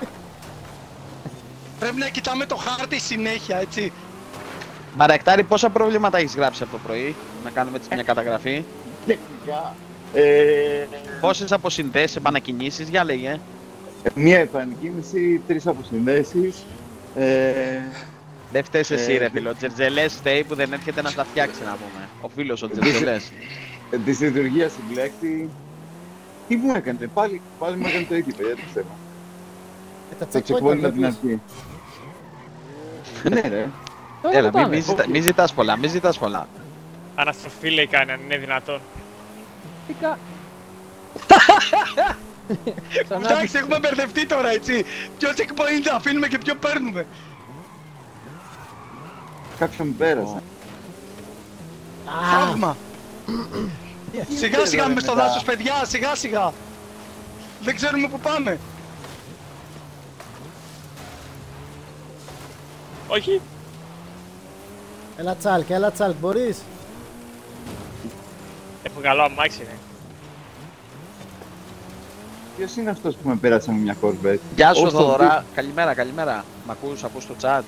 Speaker 2: Πρέπει να κοιτάμε το χάρτη συνέχεια, έτσι.
Speaker 7: Μαρακτάρη, πόσα προβλήματα έχεις γράψει από το πρωί? Να κάνουμε έτσι μια καταγραφή.
Speaker 3: Τεχνικά.
Speaker 7: Πόσες αποσυνδέσεις, επανακινήσεις, για λέγε.
Speaker 3: Μία επανεκκίνηση, 3 αποσυνδέσεις.
Speaker 7: Δεν φταίς εσύ ρε φίλο, ο Τζερτζελές φταίει που δεν έρχεται να στα φτιάξει να πούμε. Ο φίλος ο Τζερτζελές.
Speaker 3: Της λειτουργίας συμπλέκτη. Τι μου έκανε, πάλι μου έκανε το ίδιο, παιδιά, δεν ξέρω.
Speaker 1: Τα
Speaker 3: Το
Speaker 1: checkpoint
Speaker 3: τσεκπόιντι
Speaker 1: τα
Speaker 3: από την
Speaker 1: βλέπεις.
Speaker 3: αρχή. Ναι ρε.
Speaker 6: Τώρα
Speaker 7: Έλα,
Speaker 6: πάμε.
Speaker 7: μη ζητάς πολλά, μη ζητάς πολλά.
Speaker 4: Αναστροφή λέει κάνει, αν είναι δυνατόν.
Speaker 6: Τι κα... Ξανά
Speaker 2: Εντάξει, έχουμε μπερδευτεί τώρα, έτσι. Ποιο checkpoint θα αφήνουμε και ποιο παίρνουμε.
Speaker 3: Κάποιον πέρασε.
Speaker 2: Θαύμα. Σιγά σιγά
Speaker 3: ρε,
Speaker 2: μες στο
Speaker 3: μετά.
Speaker 2: δάσος, παιδιά, σιγά σιγά. Δεν ξέρουμε που πάμε.
Speaker 4: Όχι.
Speaker 1: Έλα τσάλκ, μπορείς.
Speaker 4: Έχω καλό αμάξι, ναι.
Speaker 3: Ποιος είναι αυτός που με πέρασε με μια Corvette?
Speaker 7: Γεια σου
Speaker 3: Ως το
Speaker 7: Θοδωρά, καλημέρα, καλημέρα. Μ' ακούς το chat.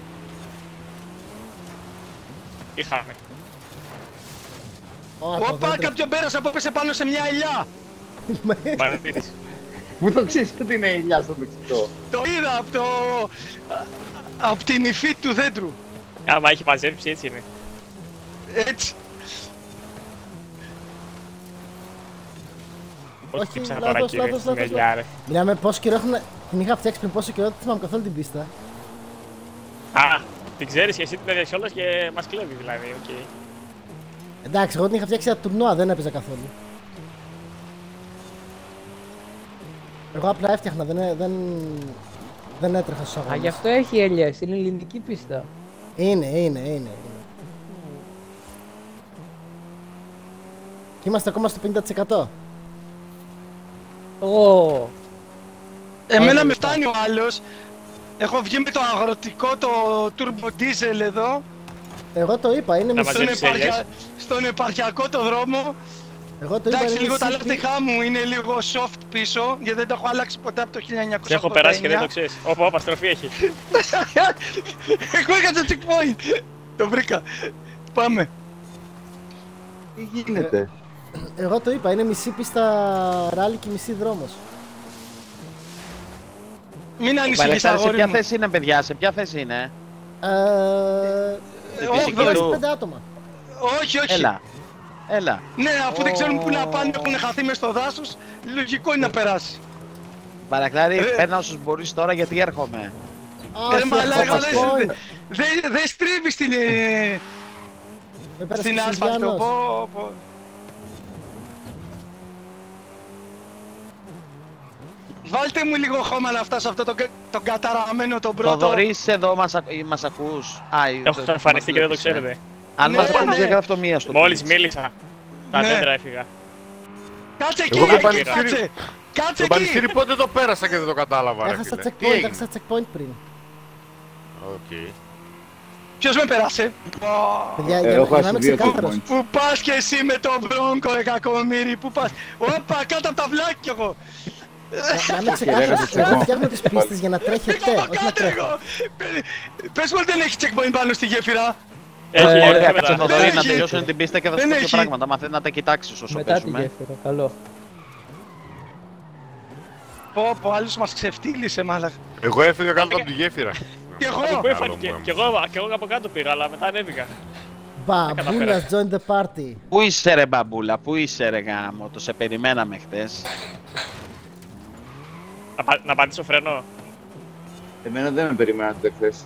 Speaker 4: Είχαμε.
Speaker 1: Ω, το
Speaker 2: Όπα,
Speaker 1: δέντρο.
Speaker 2: κάποιον πέρασε που έπεσε πάνω σε μια ελιά.
Speaker 4: Παρατήρηση.
Speaker 3: Πού το ξέρεις ότι είναι ηλιά στο Μεξικό?
Speaker 2: Το είδα από το... από την υφή του δέντρου.
Speaker 4: Άμα έχει μαζέψει, έτσι είναι.
Speaker 2: Έτσι.
Speaker 4: Πώς
Speaker 1: Όχι,
Speaker 4: χτύψανε
Speaker 1: λάθος,
Speaker 4: τώρα, κύριε,
Speaker 1: λάθος,
Speaker 4: στην
Speaker 1: λάθος,
Speaker 4: ελιά, ρε.
Speaker 1: Μιλάμε πόσο καιρό έχουν. Την είχα φτιάξει πριν πόσο καιρό, δεν θυμάμαι καθόλου την πίστα.
Speaker 4: Α, την ξέρεις και εσύ την έδειξες όλας και μας κλέβει δηλαδή, οκ.
Speaker 1: Εντάξει, εγώ την είχα φτιάξει για τουρνουά, δεν έπαιζα καθόλου. Εγώ απλά έφτιαχνα, δεν έτρεχα στους
Speaker 6: Α,
Speaker 1: αγώνες.
Speaker 6: γι' αυτό έχει ελιές, είναι ελληνική πίστα.
Speaker 1: Είναι. Και είμαστε ακόμα στο 50%.
Speaker 6: Ω,
Speaker 2: Εμένα με φτάνει ο άλλος. Έχω βγει με το αγροτικό, το turbo diesel εδώ.
Speaker 1: Εγώ το είπα, είναι
Speaker 4: Να
Speaker 1: μισή.
Speaker 4: μαζέψεις ελιές.
Speaker 2: Στον επαρχιακό το δρόμο.
Speaker 1: Εγώ το είπα,
Speaker 2: Εντάξει,
Speaker 1: είναι
Speaker 2: λίγο τα
Speaker 1: μισή.
Speaker 2: λάστιχά μου είναι λίγο soft πίσω, γιατί δεν τα έχω αλλάξει ποτέ από το 1989.
Speaker 4: Σε έχω περάσει και δεν το ξέρεις. Όπα, στροφή έχει.
Speaker 2: Εγώ είχα το checkpoint. Το βρήκα. Πάμε.
Speaker 3: Τι γίνεται?
Speaker 1: Εγώ το είπα, είναι μισή πίστα ράλι και μισή δρόμος.
Speaker 2: Μην ανησυχείς,
Speaker 7: Βαλεστάρη, σε
Speaker 2: αγόρι
Speaker 7: ποια
Speaker 2: μου.
Speaker 7: θέση είναι παιδιά, σε ποια θέση είναι?
Speaker 1: Ε,
Speaker 7: φυσική
Speaker 2: όχι,
Speaker 7: του.
Speaker 1: 5 άτομα.
Speaker 2: Όχι, όχι.
Speaker 7: Έλα.
Speaker 2: Ναι, αφού δεν ξέρουν πού να πάνε, έχουν χαθεί μες στο δάσος, λογικό είναι να περάσει.
Speaker 7: Παρακλάρη, παίρνα όσους μπορείς τώρα γιατί έρχομαι.
Speaker 2: Ρε μαλάκα,
Speaker 1: checkpoint.
Speaker 2: δεν στρίβει στην
Speaker 1: Με πέρασε
Speaker 2: στην
Speaker 1: και ο
Speaker 2: άσφαλτο.
Speaker 1: Σιλβιάνος.
Speaker 2: Πω. Βάλτε μου λίγο χώμα να φτάσω αυτό τον καταραμένο τον πρώτο.
Speaker 7: Θοδωρής εδώ μας ακούς?
Speaker 4: Έχω εμφανιστεί και δεν το ξέρετε.
Speaker 7: Αν
Speaker 2: Ναι,
Speaker 7: μας ακούς
Speaker 2: ναι.
Speaker 7: δεν γράφει το μία στο
Speaker 4: Μόλις
Speaker 7: Twitch.
Speaker 4: μίλησα. Τα
Speaker 2: Ναι.
Speaker 4: δέντρα έφυγα.
Speaker 2: Κάτσε εκεί,
Speaker 5: Εγώ το
Speaker 2: κάτσε. Κάτσε
Speaker 5: Το Πανιστήρι
Speaker 2: εκεί.
Speaker 5: πότε το πέρασα και δεν το κατάλαβα, ρε
Speaker 1: Έχασα
Speaker 5: φίλε. Τι
Speaker 1: checkpoint,
Speaker 5: έγινε?
Speaker 1: έχασα checkpoint πριν.
Speaker 5: Οκ.
Speaker 2: Ποιος με πέρασε?
Speaker 1: Παιδιά,
Speaker 3: έχω
Speaker 1: για να
Speaker 3: χάσει
Speaker 1: είμαι
Speaker 3: 2
Speaker 1: ξεκάθαρος.
Speaker 3: checkpoints.
Speaker 2: Πού πας και εσύ με τον Μπρόγκο, ρε κακομοίρη, πού πας? Όπα, κάτω από τα βλάκια κι εγώ.
Speaker 1: Να είμαι ξεκάθαρος, εγώ φτιάχνω τις πίστες για να τρέχετε,
Speaker 2: Πήγα
Speaker 1: όχι να
Speaker 2: κάτω
Speaker 1: τρέχω.
Speaker 2: εγώ. Πες μου ότι δεν έχει checkpoint πάνω στη γέφυρα.
Speaker 7: Ωραία, κάτσε
Speaker 6: μετά.
Speaker 7: Θοδωρή να
Speaker 2: έχει.
Speaker 7: τελειώσουν την πίστα και θα σου
Speaker 2: Δεν
Speaker 7: πω
Speaker 2: έχει.
Speaker 7: πράγματα. Μαθαίνει να τα κοιτάξεις όσο
Speaker 6: Μετά τη
Speaker 7: παίζουμε.
Speaker 6: γέφυρα, καλό.
Speaker 2: Πω, άλλος μας ξεφτύλισε μάλλον.
Speaker 5: Εγώ έφυγα κάτω από τη γέφυρα.
Speaker 2: Και εγώ.
Speaker 4: Πού
Speaker 5: Καλό
Speaker 4: έφαγε
Speaker 5: μου,
Speaker 4: και εγώ από κάτω πήγα, αλλά μετά ανέβηκα.
Speaker 1: Μπαμπούλας, join the party.
Speaker 7: Πού είσαι ρε μπαμπούλα, πού είσαι ρε γάμο, το σε περιμέναμε χτες.
Speaker 4: Να πατήσω φρενό.
Speaker 3: Εμένα δεν με περιμένατε χθες.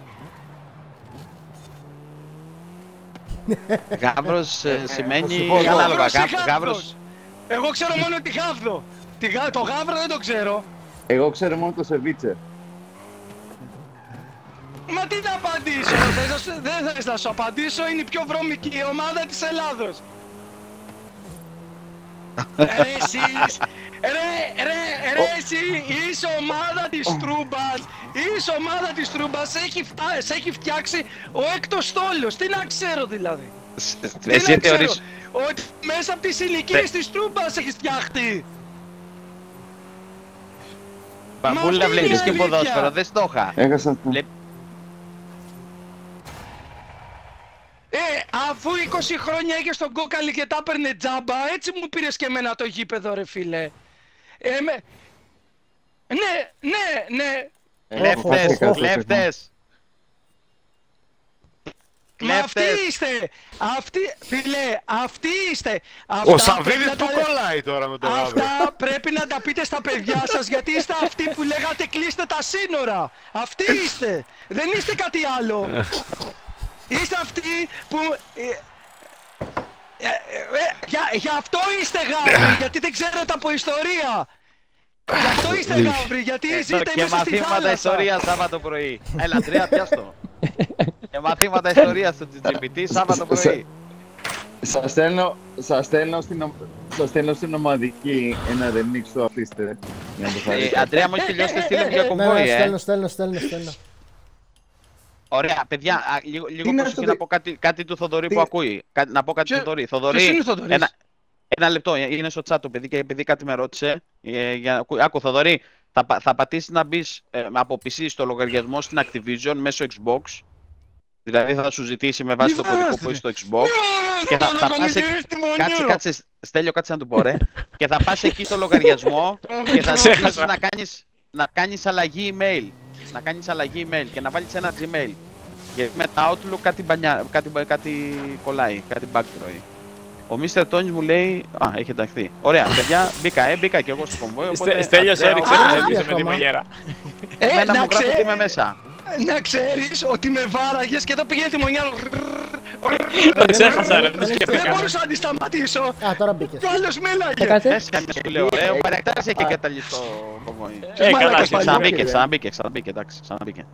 Speaker 7: Γάβρος σημαίνει
Speaker 3: σου πω εγώ.
Speaker 7: ανάλογα.
Speaker 2: Γάβρος ή
Speaker 7: Γάβρος.
Speaker 2: γάβδος? Εγώ ξέρω μόνο τη γάβδο. Το γάβρο δεν το ξέρω.
Speaker 3: Εγώ ξέρω μόνο το σερβίτσε.
Speaker 2: Μα τι να απαντήσω, δεν θες να σου απαντήσω, είναι η πιο βρώμικη ομάδα της Ελλάδος. Ρε εσείς, ρε εσύ, είσαι ομάδα της Τρούμπας, σε έχει φτιάξει ο έκτος στόλος, τι να ξέρω δηλαδή.
Speaker 7: Εσύ θεωρείς.
Speaker 2: Ότι μέσα από τις ηλικίες της Τρούμπας έχεις φτιαχτεί.
Speaker 7: Μπαμπούλα
Speaker 2: Μα αυτή
Speaker 7: βλέπεις
Speaker 2: είναι
Speaker 7: και
Speaker 2: αλήθεια.
Speaker 7: ποδόσφαιρο, δεν στο είχα.
Speaker 3: Έχασα αυτό.
Speaker 2: Αφού 20 χρόνια είχες τον κόκαλη και τα έπαιρνε τζάμπα, έτσι μου πήρες και εμένα το γήπεδο ρε φίλε. Ναι.
Speaker 7: Κλέφτες.
Speaker 2: Μα αυτοί είστε! Αυτοί είστε!
Speaker 5: Ο Σαββίδης που κολλάει τώρα με το γάβρο.
Speaker 2: Αυτά πρέπει να τα πείτε στα παιδιά σας, γιατί είστε αυτοί που λέγατε κλείστε τα σύνορα! Αυτοί είστε! Δεν είστε κάτι άλλο! Είστε αυτοί που... Γι' αυτό είστε γάβροι, γιατί δεν ξέρετε από ιστορία! Γι' αυτό είστε γάβροι, γιατί ζείτε
Speaker 7: Και
Speaker 2: μέσα στη
Speaker 7: μαθήματα
Speaker 2: θάλασσα!
Speaker 7: ιστορία Σάββατο πρωί. Έλα, Αντρέα, πιάστο. Και μαθήματα ιστορία στο GPT Σάββατο πρωί.
Speaker 3: Σας στέλνω στην ομαδική ένα remix το αφήστε. Για να το χαρίσετε.
Speaker 7: Αντρέα, μου έχει τελειώσει, στείλε μια
Speaker 1: Ναι,
Speaker 7: κομβόη,
Speaker 1: στέλνω.
Speaker 7: Ωραία, παιδιά, λίγο
Speaker 3: είναι
Speaker 7: προσοχή
Speaker 3: αυτό
Speaker 7: να πω κάτι του Θοδωρή που ακούει. Να πω κάτι του Θοδωρή.
Speaker 2: Ποιος
Speaker 7: Θοδωρή,
Speaker 2: είναι ο Θοδωρής?
Speaker 7: ένα λεπτό, είναι στο chat το παιδί και επειδή κάτι με ρώτησε. Άκου, Θοδωρή, θα πατήσεις να μπεις από PC στο λογαριασμό στην Activision μέσω Xbox. Δηλαδή θα σου ζητήσει με βάση το κωδικό που έχει στο Xbox. Και θα πας κάτσε, Στέλιο, κάτσε να του πω, ρε. Και θα πας εκεί στο λογαριασμό και θα σου ζητήσει να κάνεις αλλαγή email. Να κάνεις αλλαγή email και να βάλεις ένα Gmail. Γιατί με τα Outlook κάτι κολλάει, κάτι bug τρώει. Ο Mr. Tony μου λέει, έχει ενταχθεί. Ωραία, παιδιά, μπήκα και εγώ στο κομβόι.
Speaker 4: Στέλιος έριξε να πίσω με τη μαγέρα.
Speaker 7: Εμένα μου γράφει ότι είμαι μέσα.
Speaker 2: Να ξέρεις ότι με βάραγες και εδώ πήγαινε τη μονιά.
Speaker 4: Το ξέχασα ρε, το
Speaker 2: Δεν
Speaker 4: σκέφτηκα.
Speaker 2: μπορούσα να αντισταματήσω.
Speaker 1: Α, τώρα μπήκες.
Speaker 2: Κι άλλος μίλαγε.
Speaker 6: Κάτσε.
Speaker 7: Έσαι σου λέω, ο Παρακτάρας έχει καταλήξει το κομβόι.
Speaker 4: Καλά,
Speaker 7: Ξαναμπήκε, εντάξει, ξαναμπήκε.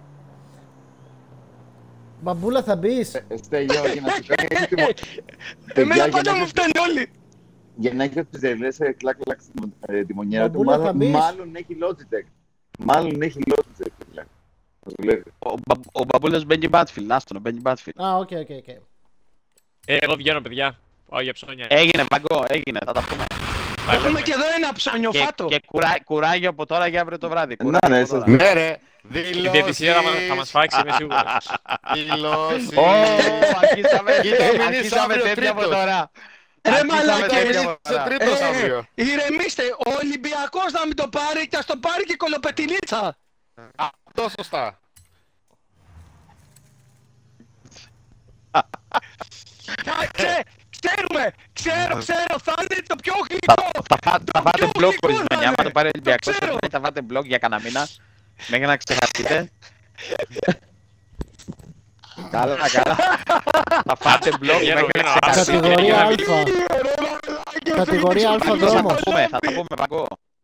Speaker 1: Μπαμπούλα θα μπεις.
Speaker 3: Στέλιο, για να σου κάνει έτοιμο.
Speaker 2: Εμένα πάντα μου φταίνουν όλοι.
Speaker 3: Για να έχει τις ζελές κλακ τη μονιέρα του,
Speaker 1: Μπαμπούλα, θα μπεις.
Speaker 3: μάλλον έχει Logitech. Μάλλον έχει Logitech, φίλε. Θα σου λέει.
Speaker 7: Ο Μπαμπούλας μπαίνει Battlefield, άστον, μπαίνει Battlefield.
Speaker 1: Α, οκ.
Speaker 4: Εγώ βγαίνω παιδιά, πάω για ψώνια.
Speaker 7: Έγινε, Βαγκό, έγινε, θα τα πούμε.
Speaker 2: Έχουμε και εδώ ένα ψωνιοφάτο.
Speaker 7: Και κουράγιο από τώρα για αύριο το βράδυ.
Speaker 3: Να,
Speaker 7: κουράγιο
Speaker 3: ναι,
Speaker 7: από τώρα.
Speaker 3: σας-
Speaker 5: Ναι ρε,
Speaker 4: Η διαιτησία θα μας φάξει, είμαι σίγουρος.
Speaker 5: δηλώσει.
Speaker 7: Αρχίσαμε τέτοια από τώρα.
Speaker 2: Ρε μαλάκες.
Speaker 5: Σε τρίτος αύριο.
Speaker 2: Ηρεμήστε, ο Ολυμπιακός να μην το πάρει και ας το πάρει και η Κολοπετινίτσα.
Speaker 5: Αυτό σωστά.
Speaker 2: Ξέρω, θα είναι το πιο γλυκό.
Speaker 7: Θα φάτε
Speaker 2: πιο
Speaker 7: μπλοκ
Speaker 2: γλυκό
Speaker 7: ορισμένοι.
Speaker 2: θα
Speaker 7: Άμα
Speaker 2: είναι.
Speaker 7: το πάρει ο Ολυμπιακός,
Speaker 2: ξέρω.
Speaker 7: θα φάτε μπλοκ για κανένα μήνα. Μέχρι να ξεχαστείτε. Καλά. Θα φάτε μπλοκ μέχρι να ξεχαστείτε.
Speaker 1: Κατηγορία Α. Κατηγορία Α
Speaker 7: Θα
Speaker 1: δρόμο.
Speaker 7: τα πούμε, Βαγκό.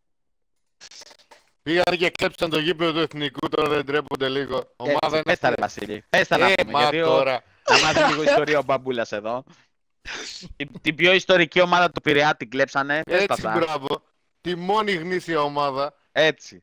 Speaker 5: Πήγαν και κλέψαν το γήπεδο του εθνικού, τώρα δεν τρέπονται λίγο. Ομάδα
Speaker 7: Πες τα ρε Βασίλη, πες τα να πούμε,
Speaker 5: μα
Speaker 7: γιατί
Speaker 5: τώρα.
Speaker 7: να μάθει λίγο ιστορία ο Μπαμπούλας εδώ. Την πιο ιστορική ομάδα του Πειραιά την κλέψανε.
Speaker 5: Έτσι,
Speaker 7: Έσπασα.
Speaker 5: μπράβο. Τη μόνη γνήσια ομάδα.
Speaker 7: Έτσι.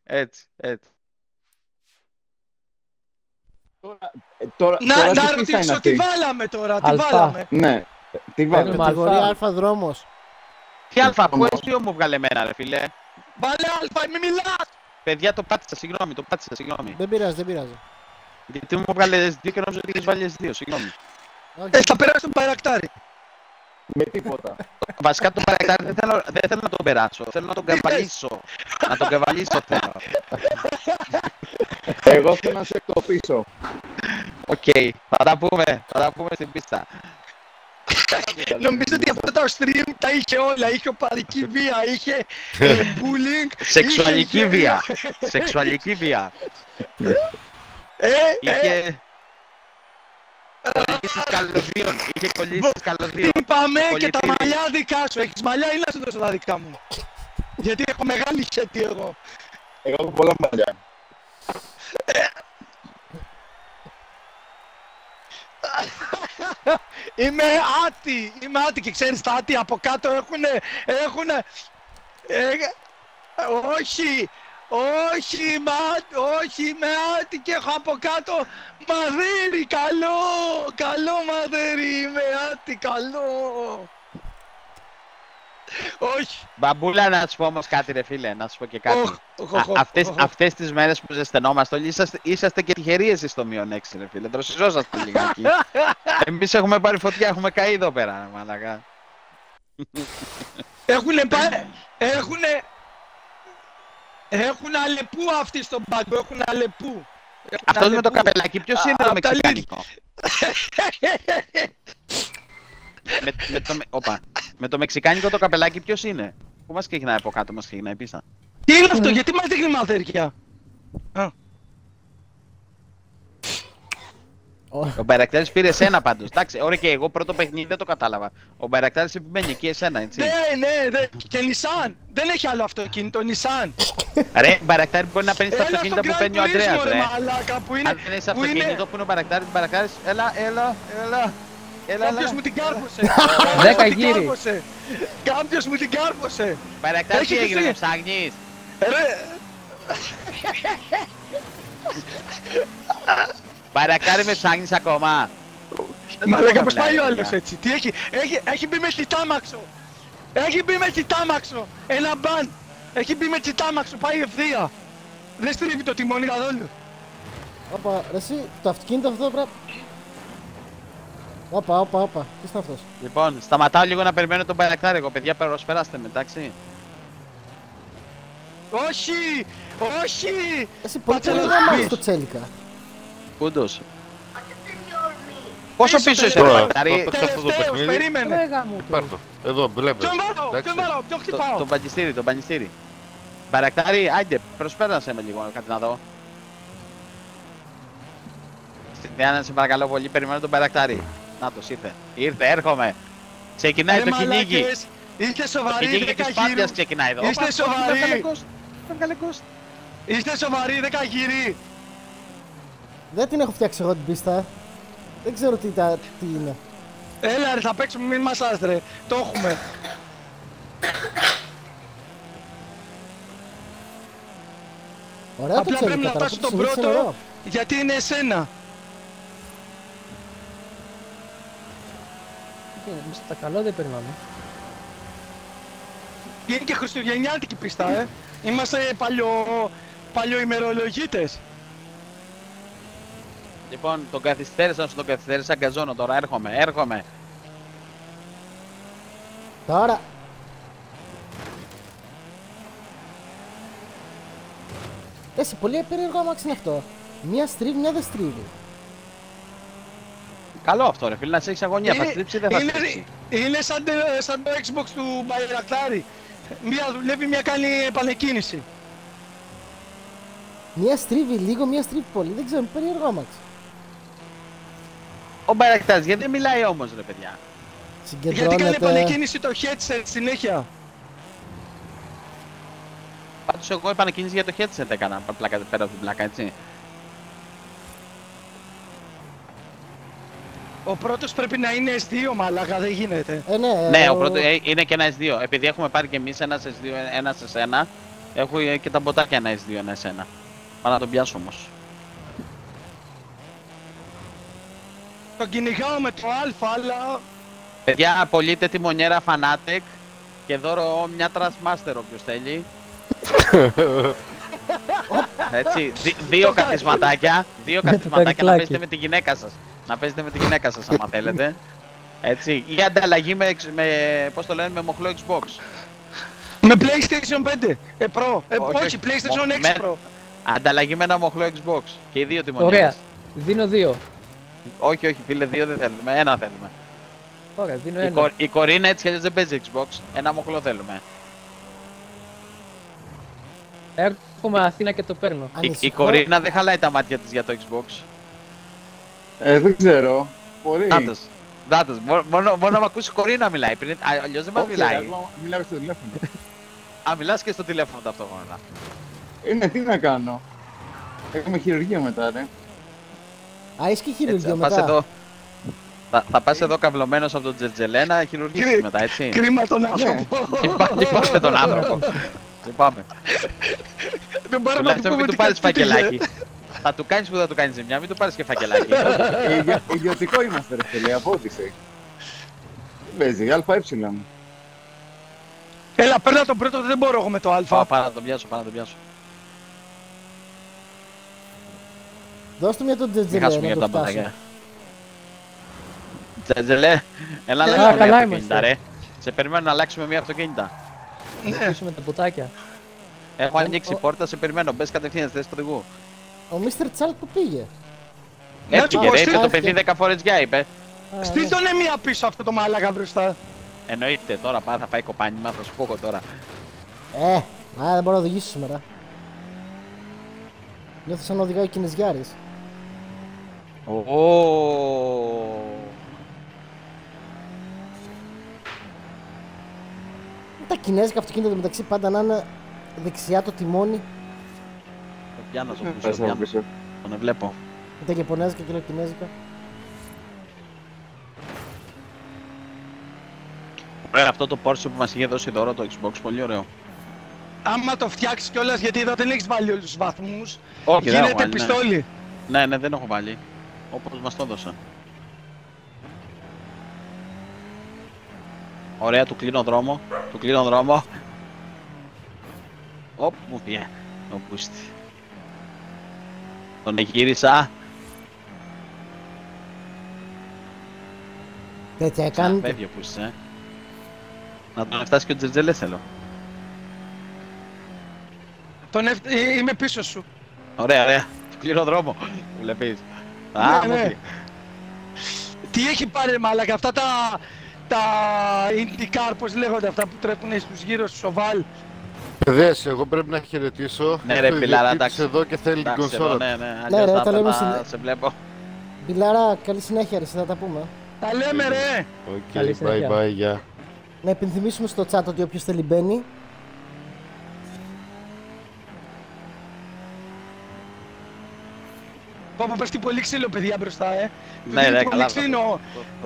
Speaker 3: Τώρα
Speaker 2: Να
Speaker 3: τι πίστα είναι
Speaker 2: ρωτήσω, τι
Speaker 3: αυτή?
Speaker 2: βάλαμε τώρα, τι
Speaker 6: Αλφα.
Speaker 2: βάλαμε.
Speaker 3: Ναι, τι βάλε.
Speaker 1: Κατηγορία
Speaker 6: Αλφα.
Speaker 1: Α δρόμος.
Speaker 7: Τι αλφα, πού εσύ μου βγάλε εμένα, ρε φίλε.
Speaker 2: Βάλε αλφα, μη μιλάς.
Speaker 7: Παιδιά, το πάτησα, συγγνώμη.
Speaker 1: Δεν πειράζει.
Speaker 7: Γιατί μου βγάλε S2 και νόμιζα ότι είχες βάλει S2, συγγνώμη.
Speaker 1: Όχι.
Speaker 2: Θα περάσει τον Μπαϊρακτάρι.
Speaker 3: Με τίποτα.
Speaker 7: Βασικά τον Μπαϊρακτάρι δεν θέλω να τον περάσω, θέλω να τον καβαλήσω. Να τον καβαλήσω θέλω.
Speaker 3: Εγώ θέλω να σε εκτοπίσω.
Speaker 7: Οκ, θα τα πούμε στην πίστα.
Speaker 2: Νομίζω ότι αυτό το stream τα είχε όλα. Είχε οπαδική βία, είχε bullying.
Speaker 7: Σεξουαλική
Speaker 2: είχε
Speaker 7: βία. Σεξουαλική βία. Είχε κολλήσεις καλωδίων. Είχε κολλήσεις καλωδίων.
Speaker 2: Είπαμε και
Speaker 7: Πολύ
Speaker 2: τα
Speaker 7: τύλι.
Speaker 2: μαλλιά δικά σου. Έχεις μαλλιά ή να σου δώσω τα δικά μου. Γιατί έχω μεγάλη χέτη εγώ.
Speaker 3: Εγώ έχω πολλά μαλλιά.
Speaker 2: Είμαι άτι και ξέρεις τα άτι από κάτω έχουνε όχι, είμαι άτι και έχω από κάτω μαδέρι, καλό μαδέρι, είμαι άτι, καλό. Όχι.
Speaker 7: Μπαμπούλα, να σου πω όμως κάτι ρε φίλε, να σου πω και κάτι. Αυτές τις μέρες που ζεσθενόμαστε όλοι, είσαστε και τυχεροί εσείς στο -6 ρε φίλε, δροσιζόσαστε λιγάκι. Εμείς έχουμε πάρει φωτιά, έχουμε καεί εδώ πέρα, μαλακά.
Speaker 2: Έχουν αλεπού αυτοί στον πάγκο, έχουν αλεπού.
Speaker 7: Αυτός με το καπελάκι, ποιος είναι το
Speaker 2: απ' τα
Speaker 7: μεξικάνικο? Με το μεξικάνικο το καπελάκι ποιος είναι? Πού μας ξεκινάει από κάτω, μας ξεκινάει πίστα.
Speaker 2: Τι είναι αυτό, γιατί μας δείχνει μαθαίρια.
Speaker 7: Ο Μπαϊρακτάρης πήρε εσένα πάντως. Εντάξει, ωραία και εγώ πρώτο παιχνίδι δεν το κατάλαβα. Ο Μπαϊρακτάρης επιμένει εκεί εσένα, έτσι.
Speaker 2: Ναι, και Nissan. Δεν έχει άλλο αυτοκίνητο, Nissan.
Speaker 7: Ρε, Μπαϊρακτάρη μπορεί να παίρνει τα αυτοκίνητα που παίρνει ο Ανδρέας, ρε.
Speaker 2: Μαλάκα, που είναι,
Speaker 7: Αν δεν έχεις αυτοκίνητο που είναι ο Μπαϊρακτάρης, έλα.
Speaker 2: Κάποιος μου την κάρφωσε.
Speaker 6: 10 γύρι.
Speaker 2: Κάποιος μου την κάρφωσε.
Speaker 7: Μπαϊρακτάρη, τι
Speaker 2: Έχει
Speaker 7: έγινε,
Speaker 2: χυθεί.
Speaker 7: με ψάχνεις?
Speaker 2: Ρε,
Speaker 7: Μπαϊρακτάρη, με ψάχνεις ακόμα?
Speaker 2: μαλάκα, πώς πάει ο άλλος έτσι. Τι έχει μπει με τσιτάμαξο. Έχει μπει με τσιτάμαξο. Ένα μπαν. Έχει μπει με τσιτάμαξο, πάει ευθεία. Δεν στρίβει το τιμόνι καθόλου.
Speaker 1: Όπα, ρε εσύ, το αυτοκίνητο αυτό πρέπει... Όπα, τι είναι αυτός?
Speaker 7: Λοιπόν, σταματάω λίγο να περιμένω τον Μπαϊρακτάρη, εγώ παιδιά, περάσπεράστε με, εντάξει.
Speaker 2: Όχι.
Speaker 1: Εσύ πολύ
Speaker 2: Πατέρα,
Speaker 1: καλά να μάθεις
Speaker 2: μπεις.
Speaker 1: το τσέλικα.
Speaker 7: Πούντος. Πόσο πίσω είσαι,
Speaker 5: Τώρα,
Speaker 7: Μπαϊρακτάρη?
Speaker 5: το- αυτό το
Speaker 2: Τελευταίος,
Speaker 5: παιχνίδι.
Speaker 2: περίμενε.
Speaker 6: Ρέγα μου
Speaker 5: Πάρ'
Speaker 6: το.
Speaker 5: το. Εδώ, βλέπετε.
Speaker 2: Ποιον βάλω, ποιον χτυπάω.
Speaker 7: Το μπανιστήρι. Μπαϊρακτάρη, άιντε, προσπέρασε με λίγο, κάτι να δω. Στην Διάννα, σε παρακαλώ πολύ, περιμένω τον Μπαϊρακτάρη. Νάτος, ήρθε, έρχομαι. Ξεκινάει
Speaker 2: Ρε
Speaker 7: το κυνήγι.
Speaker 2: μαλάκες, είστε
Speaker 7: Το
Speaker 2: σοβαροί,
Speaker 7: κυνήγι
Speaker 2: 10
Speaker 7: της Πάντιας
Speaker 2: γύρους.
Speaker 7: ξεκινάει εδώ.
Speaker 2: Είστε
Speaker 7: Όπα,
Speaker 2: σοβαροί.
Speaker 7: Καλεκός.
Speaker 2: Είστε σοβαροί, 10 γύρι.
Speaker 1: Δεν την έχω φτιάξει εγώ την πίστα. Δεν ξέρω τι είναι.
Speaker 2: Έλα ρε, θα παίξουμε, μην μας άστρε. Το έχουμε.
Speaker 1: Ωραία το
Speaker 2: Απλά πρέπει
Speaker 1: τσέλικα
Speaker 2: να
Speaker 1: τώρα,
Speaker 2: φτάσω
Speaker 1: που
Speaker 2: τον
Speaker 1: συνήθισε
Speaker 2: πρώτο,
Speaker 1: ωραίο.
Speaker 2: γιατί είναι εσένα.
Speaker 6: Εμείς τα καλά δεν περνάμε.
Speaker 2: Είναι και χριστουγεννιάτικη πίστα, Είμαστε παλιοημερολογίτες.
Speaker 7: Λοιπόν, τον καθυστέρησα, αγκαζώνω τώρα, έρχομαι.
Speaker 1: Τώρα. Εσύ, πολύ περίεργο αμάξι είναι αυτό. Μία στρίβει, μια δεν στρίβει.
Speaker 7: Καλό αυτό ρε φίλε, να σε έχεις αγωνία, θα στρίψει ή δεν θα στρίψει.
Speaker 2: Είναι σαν το Xbox του Μπαϊρακτάρη. Μία δουλεύει, μία κάνει επανεκκίνηση.
Speaker 1: Μία στρίβει λίγο, μία στρίβει πολύ. Δεν ξέρω, περίεργο αμάξι.
Speaker 7: Ο Μπαϊρακτάρης γιατί δεν μιλάει όμως ρε παιδιά.
Speaker 2: Γιατί κάνει
Speaker 1: Συγκεντρώνεται.
Speaker 2: επανεκκίνηση το headset συνέχεια.
Speaker 7: Πάντως εγώ επανεκκίνηση για το headset έκανα, πλάκα πέρα από την πλάκα, έτσι.
Speaker 2: Ο πρώτος πρέπει να είναι S2, μαλάκα, δεν γίνεται.
Speaker 7: Ναι, ο πρώτος είναι και ένα S2. Επειδή έχουμε πάρει και εμείς ένα S2, ένα σε σένα, έχω και τα μποτάκια ένα S2, ένα σε ένα. Πάω να τον πιάσω όμως.
Speaker 2: Τον κυνηγάω με το Α, αλλά...
Speaker 7: Παιδιά, απολύτε τη μονιέρα Fanatec και δώρο μια Trustmaster όποιος θέλει. Έτσι, δύο καθισματάκια να παίζετε με τη γυναίκα σας. Να παίζετε με τη γυναίκα σας άμα θέλετε. Έτσι, ή ανταλλαγή με πώς το λένε, με μοχλό Xbox.
Speaker 2: Με PlayStation 5 Pro, όχι, PlayStation 6 Pro.
Speaker 7: Ανταλλαγή με ένα μοχλό Xbox και οι δύο τιμονιές.
Speaker 6: Ωραία, δίνω 2.
Speaker 7: Όχι, φίλε, δύο δεν θέλουμε, ένα θέλουμε.
Speaker 6: Ωραία, δίνω ένα.
Speaker 7: Η Κορίνα έτσι κι δεν παίζει Xbox, ένα μοχλό θέλουμε.
Speaker 6: Έρχομαι Αθήνα και το παίρνω.
Speaker 7: Η Κορίνα δεν χαλάει τα μάτια της για το Xbox.
Speaker 3: Δεν ξέρω. Μπορεί.
Speaker 7: Δάτος, μόνο να μ' ακούσει η Κορίνα μιλάει, αλλιώς δεν μας μιλάει.
Speaker 3: Μιλάω στο τηλέφωνο.
Speaker 7: Α, μιλάς και στο τηλέφωνο ταυτόχρονα.
Speaker 3: Είναι, τι να κάνω. Έχουμε χειρουργείο μετά, ρε.
Speaker 1: Α, είσαι και χειρουργείο
Speaker 7: Πας
Speaker 1: μετά.
Speaker 7: εδώ, θα πας εδώ καυλωμένος από τον Τζερτζελένα, χειρουργήσεις μετά, έτσι.
Speaker 2: Κρίμα τον άνθρωπο.
Speaker 7: Και πάμε τον άνθρωπο. Και πάμε.
Speaker 2: Δεν μπορούμε να του πούμε
Speaker 7: μην
Speaker 2: τι
Speaker 7: του πάρεις
Speaker 2: κατσίκι,
Speaker 7: φακελάκι. Θα του κάνεις που θα του κάνεις ζημιά, μην του πάρεις και φακελάκι.
Speaker 3: Ιδιωτικό είμαστε, ρε φίλε, απόδειξη. Τι παίζει, ΑΕ.
Speaker 2: Έλα, παίρνα τον πρώτο, δεν μπορώ εγώ με το Α.
Speaker 7: Πάω να τον πιάσω,
Speaker 1: Δώσ' του μια τον
Speaker 7: Μην χάσουμε
Speaker 1: Τζετζελέ
Speaker 7: για
Speaker 1: να
Speaker 7: τα
Speaker 1: το φτάσω.
Speaker 7: μπατάκια. Τζετζελέ, έλα να
Speaker 6: καλά
Speaker 7: αλλάξουμε μια
Speaker 6: είμαστε.
Speaker 7: αυτοκίνητα, ρε. Σε περιμένω να αλλάξουμε μια αυτοκίνητα.
Speaker 6: Να αφήσουμε τα ποτάκια.
Speaker 7: Έχω ανοίξει πόρτα, σε περιμένω. Μπες κατευθείαν στη θέση του οδηγού.
Speaker 1: Ο Mr. Τσάλ που πήγε.
Speaker 7: Έφυγε, ρε, είπε το
Speaker 1: έφυγε.
Speaker 7: παιδί 10 φορές γεια, είπε.
Speaker 2: Στείλ τον μία πίσω αυτό το μάλακα μπροστά.
Speaker 7: Εννοείται, τώρα πάει, θα φάει κοπάνημα, θα σου πω εγώ τώρα.
Speaker 1: Δεν μπορώ να οδηγήσω σήμερα. Νιώθω σαν να οδηγάει Κινεζιάρης. Τα κινέζικα αυτοκίνητα μεταξύ πάντα να είναι δεξιά το τιμόνι.
Speaker 7: Το πιάνω στο
Speaker 3: Πες από
Speaker 7: πίσω,
Speaker 3: πίσω.
Speaker 7: τον βλέπω.
Speaker 1: Με τα Ιαπωνέζικα και τα Κινέζικα.
Speaker 7: Ωραία, αυτό το Porsche που μας είχε δώσει δώρο το Xbox, πολύ ωραίο.
Speaker 2: Άμα το φτιάξεις κιόλας, γιατί εδώ δεν έχεις βάλει όλους τους βαθμούς,
Speaker 7: Όχι, δεν έχω
Speaker 2: γίνεται
Speaker 7: βάλει, ναι.
Speaker 2: πιστόλι.
Speaker 7: Ναι, δεν έχω βάλει. Όπως μας το έδωσε. Ωραία, του κλείνω δρόμο. Οπ, μου πήγε. Το πούστη. Τον εγύρισα.
Speaker 1: Τέτοια κάνετε.
Speaker 7: Φεύγει ο πούστης, Να τον φτάσει και ο Τζερτζελέ θέλω.
Speaker 2: Είμαι πίσω σου.
Speaker 7: Ωραία. Του κλείνω δρόμο. Βλέπεις.
Speaker 2: Ναι. Τι έχει πάρει μάλακα, αυτά τα IndyCar, πώς λέγονται αυτά που τρέχουν στους γύρους στους οβάλ.
Speaker 5: Παιδες, εγώ πρέπει να χαιρετήσω.
Speaker 7: Ναι, ρε, Πιλάρα, εντάξει.
Speaker 5: Εδώ και θέλει την κονσόλα.
Speaker 7: Ναι,
Speaker 1: Ναι,
Speaker 7: αλλιώς
Speaker 1: ρε,
Speaker 7: θα
Speaker 1: τα λέμε
Speaker 7: έπαιρνα, σε βλέπω.
Speaker 1: Μπιλάρα, καλή συνέχεια ρε, θα τα πούμε.
Speaker 2: Τα λέμε ρε.
Speaker 6: Καλή
Speaker 5: Οκ,
Speaker 6: συνέχεια.
Speaker 5: bye bye, γεια.
Speaker 1: Να υπενθυμίσουμε στο chat ότι όποιος θέλει μπαίνει.
Speaker 2: Πω πέφτει πολύ ξύλο παιδιά μπροστά,
Speaker 7: Ναι,
Speaker 2: Πολύ
Speaker 7: καλά.
Speaker 2: ξύλο.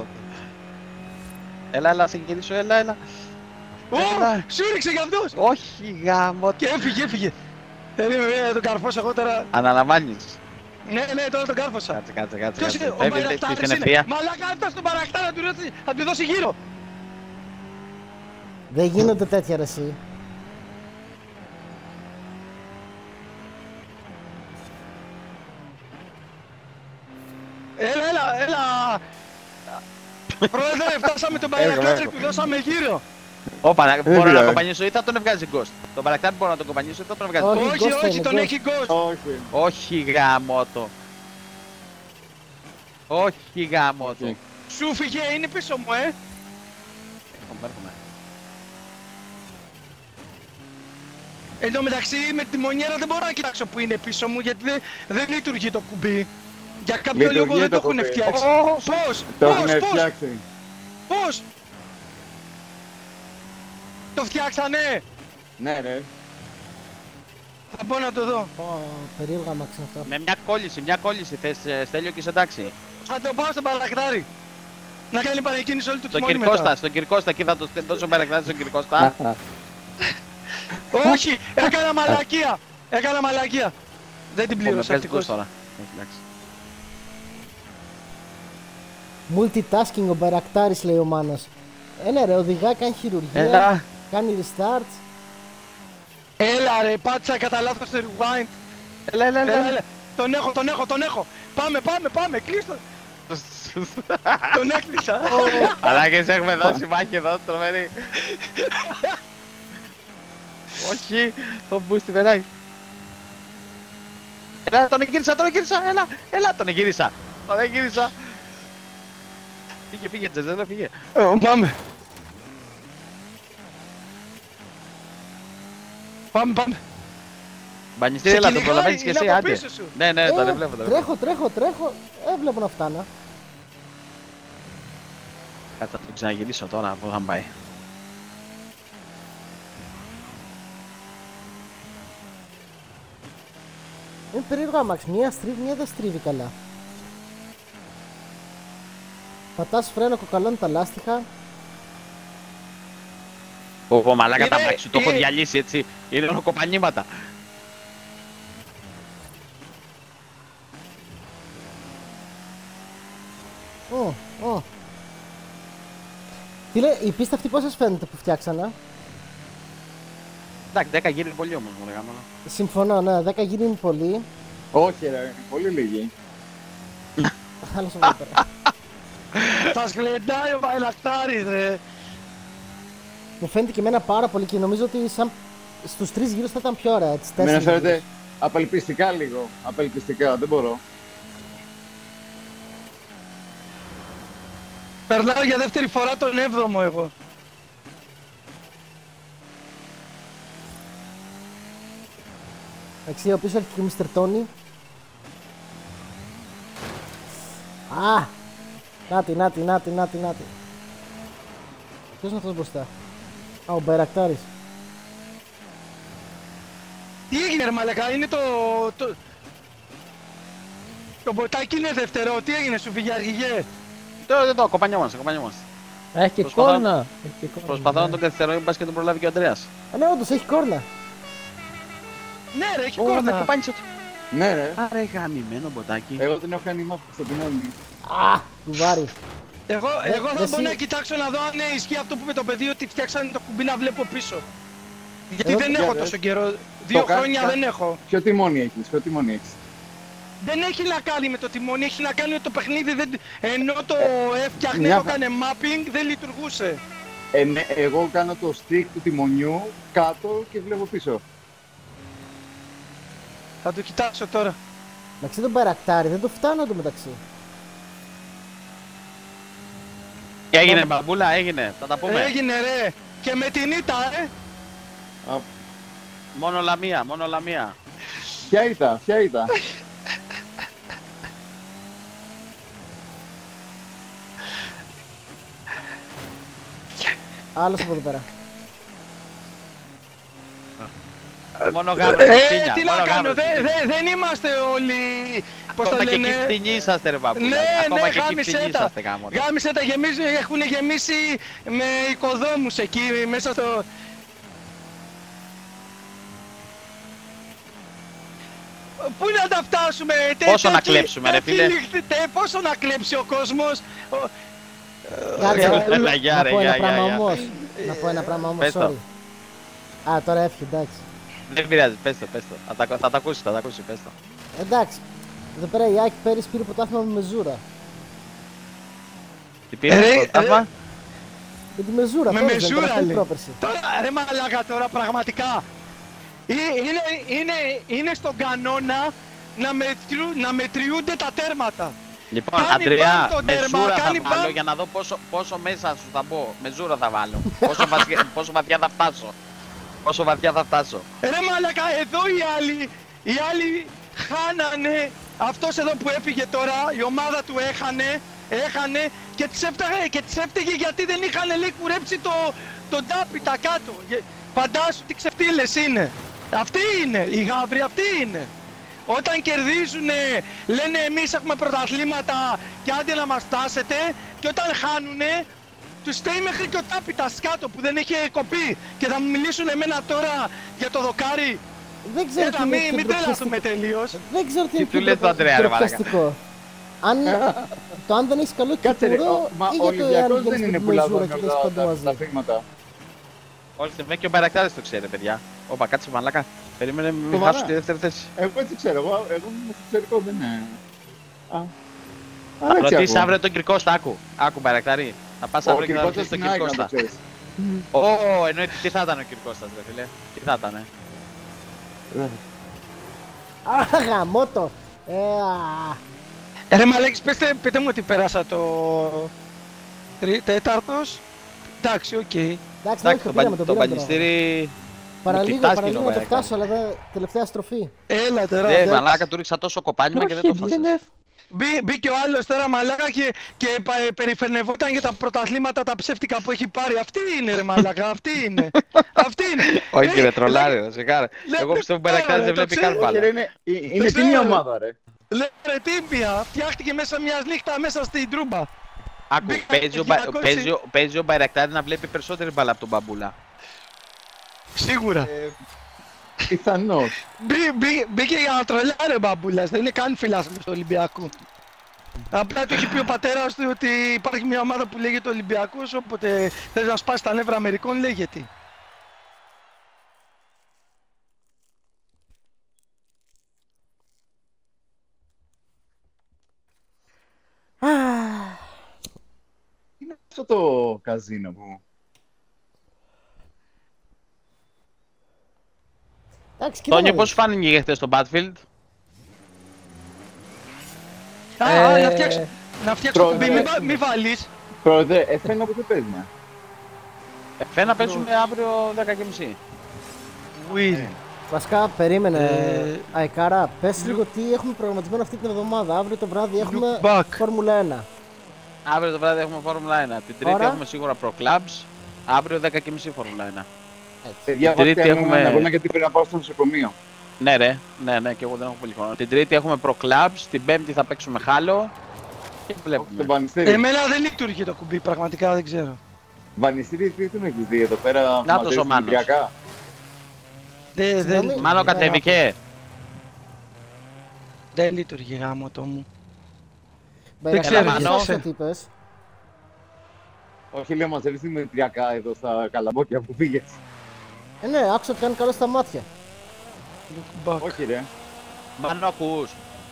Speaker 7: Έλα, σε γυρίσω, έλα.
Speaker 2: Ω, σου ρίξε κι αυτός.
Speaker 7: Όχι, γάμο.
Speaker 2: Και έφυγε. Περίμενε, τον καρφώσα εγώ τώρα.
Speaker 7: Αναλαμβάνεις.
Speaker 2: Ναι, τώρα τον κάρφωσα.
Speaker 7: Κάτσε.
Speaker 2: Ποιος είναι, ο
Speaker 7: Φεύγετε
Speaker 2: Μπαϊρακτάρης
Speaker 7: στην
Speaker 2: είναι.
Speaker 7: ευθεία.
Speaker 2: Μαλάκα, έφτασε στον Μπαϊρακτάρη να του δώσει γύρω.
Speaker 1: Δεν γίνονται τέτοια ρε εσύ.
Speaker 2: Έλα. Πρόεδρε, φτάσαμε τον Μπαϊρακτάρη, του δώσαμε γύρω.
Speaker 7: Όπα, μπορώ να
Speaker 3: πειράζει.
Speaker 7: κομπανίσω ή θα τον βγάζει Ghost. Τον Μπαϊρακτάρη μπορώ να τον κομπανίσω ή θα τον βγάζει
Speaker 1: Όχι.
Speaker 7: Ghost.
Speaker 2: Όχι,
Speaker 1: είναι,
Speaker 2: τον
Speaker 1: ghost.
Speaker 2: έχει ghost.
Speaker 3: Όχι.
Speaker 7: Όχι γάμοτο. Όχι γάμοτο.
Speaker 2: Σου φύγε, είναι πίσω μου,
Speaker 7: Έρχομαι.
Speaker 2: Εν τω μεταξύ με τη μονιέρα δεν μπορώ να κοιτάξω που είναι πίσω μου γιατί δεν λειτουργεί το κουμπί. Για κάποιο
Speaker 3: Λειτουργεί
Speaker 2: λόγο δεν το
Speaker 3: το
Speaker 2: έχουν
Speaker 3: κουμπί.
Speaker 2: φτιάξει.
Speaker 3: Το έχουν φτιάξει.
Speaker 2: Πώς! Το φτιάξανε!
Speaker 3: Ναι, ρε.
Speaker 2: Θα πω να το δω.
Speaker 1: Περίεργα μάξι αυτά.
Speaker 7: Με μια κόλληση θες Στέλιο και είσαι εντάξει.
Speaker 2: Θα το πάω στον Μπαϊρακτάρη. Να κάνει παρεκκίνηση όλη του τιμόνι μετά.
Speaker 7: Στον Κυρκώστα, εκεί θα το δώσω Μπερακτάρη στον Κυρκώστα.
Speaker 2: Όχι, έκανα μαλακία. Έκανα μαλακία. Δεν την πλήρωσα ευτυχώς.
Speaker 7: Τώρα.
Speaker 1: Multitasking ο Μπαρακτάρης, λέει ο Μάνος. Ναι ρε, οδηγά, κάνει χειρουργία,
Speaker 7: Έλα.
Speaker 1: κάνει restart.
Speaker 2: Έλα ρε, πάτησα κατά λάθος το rewind.
Speaker 7: Έλα.
Speaker 2: Τον έχω. Πάμε, κλείστο. Τον έκλεισα.
Speaker 7: Αλλά και σε έχουμε δώσει μάχη εδώ, τρομερή. Όχι, τον μπούστι περάει. Έλα, τον εγύρισα, έλα, τον εγύρισα. Πήγε, Τζεζέλα, πήγε.
Speaker 2: Πάμε. Πάμε.
Speaker 7: Μπανιστήρι, έλα, τον προλαβαίνεις και εσύ, άντε. Ναι, τον βλέπω.
Speaker 1: Τρέχω, βλέπω να φτάνω.
Speaker 7: Κάτσε να τον ξαναγυρίσω τώρα, πού θα πάει.
Speaker 1: Είναι περίεργο άμαξ, μία στρίβει, μία δεν στρίβει καλά. Πατάς φρένο, κοκαλώνει τα λάστιχα.
Speaker 7: Πω μαλάκα, τα μπλάκι σου το έχω διαλύσει έτσι, είναι κοπανίματα.
Speaker 1: Τι λέει, η πίστα αυτή πώς σας φαίνεται που φτιάξανα?
Speaker 7: Εντάξει, 10 γύρι είναι πολύ όμως, μου λέγαμε.
Speaker 1: Συμφωνώ, ναι, 10 γύρι είναι πολύ.
Speaker 3: Όχι ρε, πολύ λίγοι.
Speaker 1: Άλλος από εδώ πέρα.
Speaker 2: Θα σκλεντάει ο Μπαϊρακτάρης ρε.
Speaker 1: Μου φαίνεται και εμένα πάρα πολύ και νομίζω ότι σαν στους 3 γύρους θα ήταν πιο ωραία, έτσι, 4
Speaker 3: Εμένα
Speaker 1: γύρους.
Speaker 3: φαίνεται απελπιστικά λίγο. Απελπιστικά, δεν μπορώ.
Speaker 2: Περνάω για δεύτερη φορά τον 7ο εγώ.
Speaker 1: Εντάξει, ο πίσω έρχεται και ο Mr. Tony. Α! Νάτι. Ποιος είναι αυτός μπροστά? Α, ο Μπαϊρακτάρης.
Speaker 2: Τι έγινε ρε μαλακά, είναι το μποτάκι είναι δεύτερο, τι έγινε, σου φύγει αργηγέ?
Speaker 7: Εδώ, κοπανιόμαστε.
Speaker 6: Έχει και κόρνα.
Speaker 7: Προσπαθώ να τον καθυστερώ, μπας και τον προλάβει και ο Ανδρέας.
Speaker 1: Ναι, όντως έχει κόρνα.
Speaker 2: Ναι ρε, έχει
Speaker 7: Ω, με
Speaker 2: κόρνα.
Speaker 7: κοπάνισε το.
Speaker 3: Ναι ρε,
Speaker 7: Άρα γαμημένο μποτάκι.
Speaker 3: εγώ την έχω κάνει μάπη στο τιμόνι.
Speaker 1: Α, κουβάρι.
Speaker 2: Εγώ θα
Speaker 1: εσύ-
Speaker 2: μπορώ να κοιτάξω να δω αν ισχύει αυτό που με το παιδί ότι φτιάξανε το κουμπί να βλέπω πίσω. Γιατί
Speaker 1: Εγώ
Speaker 2: δεν
Speaker 3: για
Speaker 2: έχω
Speaker 3: δες.
Speaker 2: τόσο καιρό, 2 χρόνια δεν έχω.
Speaker 3: Ποιο τιμόνι έχεις,
Speaker 2: Δεν έχει να κάνει με το τιμόνι, έχει να κάνει με το παιχνίδι, ενώ το έφτιαχνε,
Speaker 3: Μια
Speaker 2: το
Speaker 3: χα-
Speaker 2: έκανε mapping, δεν λειτουργούσε.
Speaker 3: Ναι, εγώ κάνω το stick του τιμονιού κάτω και βλέπω πίσω.
Speaker 2: Θα το κοιτάξω τώρα.
Speaker 1: Εντάξει, τον Μπαϊρακτάρη, δεν το φτάνω εντωμεταξύ.
Speaker 7: Έγινε μπαμπούλα, έγινε. Θα τα πούμε.
Speaker 2: Έγινε ρε, και με την ήττα
Speaker 7: Μόνο λαμία.
Speaker 3: Ποια ήταν.
Speaker 1: Άλλος από εδώ πέρα.
Speaker 7: Μόνο γάμο.
Speaker 2: τι να κάνω, δεν είμαστε όλοι, πώς
Speaker 7: Ακόμα
Speaker 2: το
Speaker 7: και εκεί
Speaker 2: λένε.
Speaker 7: φτηνοί είσαστε ρε μπαμπούλα.
Speaker 2: Ναι,
Speaker 7: Ακόμα και εκεί
Speaker 2: γάμισε
Speaker 7: φτηνοί
Speaker 2: τα.
Speaker 7: είσαστε γάμο.
Speaker 2: Γάμισε τα, έχουν γεμίσει με οικοδόμους εκεί μέσα στο... Πού να τα φτάσουμε,
Speaker 7: Πόσο να κλέψουμε, ρε φίλε.
Speaker 2: Πόσο να κλέψει ο κόσμος.
Speaker 1: Κάτσε,
Speaker 7: Έλα, γεια, ρε,
Speaker 1: να πω ένα
Speaker 7: γεια,
Speaker 1: πράγμα
Speaker 7: γεια.
Speaker 1: όμως. Να πω ένα πράγμα όμως,
Speaker 7: Πες το.
Speaker 1: sorry. Α, τώρα έφυγε, εντάξει.
Speaker 7: Δεν πειράζει, πες το. Θα τα ακούσει, πες το.
Speaker 1: Εντάξει. Εδώ πέρα η Άκη πέρυσι πήρε πρωτάθλημα με μεζούρα.
Speaker 7: Τι πήρε,
Speaker 2: Ρε,
Speaker 7: πρωτάθλημα.
Speaker 1: Με τη μεζούρα,
Speaker 2: Με
Speaker 1: πέρυσι,
Speaker 2: μεζούρα,
Speaker 1: τελευταία
Speaker 2: λέει.
Speaker 1: πρόπερση.
Speaker 2: Τώρα, ρε μαλάκα τώρα, πραγματικά. Είναι στον κανόνα να μετριούνται τα τέρματα.
Speaker 7: Λοιπόν,
Speaker 2: Κάνει
Speaker 7: Αντρέα,
Speaker 2: μπαμ το τέρμα,
Speaker 7: μεζούρα θα
Speaker 2: κάνει
Speaker 7: βάλω
Speaker 2: μπαμ.
Speaker 7: για να δω πόσο μέσα σου θα μπω. Μεζούρα θα βάλω. Πόσο βαθιά θα φτάσω.
Speaker 2: Ρε μαλάκα, εδώ οι άλλοι χάνανε. Αυτός εδώ που έφυγε τώρα, η ομάδα του έχανε και τις έφταιγε γιατί δεν είχαν λέει κουρέψει το ντάπι τα κάτω. Φαντάσου τι ξεφτύλες είναι. Αυτοί είναι, οι γάβροι αυτοί είναι. Όταν κερδίζουν λένε εμείς έχουμε πρωταθλήματα και άντε να μας φτάσετε, και όταν χάνουνε τους στέει μέχρι και ο Τάπητας κάτω που δεν έχει κοπεί και θα μου μιλήσουν εμένα τώρα για το δοκάρι.
Speaker 1: Δεν ξέρω τι είναι
Speaker 2: μην τρελαθούμε τελείως.
Speaker 1: Δεν ξέρω τι
Speaker 7: του λέει το Αντρέα, ρε μαλάκα.
Speaker 1: Αν δεν έχεις καλό κυπουρό
Speaker 3: Μα
Speaker 1: ή
Speaker 3: ο
Speaker 1: γιατί
Speaker 3: Ολυμπιακός
Speaker 1: αν
Speaker 3: δεν
Speaker 1: βγαίνεις
Speaker 3: είναι
Speaker 1: με
Speaker 3: που
Speaker 1: τη μεζούρα
Speaker 3: λαδώνει
Speaker 1: και έχεις παντού
Speaker 3: τα
Speaker 1: μαζί.
Speaker 3: δείγματα.
Speaker 7: Όλοι και ο Μπαϊρακτάρης το ξέρει, παιδιά. Όπα, κάτσε μαλάκα. Περίμενε, μην
Speaker 3: Σοβαρά.
Speaker 7: χάσω τη δεύτερη θέση.
Speaker 3: Εγώ έτσι ξέρω, εγώ είμαι στο εξωτερικό, δεν είναι.
Speaker 7: Θα ρωτήσεις αύριο τον Κυρκώστα, άκου Μπαϊρακτάρη. Θα πας αύριο και θα ρωτήσεις τον Κυρκώστα. Εννοείται τι θα ήταν ο Κυρκώστας, ρε φίλε. Τι θα ήταν,
Speaker 1: Γαμώτο!
Speaker 2: Ρε μαλάκες, πείτε μου ότι πέρασα το τέταρτος. Εντάξει, οκ.
Speaker 1: Εντάξει,
Speaker 7: το πανιστήρι.
Speaker 1: Παραλίγο να το φτάσω, αλλά τελευταία στροφή.
Speaker 2: Έλα τώρα.
Speaker 7: Μαλάκα, του ρίξα τόσο κοπάνημα και δεν το φτάσεις.
Speaker 2: Μπήκε ο άλλος τώρα μαλάκα και περιφερνευόταν για τα πρωταθλήματα τα ψεύτικα που έχει πάρει. Αυτή είναι ρε μαλάκα, αυτή είναι.
Speaker 7: Όχι κύριε τρολάρι, ρε σιγάρα. Εγώ πιστεύω που Μπαϊρακτάρης δεν βλέπει καν μπάλα.
Speaker 3: Είναι τι μια ομάδα ρε.
Speaker 2: Λέει ρε τύπια, φτιάχτηκε μέσα μιας νύχτα μέσα στην τρούμπα.
Speaker 7: Άκου, παίζει ο Μπαϊρακτάρης να βλέπει περισσότερη μπάλα από τον Μπαμπούλα.
Speaker 2: Σίγουρα.
Speaker 3: Πιθανώς.
Speaker 2: Μπήκε για να τρολάρει ο Μπαμπούλας, δεν είναι καν φιλάθλος του Ολυμπιακού. Απλά του έχει πει ο πατέρας του ότι υπάρχει μια ομάδα που λέγεται Ολυμπιακός, όποτε θες να σπάσει τα νεύρα Αμερικών λέγεται.
Speaker 3: Είναι αυτό το καζίνο που...
Speaker 7: Τόνιο, πώς φάνηκε χθες στο Battlefield?
Speaker 2: Να φτιάξω κουμπί, μη βάλεις.
Speaker 3: Πρόεδρε, F1 πότε παίζουμε?
Speaker 7: F1 παίζουμε αύριο 10:30.
Speaker 1: Βασικά, περίμενε. Αικάρα, πες λίγο τι έχουμε προγραμματισμένο αυτή την εβδομάδα. Αύριο το βράδυ έχουμε Φόρμουλα 1.
Speaker 7: Αύριο το βράδυ έχουμε Φόρμουλα 1. Την Τρίτη έχουμε σίγουρα Pro Clubs. Αύριο 10:30 Φόρμουλα 1.
Speaker 3: Την Τρίτη έχουμε αγώνα γιατί πρέπει να πάω στο νοσοκομείο.
Speaker 7: Ναι, ναι, και εγώ δεν έχω πολύ χρόνο. Την Τρίτη έχουμε Pro Clubs, την Πέμπτη θα παίξουμε Χάλο. Και βλέπουμε.
Speaker 2: Εμένα δεν λειτουργεί το κουμπί, πραγματικά δεν ξέρω.
Speaker 3: Βανιστήρι, τι τον έχεις δει εδώ πέρα?
Speaker 7: Να το ο Μάνος. Μάνο κατέβηκε.
Speaker 2: Δεν λειτουργεί γάμο το μου.
Speaker 1: Δεν ξέρω τι είπες.
Speaker 3: Όχι, λέω μαζεύεις δημητριακά εδώ στα καλαμπόκια που πήγες.
Speaker 1: Ναι, άκουσα ότι κάνει καλό στα μάτια.
Speaker 3: Όχι ρε.
Speaker 7: Μάνο ακούς?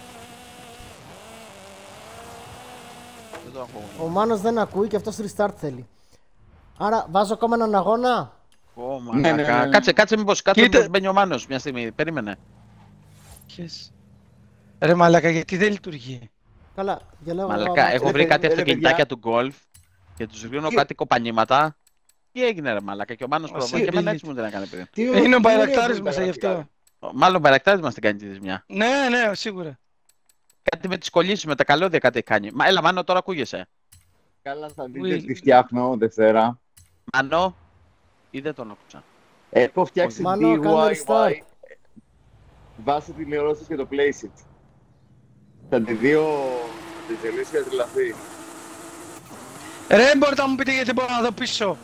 Speaker 1: Ο Μάνος δεν ακούει και αυτός restart θέλει. Άρα βάζω ακόμα έναν αγώνα.
Speaker 7: Ναι. Κάτσε μήπως μπαίνει ο Μάνος μια στιγμή, περίμενε.
Speaker 2: Ρε μαλάκα, γιατί δεν λειτουργεί?
Speaker 1: Καλά, για λέω.
Speaker 7: Μαλάκα, έχω βρει κάτι αυτοκινητάκια του Golf και τους ρίχνω κάτι κοπανήματα. Τι έγινε ρε μαλάκα, και ο Μάνος προβάλλει και εμένα έτσι μου δεν έκανε πριν.
Speaker 2: Είναι ο Μπαϊρακτάρης μέσα γι' αυτό.
Speaker 7: Μάλλον ο Μπαϊρακτάρης μας την κάνει τη ζημιά.
Speaker 2: Ναι, σίγουρα.
Speaker 7: Κάτι με τις κολλήσεις, με τα καλώδια κάτι έχει κάνει. Έλα Μάνο, τώρα ακούγεσαι.
Speaker 3: Καλά, θα δείτε τι φτιάχνω Δευτέρα.
Speaker 7: Μάνο, ή δεν τον άκουσα?
Speaker 3: Έχω φτιάξει
Speaker 1: Μάνο, κάνε restart.
Speaker 3: Βάσει τηλεόρασης και το Placeit. Θα τη δει ο Τιζελής και θα τρελαθεί.
Speaker 2: Ρε, μπορείτε να μου πείτε γιατί μπορώ να δω πίσω?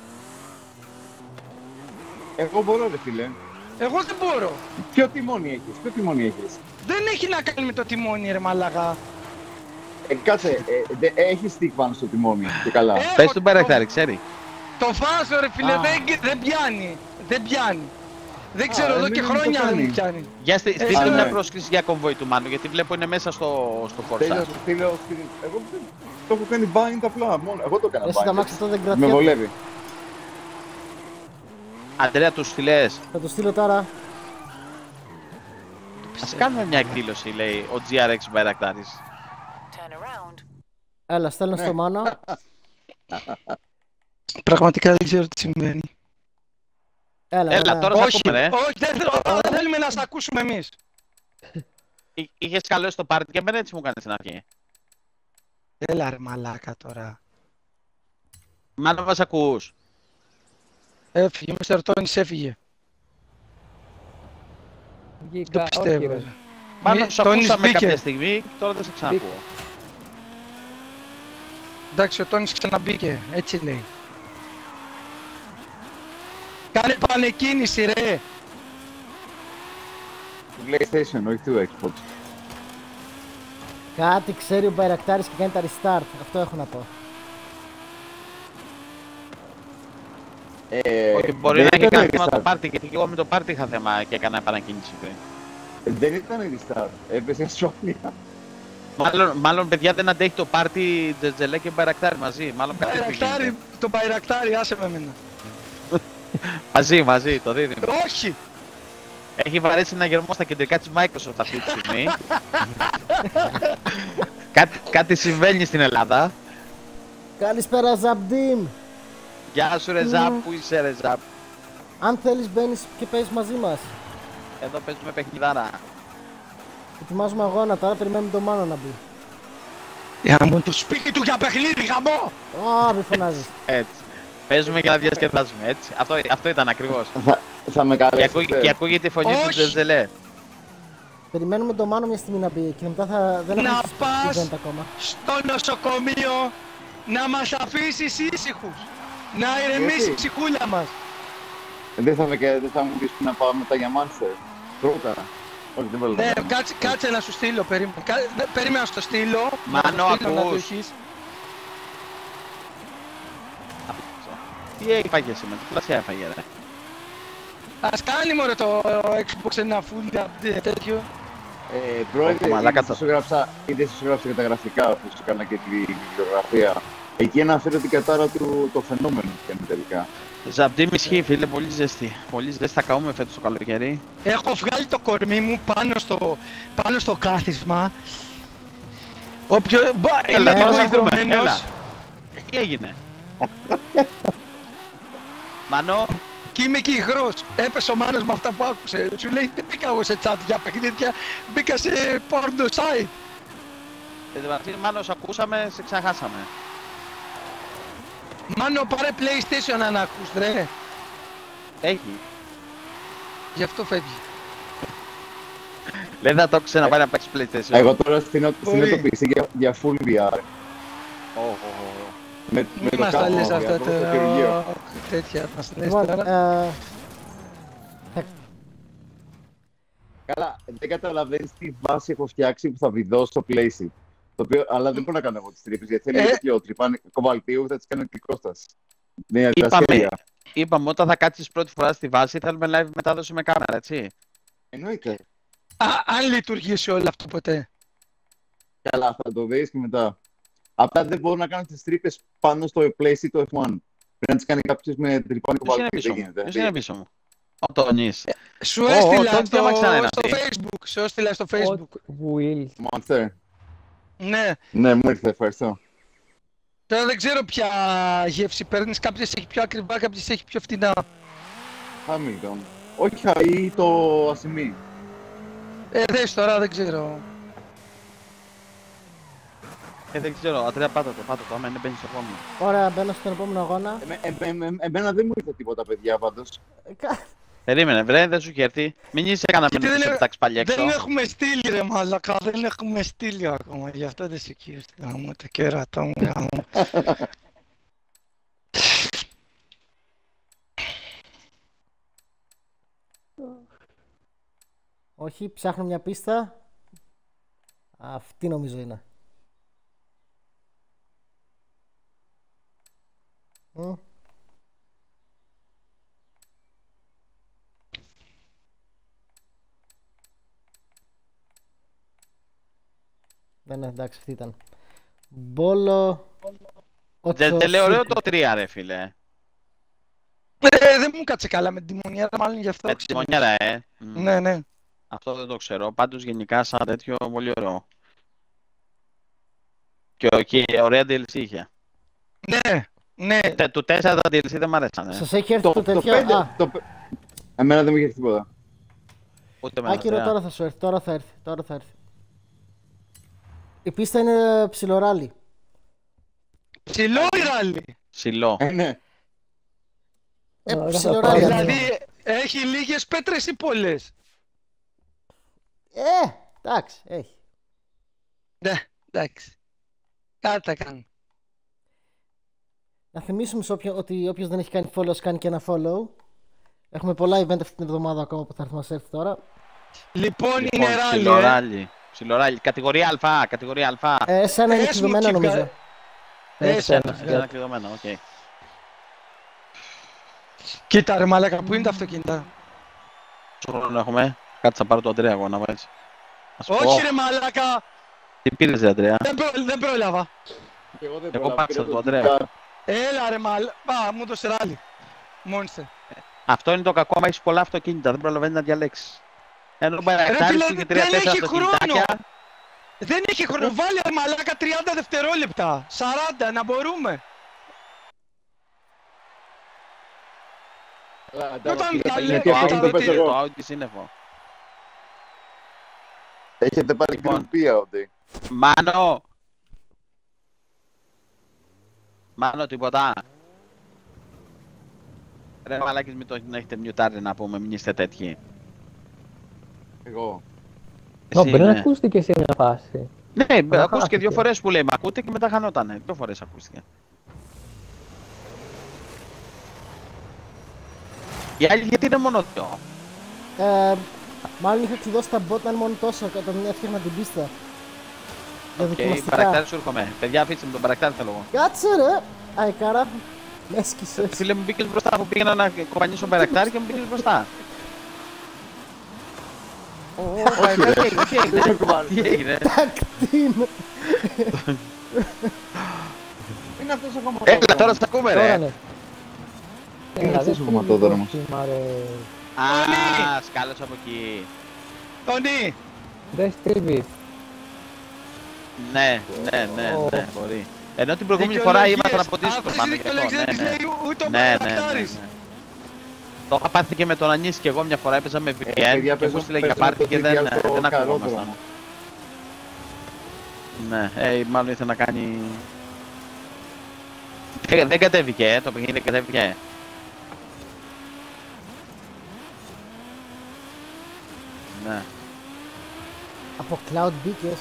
Speaker 3: Εγώ μπορώ ρε φίλε.
Speaker 2: Εγώ δεν μπορώ.
Speaker 3: Ποιο τιμόνι έχεις?
Speaker 2: Δεν έχει να κάνει με το τιμόνι ρε μαλάκα.
Speaker 3: Κάτσε, έχεις stick πάνω στο τιμόνι και καλά.
Speaker 7: Πες του Μπαϊρακτάρη, ξέρει.
Speaker 2: Το φάσο ρε φίλε, δεν πιάνει. Δεν ξέρω, εδώ και χρόνια δεν πιάνει.
Speaker 7: Για στείλτε μια πρόσκληση για κομβόι του Μάνου, γιατί βλέπω είναι μέσα στο Forza.
Speaker 3: Εγώ το έχω κάνει bind απλά, μόνο. Εγώ το έκανα bind.
Speaker 1: Εσύ τα μάξι αυτό δεν
Speaker 3: Με
Speaker 1: κρατιέται.
Speaker 3: βολεύει.
Speaker 7: Αντρέα, τους στείλες.
Speaker 1: Θα το στείλω τώρα.
Speaker 7: Ας κάνουμε μια εκδήλωση, λέει ο GRX Μπαϊρακτάρης.
Speaker 1: Έλα, στέλνω στο Μάνο.
Speaker 2: Πραγματικά δεν ξέρω τι συμβαίνει.
Speaker 7: Έλα, τώρα θα ακούμε ρε.
Speaker 2: Όχι, δεν θέλουμε να σε ακούσουμε εμείς.
Speaker 7: Είχες καλό στο πάρτι και εμένα έτσι μου κάνεις στην αρχή.
Speaker 2: Έλα ρε μαλάκα τώρα.
Speaker 7: Μάνο, μας ακούς?
Speaker 2: Έφυγε, ο Μr. Τόνις έφυγε. Δεν το πιστεύω.
Speaker 7: Μάλλον σε
Speaker 2: Τόνις
Speaker 7: ακούσαμε
Speaker 2: μπήκε.
Speaker 7: κάποια στιγμή, τώρα δεν σε ξανακούω.
Speaker 2: Εντάξει, ο Τόνις ξαναμπήκε, έτσι λέει. Κάνε πανεκκίνηση ρε.
Speaker 3: Του PlayStation, όχι του Xbox.
Speaker 1: Κάτι ξέρει ο Μπαϊρακτάρης και κάνει τα restart. Αυτό έχω να πω.
Speaker 7: Όχι, μπορεί
Speaker 3: δεν
Speaker 7: να έχει
Speaker 3: ήταν
Speaker 7: κάνει θέμα
Speaker 3: restart.
Speaker 7: το πάρτι, γιατί και εγώ με το πάρτι είχα θέμα και έκανα επανακίνηση πριν.
Speaker 3: Δεν ήταν restart. Έπεσε σόφια.
Speaker 7: Μάλλον παιδιά δεν αντέχει το πάρτι Τζετζελέ και Μπαϊρακτάρι μαζί. Μάλλον κάτι τέτοιο
Speaker 2: Μπαϊρακτάρι,
Speaker 7: γίνεται.
Speaker 2: το Μπαϊρακτάρι, άσε με εμένα.
Speaker 7: Μαζί, το δίδυμο.
Speaker 2: Όχι!
Speaker 7: Έχει βαρέσει ένα γερμό στα κεντρικά της Microsoft αυτή τη στιγμή. Κάτι συμβαίνει στην Ελλάδα.
Speaker 1: Καλησπέρα Ζαμπντίμ.
Speaker 7: Γεια σου ρε Ζαπ, πού είσαι ρε Ζαπ.
Speaker 1: Αν θέλεις μπαίνεις και παίζεις μαζί μας.
Speaker 7: Εδώ παίζουμε παιχνιδάρα.
Speaker 1: Ετοιμάζουμε αγώνα τώρα, περιμένουμε τον Μάνο να μπει.
Speaker 2: Για μου το σπίτι του για παιχνίδι, γαμό!
Speaker 1: Ω, μη φωνάζεις.
Speaker 7: Έτσι. Παίζουμε και να διασκεδάζουμε, έτσι. Αυτό ήταν ακριβώς.
Speaker 3: Θα με καλέσετε.
Speaker 7: Και ακούγεται η φωνή του
Speaker 2: Όχι.
Speaker 7: Τζετζελέ.
Speaker 1: Περιμένουμε τον Μάνο μια στιγμή να μπει και μετά δεν
Speaker 2: Να
Speaker 1: έχουμε
Speaker 2: πας.
Speaker 1: event ακόμα.
Speaker 2: Στο νοσοκομείο να μας αφήσεις ήσυχους. Να ηρεμήσει η ψυχούλα μας.
Speaker 3: Δεν θα μου πεις να πάω μετά για Manchester. Πρώτα. Όχι, δεν θέλω.
Speaker 2: Ναι, κάτσε να σου στείλω, περίμενα να στο στείλω.
Speaker 7: Μάνο,
Speaker 2: να το στείλω, να το
Speaker 7: ακούς.
Speaker 2: έχεις.
Speaker 7: Τι έφαγε σήμερα, τι πλασία έφαγε ρε.
Speaker 2: Ας κάνει μωρέ το Xbox ένα full update τέτοιο.
Speaker 3: Πρόεδρε,
Speaker 7: μαλάκα
Speaker 3: είδες σου γράψα και τα γραφικά που σου έκανα και τη βιβλιογραφία. Εκεί αναφέρεται την κατάρα του το φαινόμενο που είναι τελικά.
Speaker 7: Ζαμπτή μη ισχύει φίλε, πολύ ζέστη. Πολύ ζέστη, θα καούμε φέτος το καλοκαίρι.
Speaker 2: Έχω βγάλει το κορμί μου πάνω στο κάθισμα. Είναι
Speaker 7: Έλα,
Speaker 2: λίγο
Speaker 7: τώρα θα δούμε, έλα.
Speaker 2: ιδρωμένος
Speaker 7: Τι έγινε. Μάνο,
Speaker 2: και είμαι και υγρός. Έπεσε ο Μάνος με αυτά που άκουσε. Σου λέει δεν μπήκα εγώ σε chat για παιχνίδια, μπήκα σε porno site.
Speaker 7: Μάνο, σε ακούσαμε, σε ξεχάσαμε.
Speaker 2: Μάνο πάρε PlayStation να ακούς ρε.
Speaker 7: Έχει.
Speaker 2: Γι' αυτό φεύγει.
Speaker 7: Λέει θα το άκουσε να πάει να παίξει PlayStation.
Speaker 3: Εγώ τώρα στείνω το
Speaker 2: Μπορεί.
Speaker 3: PC για full VR. Με
Speaker 2: Μην
Speaker 3: το
Speaker 2: μας τα λες
Speaker 3: κάτω
Speaker 2: αυτά
Speaker 3: στο χειρουργείο.
Speaker 2: τώρα. Τέτοια μας λες
Speaker 1: Λοιπόν,
Speaker 2: τώρα.
Speaker 3: Καλά, δεν καταλαβαίνεις τι βάση έχω φτιάξει που θα βιδώσω στο PlayStation. Το οποίο, αλλά δεν μπορώ να κάνω εγώ τις τρύπες, γιατί θέλει τέτοιο τρυπάνι κοβαλτίου, θα τις κάνω και Κώστας. Ναι,
Speaker 7: Είπαμε όταν θα κάτσεις πρώτη φορά στη βάση θέλουμε live μετάδοση με κάμερα, έτσι.
Speaker 3: Εννοείται.
Speaker 2: Αν λειτουργήσει όλο αυτό ποτέ.
Speaker 3: Καλά, θα το δεις και μετά. Απλά δεν μπορώ να κάνω τις τρύπες πάνω στο PlayStation το F1. Πρέπει να τις κάνει κάποιος με τρυπάνι
Speaker 7: Ποιος είναι
Speaker 3: κοβαλτίου.
Speaker 7: πίσω
Speaker 3: Δεν
Speaker 7: μου,
Speaker 3: γίνεται.
Speaker 7: ποιος είναι πίσω μου. Ο Τόνις.
Speaker 2: Σου έστειλα
Speaker 7: τότε τι άμαξα ένα
Speaker 2: στο
Speaker 7: αυτή.
Speaker 2: Facebook. Σου έστειλα στο Facebook.
Speaker 6: Will.
Speaker 3: Monster.
Speaker 2: Ναι.
Speaker 3: Ναι, μου ήρθε, ευχαριστώ.
Speaker 2: Τώρα δεν ξέρω ποια γεύση παίρνεις. Κάποιες έχει πιο ακριβά, κάποιες έχει πιο φτηνά.
Speaker 3: Hamilton. Όχι, ή το Ασημί.
Speaker 2: Δες τώρα, δεν ξέρω.
Speaker 7: Δεν ξέρω, Ατρέα πάτα το, άμα είναι μπαίνεις στο επόμενο.
Speaker 1: Ωραία, μπαίνω στον επόμενο αγώνα.
Speaker 3: Εμένα δεν μου ήρθε τίποτα, παιδιά, πάντως.
Speaker 7: Περίμενε, βρε, δεν σου έχει έρθει. Μην είσαι κανένα
Speaker 2: Γιατί
Speaker 7: μήνυμα
Speaker 2: δεν
Speaker 7: σε πετάξει πάλι έξω.
Speaker 2: Δεν έχουμε στείλει ρε μαλακά, δεν έχουμε στείλει ακόμα. Γι' αυτό δεν σε κύριο μου το κέρατό μου γάμο.
Speaker 1: Όχι, ψάχνω μια πίστα. Αυτή νομίζω είναι. Ναι, εντάξει, αυτή ήταν. Μπόλο.
Speaker 7: Δεν λέω ωραίο το 3 ρε φίλε.
Speaker 2: Δεν μου κάτσε καλά με τη τιμονιέρα, μάλλον γι' αυτό.
Speaker 7: Με τη τιμονιέρα,
Speaker 2: Ναι, ναι.
Speaker 7: Αυτό δεν το ξέρω. Πάντως γενικά σαν τέτοιο πολύ ωραίο. Και ωραία DLC είχε.
Speaker 2: Ναι, ναι.
Speaker 7: Του 4 τα DLC δεν μ' αρέσανε.
Speaker 1: Σας έχει έρθει το τέτοιο.
Speaker 3: Εμένα δεν μου είχε έρθει τίποτα.
Speaker 7: Ούτε με
Speaker 1: Άκυρο, τώρα θα σου έρθει. Τώρα θα έρθει. Η πίστα είναι ψιλοράλι.
Speaker 2: Ψηλό ή ράλι.
Speaker 7: Ψηλό.
Speaker 3: Ναι.
Speaker 1: Ψιλοράλι.
Speaker 2: Δηλαδή έχει λίγες πέτρες ή πολλές.
Speaker 1: Εντάξει, έχει.
Speaker 2: Ναι, εντάξει. Κάτι θα κάνουμε.
Speaker 1: Να θυμίσουμε ότι όποιος δεν έχει κάνει follow, κάνει και ένα follow. Έχουμε πολλά event αυτή την εβδομάδα ακόμα που θα μας έρθει τώρα.
Speaker 2: Λοιπόν, είναι ράλι.
Speaker 7: Ψιλοράλι. Κατηγορία Α. Κατηγορία Α.
Speaker 1: Εσένα είναι κλειδωμένα νομίζω.
Speaker 7: Ένα κλειδωμένο, οκ.
Speaker 2: Κοίτα ρε μαλάκα, πού είναι τα αυτοκίνητα?
Speaker 7: Πόσο χρόνο έχουμε? Κάτσε να πάρω τον Αντρέα εγώ να βάλεις.
Speaker 2: Όχι ρε μαλάκα.
Speaker 7: Τι πήρες ρε Αντρέα?
Speaker 2: Δεν πρόλαβα.
Speaker 7: Εγώ πάτησα τον Αντρέα.
Speaker 2: Έλα ρε μαλάκα, μου δώσε ράλι. Monster.
Speaker 7: Αυτό είναι το κακό άμα έχεις πολλά αυτοκίνητα, δεν προλαβαίνεις να διαλέξεις. Ενώ παρακτάρεις και 3-4 αυτοκινητάκια.
Speaker 2: Δεν έχει χρόνο, βάλε ρε μαλάκα 30 δευτερόλεπτα, 40 να μπορούμε. Όταν
Speaker 7: το Audi σύννεφο.
Speaker 3: Έχετε πάρει γκρουπία ότι.
Speaker 7: Μάνο τίποτα. Ρε μαλάκες μην το έχετε μιουτάρει να πούμε, μην είστε τέτοιοι.
Speaker 3: Εγώ.
Speaker 6: Πριν ακούστηκε σε μια φάση.
Speaker 7: Ναι, ακούστηκε 2 φορές που λέει, μα ακούτε και μετά χανότανε. 2 φορές ακούστηκε. Οι άλλοι γιατί είναι μόνο 2.
Speaker 1: Μάλλον είχα κλειδώσει τα bot να είναι μόνο τόσο όταν μια έφτιαχνα την πίστα.
Speaker 7: Οκ, παρακτάρι σου έρχομαι. Παιδιά, αφήστε με τον παρακτάρι θέλω εγώ.
Speaker 1: Κάτσε ρε! Αεκάρα, με έσκησες.
Speaker 7: Φίλε μου μπήκες μπροστά, που πήγαινα να κομπανίσω παρακτάρι και μου μπήκες μπροστά. Τι έγινε?
Speaker 1: Τακτίν!
Speaker 3: Είναι αυτός ο χωματόδρομος.
Speaker 7: Έλα, τώρα σ' ακούμε ρε.
Speaker 3: Είναι αυτός ο χωματόδρομος.
Speaker 7: Α, σκάλωσε από εκεί.
Speaker 2: Τόνι!
Speaker 6: Δεν στρίβει.
Speaker 7: Ναι, μπορεί. Ενώ την προηγούμενη φορά ήμασταν από δύσκολο πάνω γι' αυτό. Ναι. Το είχα πάθει και με τον Ανίση και εγώ μια φορά έπαιζα με VPN και μου στείλε για πάρτι και δεν ακουγόμασταν. Ναι, μάλλον ήθελε να κάνει... Δεν κατέβηκε, το παιχνίδι δεν κατέβηκε. Ναι.
Speaker 1: Από cloud μπήκες.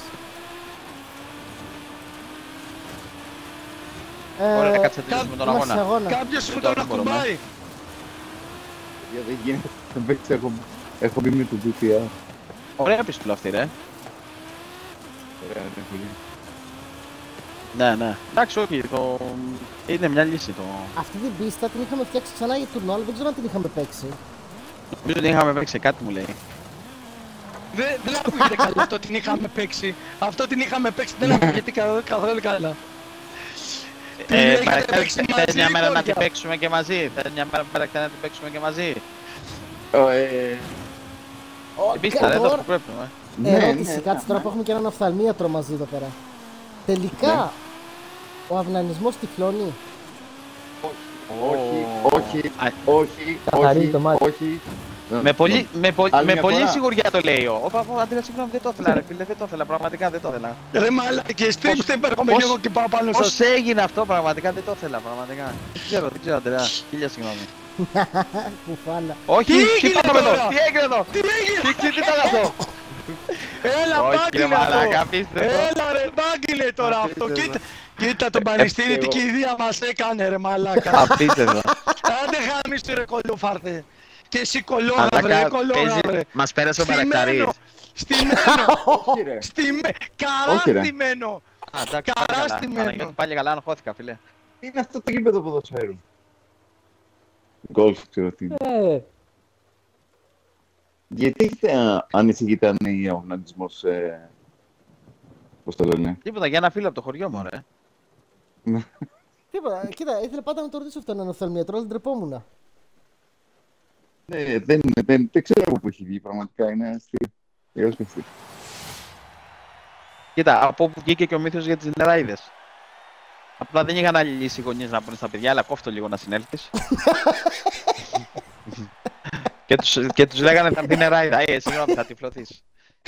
Speaker 7: Ωραία, κάτσε να τελειώσουμε τον αγώνα.
Speaker 2: Κάποιος που τον ακουμπάει.
Speaker 3: Δεν γίνεται να παίξει, έχω μπει με το GTA.
Speaker 7: Ωραία πίστολα αυτή ρε.
Speaker 3: Ωραία, είναι πολύ.
Speaker 7: Ναι. Εντάξει, όχι, είναι μια λύση το...
Speaker 1: Αυτή την πίστα την είχαμε φτιάξει ξανά για τουρνουά, αλλά δεν ξέρω αν την είχαμε παίξει.
Speaker 7: Νομίζω την είχαμε παίξει, κάτι μου λέει.
Speaker 2: Δεν ακούγεται καλά αυτό την είχαμε παίξει. Αυτό την είχαμε παίξει, δεν ακούγεται καθόλου καλά.
Speaker 7: Θες μια μέρα να την παίξουμε και μαζί, θες μια μέρα να την παίξουμε και μαζί. Την πίστα δεν θα πρέπει.
Speaker 1: Ερώτηση, κάτσε τώρα που έχουμε και έναν οφθαλμίατρο μαζί εδώ πέρα. Τελικά, ο αυνανισμός τυφλώνει?
Speaker 3: Όχι.
Speaker 7: Με πολύ σιγουριά το λέει ο Αντρέα, συγγνώμη, δεν το ήθελα ρε φίλε, δεν το ήθελα, πραγματικά δεν το ήθελα.
Speaker 2: Ρε μαλάκες, στρίψτε υπέρχομαι λίγο και πάω πάνω σας.
Speaker 7: Πώς έγινε αυτό πραγματικά, δεν το ήθελα, πραγματικά. Δεν ξέρω Αντρέα, χίλια συγγνώμη.
Speaker 1: Κουφάλα.
Speaker 7: Όχι, τι πάμε εδώ, τι έγινε εδώ, τι ήταν αυτό.
Speaker 2: Έλα μπάγκινε αυτό, έλα ρε μπάγκινε τώρα αυτό, κοίτα τον πανιστήρι τι κηδεία μας έκανε ρε μαλάκα.
Speaker 7: Απίστευτο.
Speaker 2: Άντε χάμισε ρε κολοφάρθε. Και εσύ κολόγαυρε.
Speaker 7: Μας πέρασε ο Παρακταρής.
Speaker 2: Στημένο. Καρά στημένο. Καρά στημένο.
Speaker 7: Πάλι καλά, αγχώθηκα φίλε.
Speaker 3: Είναι αυτό το γήπεδο ποδοσφαίρου. Γκολφ, ξέρω τι είναι. Γιατί ανησυχείτε αν είναι ο αυνανισμός, πώς το λένε.
Speaker 7: Τίποτα, για ένα φίλο από το χωριό μου, ρε.
Speaker 1: Τίποτα, κοίτα, ήθελα πάντα να το ρωτήσω αυτόν έναν οφθαλμίατρο, αλλά δεν τρεπόμουν.
Speaker 3: Ναι, δεν ξέρω από πού έχει βγει, πραγματικά είναι αστείο.
Speaker 7: Κοίτα, από όπου βγήκε και ο μύθος για τις νεράιδες. Απλά δεν είχαν άλλη λύση οι γονείς να πούνε στα παιδιά, αλλά κόφτω λίγο να συνέλθεις. Και τους λέγανε θα έρθει νεράιδα, συγγνώμη, θα τυφλωθείς.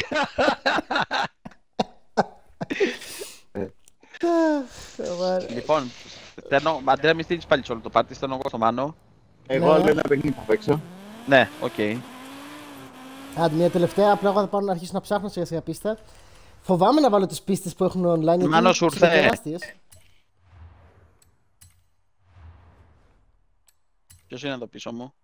Speaker 7: Λοιπόν, Αντρέα μη στείλεις πάλι σε όλο το πάρτι, στέλνω εγώ στο Μάνο.
Speaker 3: Εγώ άλλο ένα παιχνίδι θα παίξω.
Speaker 7: Ναι, οκ.
Speaker 1: Άντε, μια τελευταία. Απλά εγώ θα πάω να αρχίσω να ψάχνω σε πίστα. Φοβάμαι να βάλω τις πίστες που έχουν online.
Speaker 7: Μάνο σου ήρθε.
Speaker 1: τεράστιες.
Speaker 7: Ποιος είναι εδώ πίσω μου?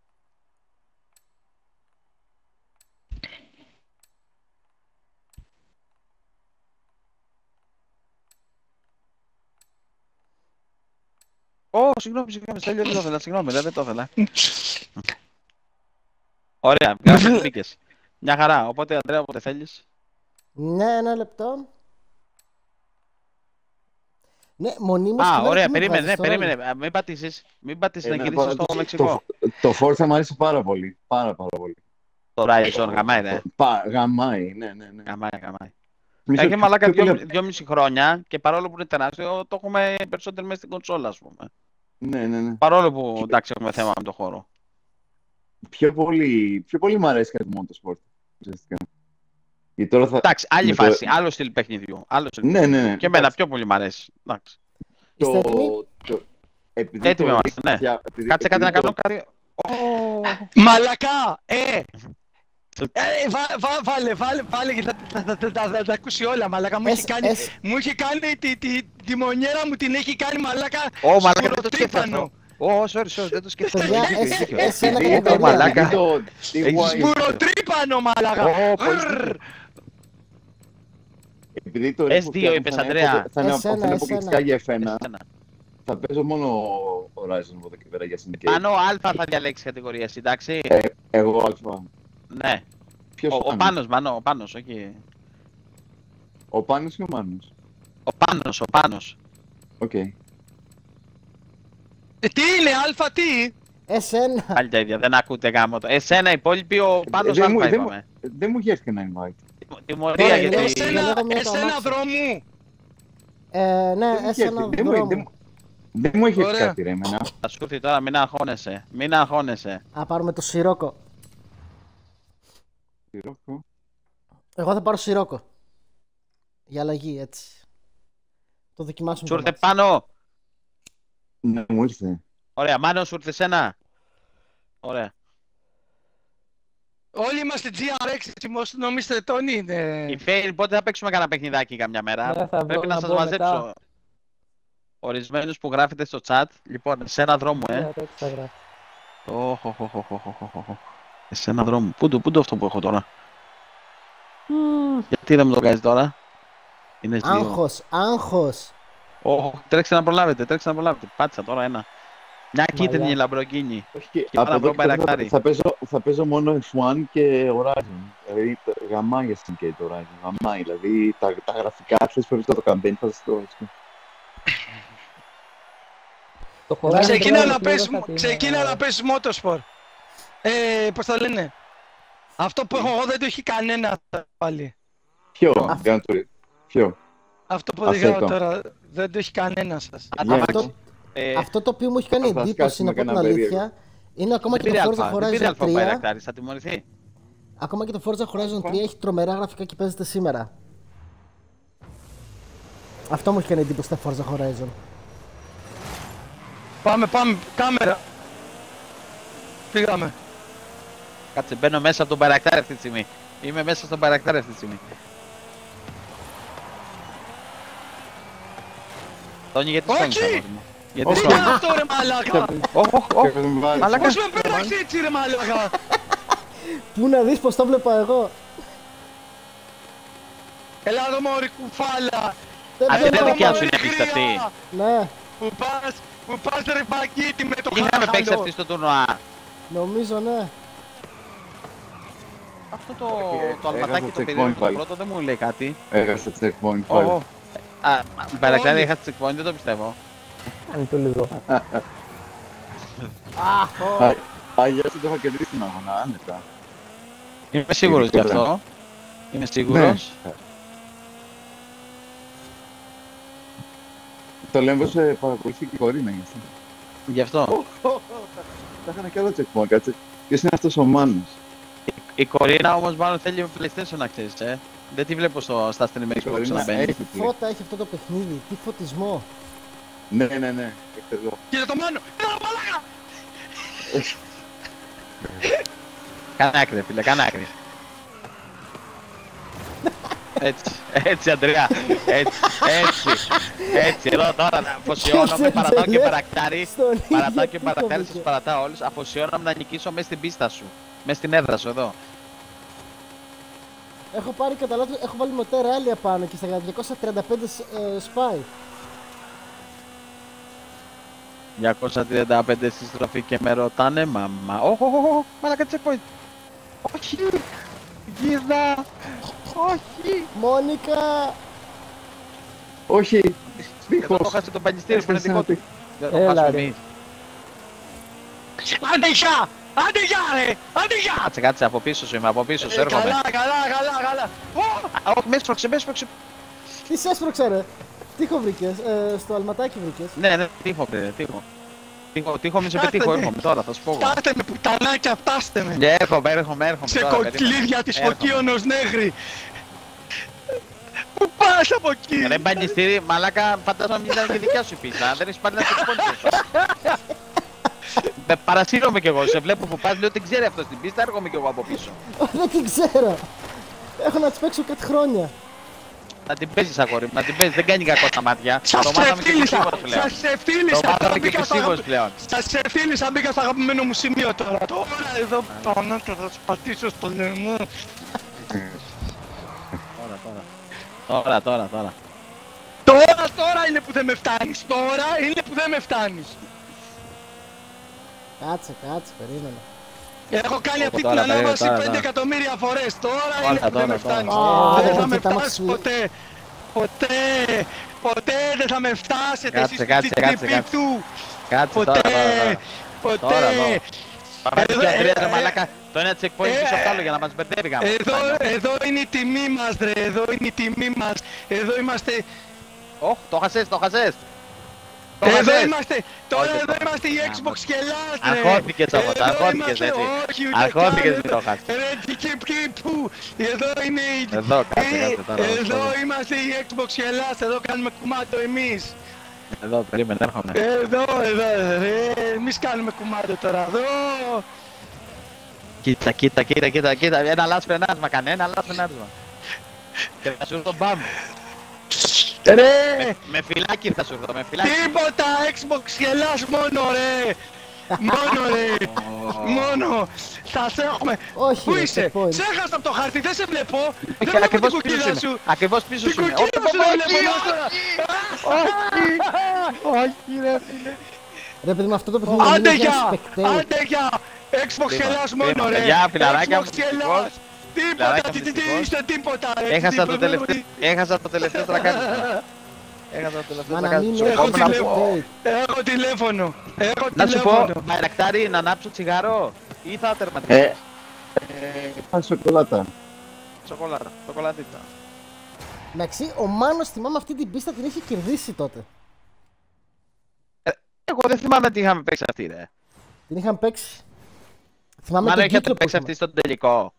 Speaker 7: Συγγνώμη, Στέλιο, δεν το ήθελα, συγγνώμη, δεν το ήθελα. Ωραία, μπήκες. Μια χαρά, οπότε Ανδρέα, όποτε θέλεις.
Speaker 1: Ναι, ένα λεπτό. Ναι, μονίμως.
Speaker 7: Ωραία, περίμενε. Μην πατήσεις να γυρίσεις στο Μεξικό.
Speaker 3: Το Forza μου άρεσε πάρα πολύ. Πάρα πολύ.
Speaker 7: Το Horizon, γαμάει, ρε.
Speaker 3: Γαμάει, ναι.
Speaker 7: Γαμάει. Έχει μαλάκα 2,5 χρόνια και παρόλο που είναι τεράστιο, το έχουμε περισσότερο μέσα στην κονσόλα, ας πούμε.
Speaker 3: Ναι.
Speaker 7: Παρόλο που εντάξει έχουμε θέμα με το χώρο.
Speaker 3: Πιο πολύ μου αρέσει κάτι Motorsport.
Speaker 7: Εντάξει, άλλη φάση, άλλο στυλ παιχνιδιού.
Speaker 3: Ναι.
Speaker 7: Και εμένα πιο πολύ μ' αρέσει.
Speaker 1: Είστε έτοιμοι?
Speaker 7: Έτοιμοι είμαστε, ναι. Κάτσε κάτι να κάνω κάτι.
Speaker 2: Μαλακά! Βάλε και θα τα ακούσει όλα, μαλάκα. Μου έχει κάνει τη μονιέρα μου, την έχει κάνει μαλάκα.
Speaker 7: Μαλάκα, δεν το σκέφτομαι. Sorry, δεν το σκέφτομαι.
Speaker 1: Μαλάκα.
Speaker 2: Σπουροτρύπανο, μαλάκα.
Speaker 3: Επειδή το
Speaker 7: S2 είπες, Ανδρέα.
Speaker 3: Θα είναι αποκλειστικά για F1. Θα παίζω μόνο Horizon από εδώ και πέρα για συνεχεία.
Speaker 7: Πάνω Α θα διαλέξεις κατηγορία, εντάξει.
Speaker 3: Εγώ Α.
Speaker 7: Ναι. Ο Πάνος, Μάνο, ο Πάνος, όχι.
Speaker 3: Ο Πάνος ή ο Μάνος?
Speaker 7: Ο Πάνος.
Speaker 3: Οκ.
Speaker 2: Τι είναι, Α, τι?
Speaker 1: Εσένα.
Speaker 7: Πάλι τα ίδια, δεν ακούτε γάμο το. Εσένα, υπόλοιποι, ο Πάνος Α είπαμε.
Speaker 3: Δεν μου έχει ένα invite.
Speaker 7: Τιμωρία γιατί...
Speaker 2: Εσένα δρόμου.
Speaker 1: Ναι, εσένα δρόμου.
Speaker 3: Δεν μου έχει έρθει κάτι ρε εμένα.
Speaker 7: Θα σου έρθει τώρα, μην αγχώνεσαι.
Speaker 1: Α, πάρουμε το Σιρόκο.
Speaker 3: Σιρόκο.
Speaker 1: Εγώ θα πάρω Σιρόκο. Για αλλαγή, έτσι. Το δοκιμάσουμε.
Speaker 7: Σου ήρθε πάνω.
Speaker 3: Ναι, μου ήρθε.
Speaker 7: Ωραία, Μάνο, σου ήρθε σένα. Ωραία.
Speaker 2: Όλοι είμαστε GRX, νομίζετε Τόνι είναι.
Speaker 7: Η Fail, πότε θα παίξουμε κανένα παιχνιδάκι καμιά μέρα? Πρέπει να σας μαζέψω. Ορισμένους που γράφετε στο chat. Λοιπόν, σε ένα δρόμο, σε ένα δρόμο. Πού το αυτό που έχω τώρα? Γιατί δεν μου το κάνεις τώρα? Είναι
Speaker 1: Άγχος.
Speaker 7: Τρέξτε να προλάβετε. Πάτησα τώρα ένα. Μια κίτρινη Lamborghini.
Speaker 3: Θα παίζω μόνο F1 και Horizon. Δηλαδή γαμάει για Syndicate το Horizon. Γαμάει, δηλαδή τα γραφικά χθες που έβλεπα το campaign θα σας το
Speaker 2: Ξεκίνα να πες Motorsport. Πώς το λένε? Αυτό που έχω εγώ δεν το έχει κανένα πάλι.
Speaker 3: Ποιο?
Speaker 2: Αυτό που οδηγάω τώρα δεν το έχει κανένα σας.
Speaker 1: Αυτό το οποίο μου έχει κάνει εντύπωση, να πω την αλήθεια, είναι ακόμα και το Forza Horizon 3.
Speaker 7: Θα τιμωρηθεί.
Speaker 1: Ακόμα και το Forza Horizon 3 έχει τρομερά γραφικά και παίζεται σήμερα. Αυτό μου έχει κάνει εντύπωση στα Forza Horizon.
Speaker 2: Πάμε, κάμερα. Πήγαμε.
Speaker 7: Κάτσε, μπαίνω μέσα από τον Bayraktar αυτή τη στιγμή. Είμαι μέσα στον Bayraktar αυτή τη στιγμή. Τόνι, γιατί σφάγγεις μου? Γιατί
Speaker 2: σφάγγεις? Είναι αυτό ρε μαλάκα.
Speaker 7: Μαλάκα.
Speaker 2: Πώς με πέραξε έτσι ρε μαλάκα?
Speaker 1: Πού να δεις πως το βλέπα εγώ.
Speaker 2: Έλα εδώ μωρή κουφάλα.
Speaker 7: Αυτή είναι δικιά σου είναι πίστα αυτή.
Speaker 1: Ναι.
Speaker 2: Που πας ρε πακίτι με το
Speaker 7: χαλό. Είχαμε παίξει αυτή στο τουρνουά.
Speaker 1: Νομίζω ναι.
Speaker 7: Αυτό το αλματάκι το περίεργο το πρώτο δεν μου λέει κάτι.
Speaker 3: Έχασε checkpoint πάλι.
Speaker 7: Bayraktar έχασε checkpoint, δεν το πιστεύω.
Speaker 6: Κάνει το λίγο.
Speaker 3: Αγιά σου το είχα κερδίσει την αγώνα, άνετα.
Speaker 7: Είμαι σίγουρος γι' αυτό. Είμαι σίγουρος.
Speaker 3: Το λέμε πως παρακολουθεί και η Κορίνα γι' αυτό.
Speaker 7: Γι' αυτό.
Speaker 3: Θα είχα και άλλο checkpoint, κάτσε. Ποιος είναι αυτός ο Μάνος?
Speaker 7: Η Κορίνα όμως μάλλον θέλει PlayStation να ξέρεις, Δεν τη βλέπω στα stream Xbox να μπαίνει.
Speaker 1: Τι φώτα έχει αυτό το παιχνίδι, τι φωτισμό.
Speaker 3: Ναι.
Speaker 2: Κοίτα το Μάνο, έλα μαλάκα!
Speaker 7: Κάνε άκρη φίλε, κάνε άκρη. Έτσι, Αντρέα. Έτσι. Εδώ τώρα αφοσιώνομαι, παρατάω και παρακτάρι. Παρατάω και παρακτάρι, σας παρατάω όλους. Αφοσιώνομαι να νικήσω μέσα στην πίστα σου. Μέσα στην έδρα σου, εδώ.
Speaker 1: Έχω πάρει κατά λάθος, έχω βάλει μοτέρ άλλια πάνω και στα 235 σπάει.
Speaker 7: 235 στη στροφή και με ρωτάνε, μαμά. Μαλάκα checkpoint. Όχι. Γύρνα. Όχι.
Speaker 1: Μόνικα.
Speaker 3: Όχι.
Speaker 7: Εδώ το χάσε το πανιστήριο που είναι δικό του. Δεν το
Speaker 6: Έλα,
Speaker 7: χάσουμε
Speaker 6: ρε.
Speaker 7: εμείς.
Speaker 2: Άντε γεια! Άντε γεια ρε! Άντε γεια!
Speaker 7: Κάτσε, από πίσω σου είμαι, από πίσω σου έρχομαι.
Speaker 2: Καλά.
Speaker 7: Όχι, με έσπρωξε.
Speaker 1: Τι σε έσπρωξε ρε. Τείχο βρήκες, στο αλματάκι βρήκες.
Speaker 7: Ναι, τείχο, μη σε πετύχω, έρχομαι τώρα, θα σου πω.
Speaker 2: Φτάστε με πουτανάκια, φτάστε με!
Speaker 7: Έρχομαι
Speaker 2: Σε
Speaker 7: τώρα,
Speaker 2: κοκλίδια της
Speaker 7: Έρχομαι.
Speaker 2: Φωκίωνος Νέγρη! Πού πας από εκεί!
Speaker 7: Ρε μπανιστήρι, μαλάκα, φαντάζομαι μην ήταν και δικιά σου η πίστα, δεν έχεις πάρει να σε πόντσες. Παρασύρομαι κι εγώ, σε βλέπω που πας, λέω ότι ξέρει αυτό στην πίστα, έρχομαι κι εγώ από πίσω.
Speaker 1: Δεν την ξέρω. Έχω να τις παίξω κάτι χρόνια.
Speaker 7: Να την παίζεις αγόρι μου, να την παίζεις, δεν κάνει κακό στα μάτια.
Speaker 2: Σας
Speaker 7: Το μάθαμε και
Speaker 2: ξεφτύλισα!
Speaker 7: επισήμως πλέον.
Speaker 2: Σας ξεφτύλισα!
Speaker 7: Το μάθαμε και επισήμως πλέον.
Speaker 2: Σας ξεφτύλισα, μπήκα στο αγαπημένο μου σημείο τώρα. Τώρα εδώ πάνω και θα σου πατήσω στο λαιμό.
Speaker 7: Τώρα.
Speaker 2: Τώρα είναι που δεν με φτάνεις. Τώρα είναι που δεν με φτάνεις.
Speaker 1: Κάτσε, περίμενα.
Speaker 2: Έχω κάνει αυτή την
Speaker 7: τώρα,
Speaker 2: ανάβαση
Speaker 7: τώρα.
Speaker 2: 5 εκατομμύρια φορές. Τώρα είναι που δεν
Speaker 7: τώρα.
Speaker 2: με φτάνεις.
Speaker 1: Α,
Speaker 2: Δεν θα
Speaker 1: δεν
Speaker 2: με
Speaker 1: θα
Speaker 2: φτάσεις
Speaker 1: μας-
Speaker 2: ποτέ δεν θα με φτάσετε εσείς
Speaker 7: Κάτσε,
Speaker 2: στην
Speaker 7: κάτσε.
Speaker 2: τρύπη του.
Speaker 7: Κάτσε
Speaker 2: Ποτέ,
Speaker 7: τώρα.
Speaker 2: ποτέ.
Speaker 7: Πάμε
Speaker 2: Εδώ,
Speaker 7: και Αντρέα, ρε
Speaker 2: ε,
Speaker 7: μαλάκα, το ένα checkpoint πίσω απ' το άλλο για να μας μπερδεύει γάμο.
Speaker 2: Εδώ είναι η τιμή μας ρε, εδώ είναι η τιμή μας. Εδώ είμαστε,
Speaker 7: Ωχ, το χασες.
Speaker 2: εδώ είμαστε, τώρα
Speaker 7: Όχι,
Speaker 2: εδώ
Speaker 7: το-
Speaker 2: είμαστε η Xbox και λάστρε.
Speaker 7: Αγχώθηκες όμως, αγχώθηκες έτσι. Αγχώθηκες μην το χάσεις.
Speaker 2: Ρε τι που, εδώ είναι η...
Speaker 7: Εδώ, κάτσε τώρα.
Speaker 2: Εδώ είμαστε η Xbox και λάστρε, εδώ κάνουμε κουμάντο εμείς.
Speaker 7: Εδώ, περίμενε, έρχομαι.
Speaker 2: Εδώ, εμείς κάνουμε κουμάντο τώρα, εδώ.
Speaker 7: Κοίτα, ένα λάθος φρενάσμα κάνε, ένα λάθος φρενάσμα. Και θα σου έρθω μπαμ.
Speaker 2: Ρε,
Speaker 7: Με φυλάκι θα σου έρθω, με φυλάκι.
Speaker 2: τίποτα Xbox γελάς μόνο ρε. Μόνο. Θα σε έχουμε.
Speaker 1: Όχι,
Speaker 2: Πού
Speaker 1: ρε,
Speaker 2: είσαι,
Speaker 1: checkpoint.
Speaker 2: ξέχασα από το χάρτη, δεν σε βλέπω. Δεν βλέπω την
Speaker 7: Ακριβώς πίσω
Speaker 2: κουκκίδα
Speaker 7: σου είμαι.
Speaker 2: σου.
Speaker 7: Ακριβώς πίσω
Speaker 2: Την
Speaker 7: σου είμαι.
Speaker 2: κουκκίδα σου δεν βλέπω τώρα.
Speaker 7: Όχι ρε φίλε.
Speaker 1: Ρε παιδί με αυτό το παιχνίδι
Speaker 2: Άντε
Speaker 1: είναι για
Speaker 2: για,
Speaker 1: spectate.
Speaker 2: άντε για. Xbox
Speaker 7: Κρίμα,
Speaker 2: γελάς μόνο
Speaker 7: κρίμα,
Speaker 2: ρε.
Speaker 7: παιδιά, φιλαράκια μου,
Speaker 2: Xbox γελάς. Τίποτα,
Speaker 7: Φιλαράκια μου,
Speaker 2: τι
Speaker 7: δυστυχώς.
Speaker 2: είστε τίποτα ρε.
Speaker 7: Έχασα το τελευταίο τρακάρισμα. Έχασα το τελευταίο
Speaker 1: Μα να μην
Speaker 7: τρακάρισμα.
Speaker 1: έχω
Speaker 2: Έχω τηλέφωνο.
Speaker 1: spectate.
Speaker 2: Έχω τηλέφωνο.
Speaker 7: Να σου πω, Μαϊρακτάρι, να ανάψω τσιγάρο ή θα τερματίσω.
Speaker 3: Πας σοκολάτα.
Speaker 7: Σοκολατίτα.
Speaker 1: Εντάξει, ο Μάνος θυμάμαι αυτή την πίστα την είχε κερδίσει τότε.
Speaker 7: Εγώ δεν θυμάμαι τι είχαμε παίξει αυτή ρε.
Speaker 1: Την είχαν παίξει. Θυμάμαι
Speaker 7: Μάλλον
Speaker 1: τον
Speaker 7: έχετε
Speaker 1: κύκλο που
Speaker 7: παίξει
Speaker 1: είχαμε.
Speaker 7: αυτή στον τελικό.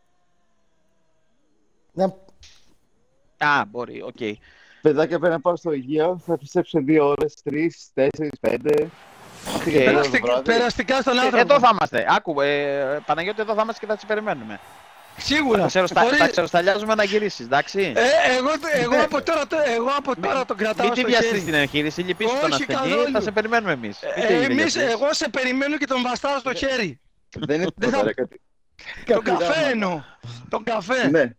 Speaker 1: Ναι,
Speaker 7: Α, μπορεί, οκ.
Speaker 3: Παιδάκια πρέπει να πάω στο Αιγαίο, θα επιστρέψω 2 ώρες, 3, 4, 5. Αυτή και πέρα το βράδυ.
Speaker 2: Περαστικά στον άνθρωπο.
Speaker 7: Εδώ θα είμαστε. Άκου, Παναγιώτη, εδώ θα είμαστε και θα σε περιμένουμε.
Speaker 2: Σίγουρα.
Speaker 7: Θα ξεροσταλιάζουμε να γυρίσεις, εντάξει.
Speaker 2: Εγώ από τώρα τον κρατάω
Speaker 7: Μην τη
Speaker 2: στο
Speaker 7: βιαστείς
Speaker 2: χέρι.
Speaker 7: την εγχείρηση, λυπήσου τον
Speaker 2: Όχι,
Speaker 7: ασθενή,
Speaker 2: καθόλου.
Speaker 7: θα σε περιμένουμε εμείς. Μην τη βιαστείς.
Speaker 2: Εγώ σε περιμένω και τον βαστάω στο χέρι.
Speaker 3: Δεν είναι
Speaker 2: Δεν θα-
Speaker 3: τίποτα, ρε, κάτι.
Speaker 2: Τον καφέ εννοώ. Τον καφέ.
Speaker 3: Ναι.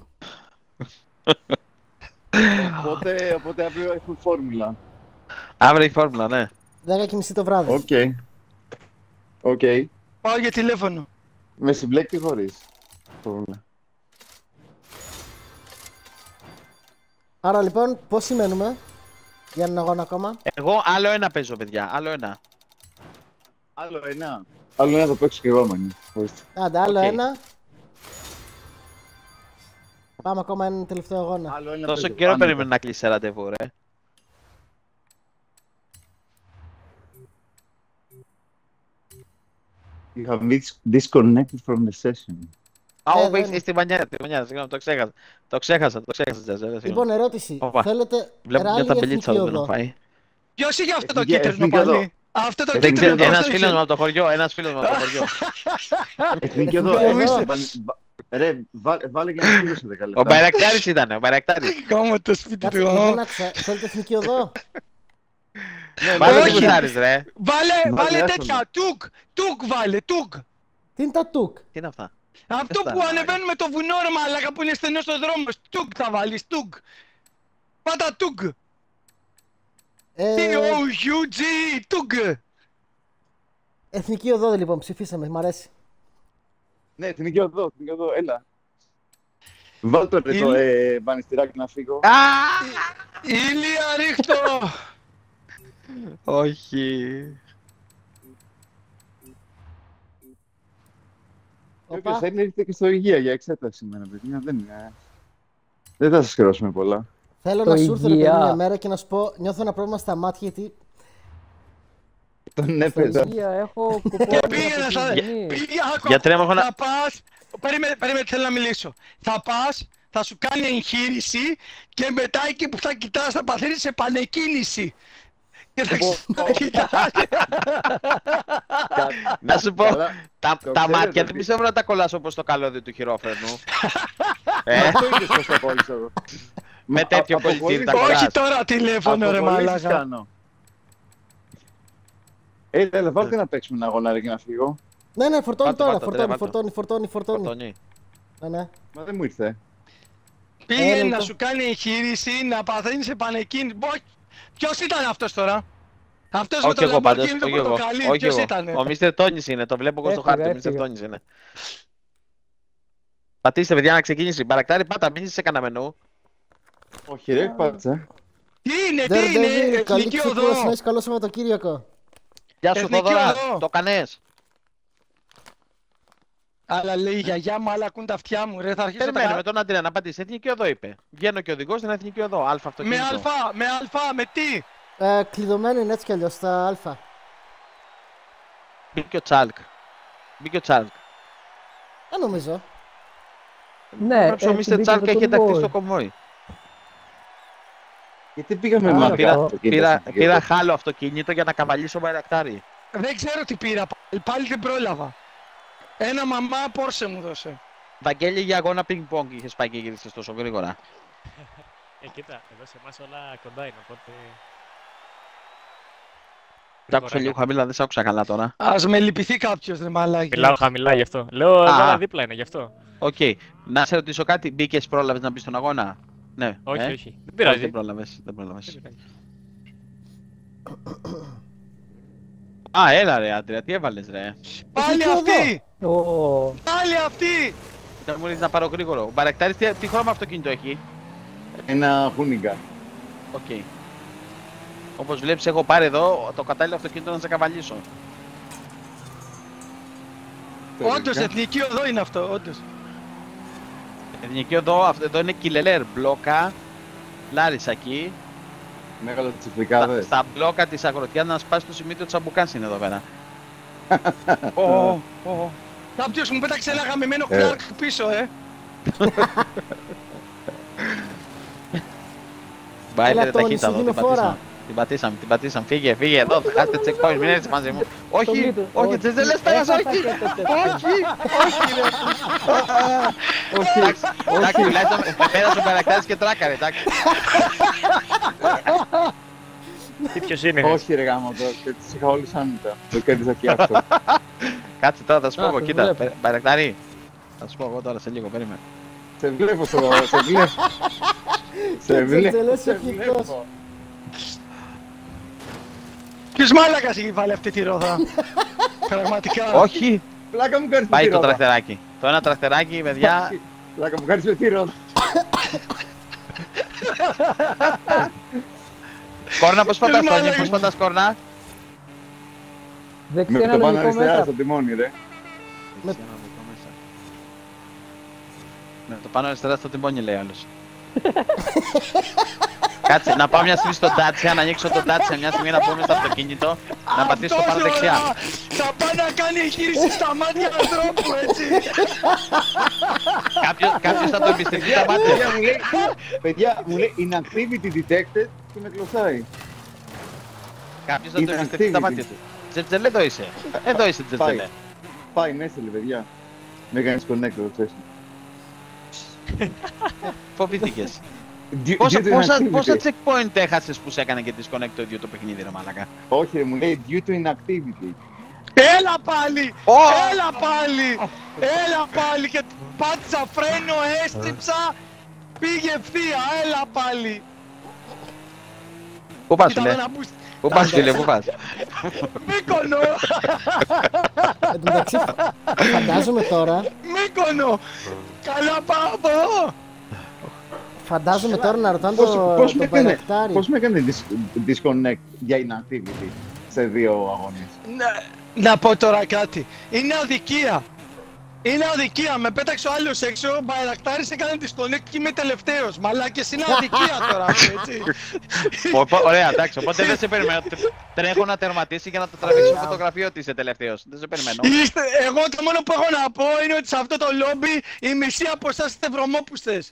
Speaker 3: Οπότε αύριο έχουν φόρμουλα.
Speaker 7: Αύριο η φόρμουλα, ναι.
Speaker 1: 10:30 το βράδυ.
Speaker 3: Οκ.
Speaker 2: Πάω για τηλέφωνο.
Speaker 3: Με συμπλέκτη χωρίς φόρμουλα.
Speaker 1: Άρα λοιπόν, πώς σημαίνουμε για έναν αγώνα ακόμα.
Speaker 7: Εγώ άλλο ένα παίζω, παιδιά. Άλλο ένα.
Speaker 3: Άλλο ένα θα παίξω και εγώ, μανί.
Speaker 1: Άντε, άλλο
Speaker 7: Οκ.
Speaker 1: ένα. Πάμε ακόμα έναν τελευταίο αγώνα.
Speaker 3: Άλλο ένα
Speaker 7: Τόσο
Speaker 3: παίζω.
Speaker 7: καιρό
Speaker 3: Άνετα.
Speaker 7: περιμένω να κλείσει ραντεβού, ρε.
Speaker 3: You have disconnected from the session.
Speaker 7: Α,
Speaker 1: δεν-
Speaker 7: είσαι στη μανιέρα, συγγνώμη, το ξέχασα. Τζαζέλα,
Speaker 1: Λοιπόν, ερώτηση.
Speaker 7: Όπα.
Speaker 1: Θέλετε
Speaker 7: Βλέπω μια
Speaker 1: ράλι ή
Speaker 7: ταμπελίτσα
Speaker 1: εθνική
Speaker 7: εδώ να
Speaker 1: οδό?
Speaker 7: πάει.
Speaker 2: Ποιος είχε αυτό το
Speaker 3: Εθνική-
Speaker 2: κίτρινο
Speaker 3: εθνική οδό.
Speaker 2: πάλι. Αυτό το
Speaker 3: Δεν
Speaker 2: κίτρινο
Speaker 3: ξέρω,
Speaker 7: Ένας
Speaker 2: το
Speaker 7: φίλος μου από το χωριό,
Speaker 3: Εθνική οδό.
Speaker 1: Εθνική οδό.
Speaker 3: Ρε, βάλε και να φύγει σε 10 λεπτά.
Speaker 7: Ο Μπαϊρακτάρης ήταν, ο Μπαϊρακτάρης.
Speaker 2: Κόμμα το σπίτι
Speaker 1: Κάτσε,
Speaker 2: του.
Speaker 1: δεν άκουσα. Θέλετε εθνική οδό.
Speaker 7: Βάλε
Speaker 2: όχι.
Speaker 7: τι γουστάρεις, ρε.
Speaker 2: Βάλε
Speaker 3: άσχολο.
Speaker 2: τέτοια. Τουκ βάλε, τουκ.
Speaker 1: Τι είναι τα τουκ.
Speaker 7: Τι είναι αυτά.
Speaker 2: Αυτό που ανεβαίνουμε το βουνό, ρε μαλάκα, που είναι στενός ο δρόμος. Τουκ θα βάλεις, τουκ. Πάτα τουκ. T-O-U-G, τουκ.
Speaker 1: Εθνική οδό λοιπόν, ψηφίσαμε, μ' αρέσει.
Speaker 3: Ναι, εθνική οδό, έλα. Βάλ το ρε το μπανιστηράκι να φύγω.
Speaker 2: Ηλία ρίχτω.
Speaker 7: Όχι.
Speaker 3: Όποιος θέλει έρχεται και στο υγεία για εξέταση σήμερα, παιδιά. Δεν θα σας κρόσουμε πολλά.
Speaker 1: Θέλω
Speaker 6: Το
Speaker 1: να σου έρθω ρε παιδί
Speaker 6: υγεία.
Speaker 1: μια μέρα και να σου πω, νιώθω ένα πρόβλημα στα μάτια γιατί
Speaker 3: Τον έπαιζα.
Speaker 6: Υγεία, έχω κουπόνι.
Speaker 2: Πήγαινε,
Speaker 7: Γιατρέ μου, έχω να-
Speaker 2: θα πας, περίμενε, θέλω να μιλήσω. Θα πας, θα σου κάνει εγχείρηση και μετά εκεί που θα κοιτάς θα παθαίνεις επανεκκίνηση. Και θα κοιτάς.
Speaker 7: Να σου πω,
Speaker 3: Καλά,
Speaker 7: τα
Speaker 3: ξέρετε
Speaker 7: μάτια
Speaker 3: ότι-
Speaker 7: δεν πιστεύω να τα κολλάς όπως το καλώδιο του χειρόφρενου.
Speaker 3: Αυτό είναι σωστό πόλισο.
Speaker 7: Με τέτοιο πολιτήρι τα
Speaker 2: Όχι
Speaker 7: κολλάς.
Speaker 2: τώρα τηλέφωνο ρε μαλάκα.
Speaker 3: κάνω. Έλα, βάλτε να παίξουμε ένα αγώνα ρε και να φύγω.
Speaker 1: Ναι, φορτώνει
Speaker 7: Πάρτε,
Speaker 1: τώρα,
Speaker 7: πάρτε,
Speaker 1: φορτώνει.
Speaker 7: Φορτώνει.
Speaker 1: Ναι.
Speaker 3: Μα δεν μου ήρθε.
Speaker 2: Πήγαινε
Speaker 1: λεπτό.
Speaker 2: να σου κάνει εγχείρηση, να παθαίνεις επανεκκίνηση. Ποιος ήταν αυτός τώρα? Αυτός με
Speaker 7: Όχι
Speaker 2: το
Speaker 7: εγώ πάντως,
Speaker 2: Lamborghini το
Speaker 7: όχι εγώ.
Speaker 2: πορτοκαλί,
Speaker 7: Όχι
Speaker 2: ποιος
Speaker 7: εγώ.
Speaker 2: ήταν?
Speaker 7: Ο Μίστερ Τόνις είναι, το βλέπω εγώ στο
Speaker 6: Έφυγα,
Speaker 7: χάρτη, ο Μίστερ
Speaker 6: έφυγα.
Speaker 7: Τόνις είναι. Πατήστε παιδιά να ξεκινήσει. Μπαρακτάρι πάτα, μην είσαι σε κανένα μενού.
Speaker 3: Όχι ρε, πάτσα.
Speaker 2: Τι είναι,
Speaker 1: Daredevil, καλή
Speaker 2: εθνική
Speaker 1: ξεκούραση, να
Speaker 2: οδό.
Speaker 1: έχεις καλό Σαββατοκύριακο.
Speaker 7: Γεια σου
Speaker 2: Εθνική
Speaker 7: Θόδωρα,
Speaker 2: οδό.
Speaker 7: το κανές.
Speaker 2: Αλλά λέει η γιαγιά μου, άλλα ακούν τα αυτιά μου, ρε, θα αρχίσω
Speaker 7: Περιμένουμε
Speaker 2: τα...
Speaker 7: τον Αντρέα να πατήσει. Εθνική οδό είπε. Βγαίνω και οδηγός στην εθνική οδό. Αλφα
Speaker 2: Με
Speaker 7: αυτοκίνητο.
Speaker 2: αλφα, με τι?
Speaker 1: Κλειδωμένο είναι έτσι κι αλλιώς στα Α.
Speaker 7: Μπήκε ο Τσάλκ.
Speaker 1: Δεν νομίζω.
Speaker 6: Ναι,
Speaker 7: Γράψε ο Μίστερ
Speaker 6: μπήκε
Speaker 7: Τσάλκ
Speaker 6: το
Speaker 7: έχει ενταχθεί
Speaker 6: turbo.
Speaker 7: στο κομβόι.
Speaker 3: Γιατί πήγαμε
Speaker 6: Άρα,
Speaker 3: μακριά
Speaker 6: πάω.
Speaker 3: αυτοκίνητα.
Speaker 7: Πήρα χάλο αυτοκίνητο για να καβαλήσω Μπαϊρακτάρι.
Speaker 2: Δεν ξέρω τι πήρα, πάλι δεν πρόλαβα. Ένα μαμά Πόρσε μου δώσε.
Speaker 7: Βαγγέλη για αγώνα πινκ-πονγκ είχες πάει και γύρισες τόσο γρήγορα.
Speaker 4: Κοίτα, εδώ σε εμάς όλα κοντά είναι, οπότε...
Speaker 7: Τ' άκουσα λίγο χαμηλά, δεν σ' άκουσα καλά τώρα.
Speaker 2: Ας με λυπηθεί κάποιος ρε μαλάκι.
Speaker 4: Μιλάω χαμηλά γι' αυτό. Λέω,
Speaker 7: Α.
Speaker 4: εδώ δίπλα είναι γι' αυτό.
Speaker 7: Οκ. Να σε ρωτήσω κάτι, μπήκες, πρόλαβες να μπεις στον αγώνα? Ναι.
Speaker 4: Όχι, όχι. Δεν
Speaker 7: Όχι,
Speaker 4: πειράζει.
Speaker 7: δεν πρόλαβες. Δεν πρόλαβες.
Speaker 4: Δεν πειράζει.
Speaker 7: Α, έλα ρε Άντρια, τι έβαλες ρε.
Speaker 2: Πάλι
Speaker 1: Εθνική
Speaker 2: αυτή!
Speaker 6: Ω,
Speaker 2: Πάλι αυτή!
Speaker 7: Δεν μου λες να πάρω γρήγορο. Ο Μπαρακτάρης τι χρώμα αυτοκίνητο έχει?
Speaker 3: Ένα χούνιγκα.
Speaker 7: Οκ. Όπως βλέπεις έχω πάρει εδώ το κατάλληλο αυτοκίνητο να σε καβαλήσω.
Speaker 2: Όντως, εθνική οδό είναι αυτό, όντως.
Speaker 7: Εθνική οδό, αυτό εδώ είναι Κιλελέρ, μπλόκα, Λάρισα εκεί.
Speaker 3: Μέγαλο τσιφλικάδες.
Speaker 7: Στα μπλόκα της Αγροτιάς να σπάσει το σημείο του Τσαμπουκάνς είναι εδώ πέρα.
Speaker 2: Κάποιος μου πέταξε ένα γαμημένο Clark πίσω,
Speaker 7: Μπάιλερ
Speaker 1: Έλα, Τόνι,
Speaker 7: ταχύτητα
Speaker 1: σου
Speaker 7: εδώ,
Speaker 1: δίνω
Speaker 7: την
Speaker 1: φόρα.
Speaker 7: πατήσαμε. Την πατήσαμε, φύγε εδώ, θα χάσετε checkpoint, μην έρθεις μαζί μου. Όχι,
Speaker 6: μύτο,
Speaker 7: όχι,
Speaker 6: όχι.
Speaker 7: δεν λες πέρας, όχι, όχι, όχι, ρε. Εντάξει, τουλάχιστον με πέρασε ο Μπαρακτάρης και τράκαρε, εντάξει.
Speaker 4: Τι ποιος είναι.
Speaker 3: Όχι ρε γάμο τώρα, τις είχα όλους άνετα. Το κέρδισα και αυτό.
Speaker 7: Κάτσε τώρα, θα σου πω
Speaker 6: Α,
Speaker 7: εγώ,
Speaker 6: το
Speaker 7: κοίτα,
Speaker 6: βλέπω.
Speaker 7: Μπαρακτάρη. Θα σου πω εγώ τώρα σε λίγο, περίμενε.
Speaker 3: Σε βλέπω, σε βλέπω. Σε
Speaker 1: Τζελές
Speaker 3: σε
Speaker 1: εχθρικός.
Speaker 3: βλέπω.
Speaker 2: Ποιος μάλακας έχει βάλει αυτή τη ρόδα. Πραγματικά.
Speaker 7: Όχι,
Speaker 3: Πλάκα μου κάνεις με
Speaker 7: πάει
Speaker 3: τη
Speaker 7: το
Speaker 3: ρόδα.
Speaker 7: τρακτεράκι. Το ένα τρακτεράκι, παιδιά,
Speaker 3: Πλάκα μου κάνεις με τη ρόδα.
Speaker 7: κόρνα πώς πατάς, Τόνι, πώς πατάς κόρνα.
Speaker 6: δεξιά
Speaker 3: Με
Speaker 6: ένα
Speaker 3: το πάνω
Speaker 6: λογικό
Speaker 3: αριστερά
Speaker 6: μέσα.
Speaker 3: στο τιμόνι ρε.
Speaker 7: Ναι, το πάνω αριστερά στο τιμόνι λέει άλλος. Κάτσε, να πάω μια στιγμή στο Dacia, να ανοίξω το Dacia μια στιγμή να πούμε στο αυτοκίνητο, να πατήσω το πάνω δεξιά.
Speaker 2: Θα πάει να κάνει εγχείρηση στα μάτια ανθρώπου, έτσι.
Speaker 7: Κάποιος θα το εμπιστευτεί τα μάτια.
Speaker 3: Παιδιά μου λέει inactivity detected και με κλωτσάει.
Speaker 7: Κάποιος θα το
Speaker 3: Είναι
Speaker 7: εμπιστευτεί τα
Speaker 3: activity.
Speaker 7: μάτια του. Τζερτζελέ εδώ είσαι. Εδώ είσαι Τζερτζελέ.
Speaker 3: Πάει μέσα λέει παιδιά. Με έκανες connect το ξέρεις.
Speaker 7: Φοβήθηκες.
Speaker 3: Due to inactivity.
Speaker 7: Πόσα checkpoint έχασες που σε έκανε και disconnect το ίδιο το παιχνίδι, ρε μαλάκα.
Speaker 3: Όχι, μου λέει due to inactivity.
Speaker 2: Έλα πάλι!
Speaker 7: Ω!
Speaker 2: Έλα πάλι! Έλα πάλι! Και πάτησα φρένο, έστριψα, πήγε ευθεία, έλα πάλι!
Speaker 7: Πού πας,
Speaker 2: Ήταν
Speaker 7: φίλε?
Speaker 2: ένα boost.
Speaker 7: Πού πας, φίλε, πού πας?
Speaker 2: Μύκονο!
Speaker 1: Εν τω μεταξύ, φαντάζομαι τώρα,
Speaker 2: Μύκονο! Καλά πάω από εδώ!
Speaker 1: φαντάζομαι τώρα να ρωτάνε τον Μπαϊρακτάρη.
Speaker 3: Πώς με έκανε disconnect για inactivity σε 2 αγώνες.
Speaker 2: Να πω τώρα κάτι. Είναι αδικία. Είναι αδικία. Με πέταξε ο άλλος έξω, ο Μπαϊρακτάρης έκανε disconnect και είμαι τελευταίος. Μαλάκες, είναι αδικία τώρα, έτσι.
Speaker 7: Ωραία, εντάξει, οπότε δεν σε περιμένω. Τρέχω να τερματίσει για να το τραβήξω φωτογραφία ότι είσαι τελευταίος. Δεν σε περιμένω.
Speaker 2: Εγώ το μόνο που έχω να πω είναι ότι σε αυτό το λόμπι η μισή από εσάς είστε βρωμόπουστες.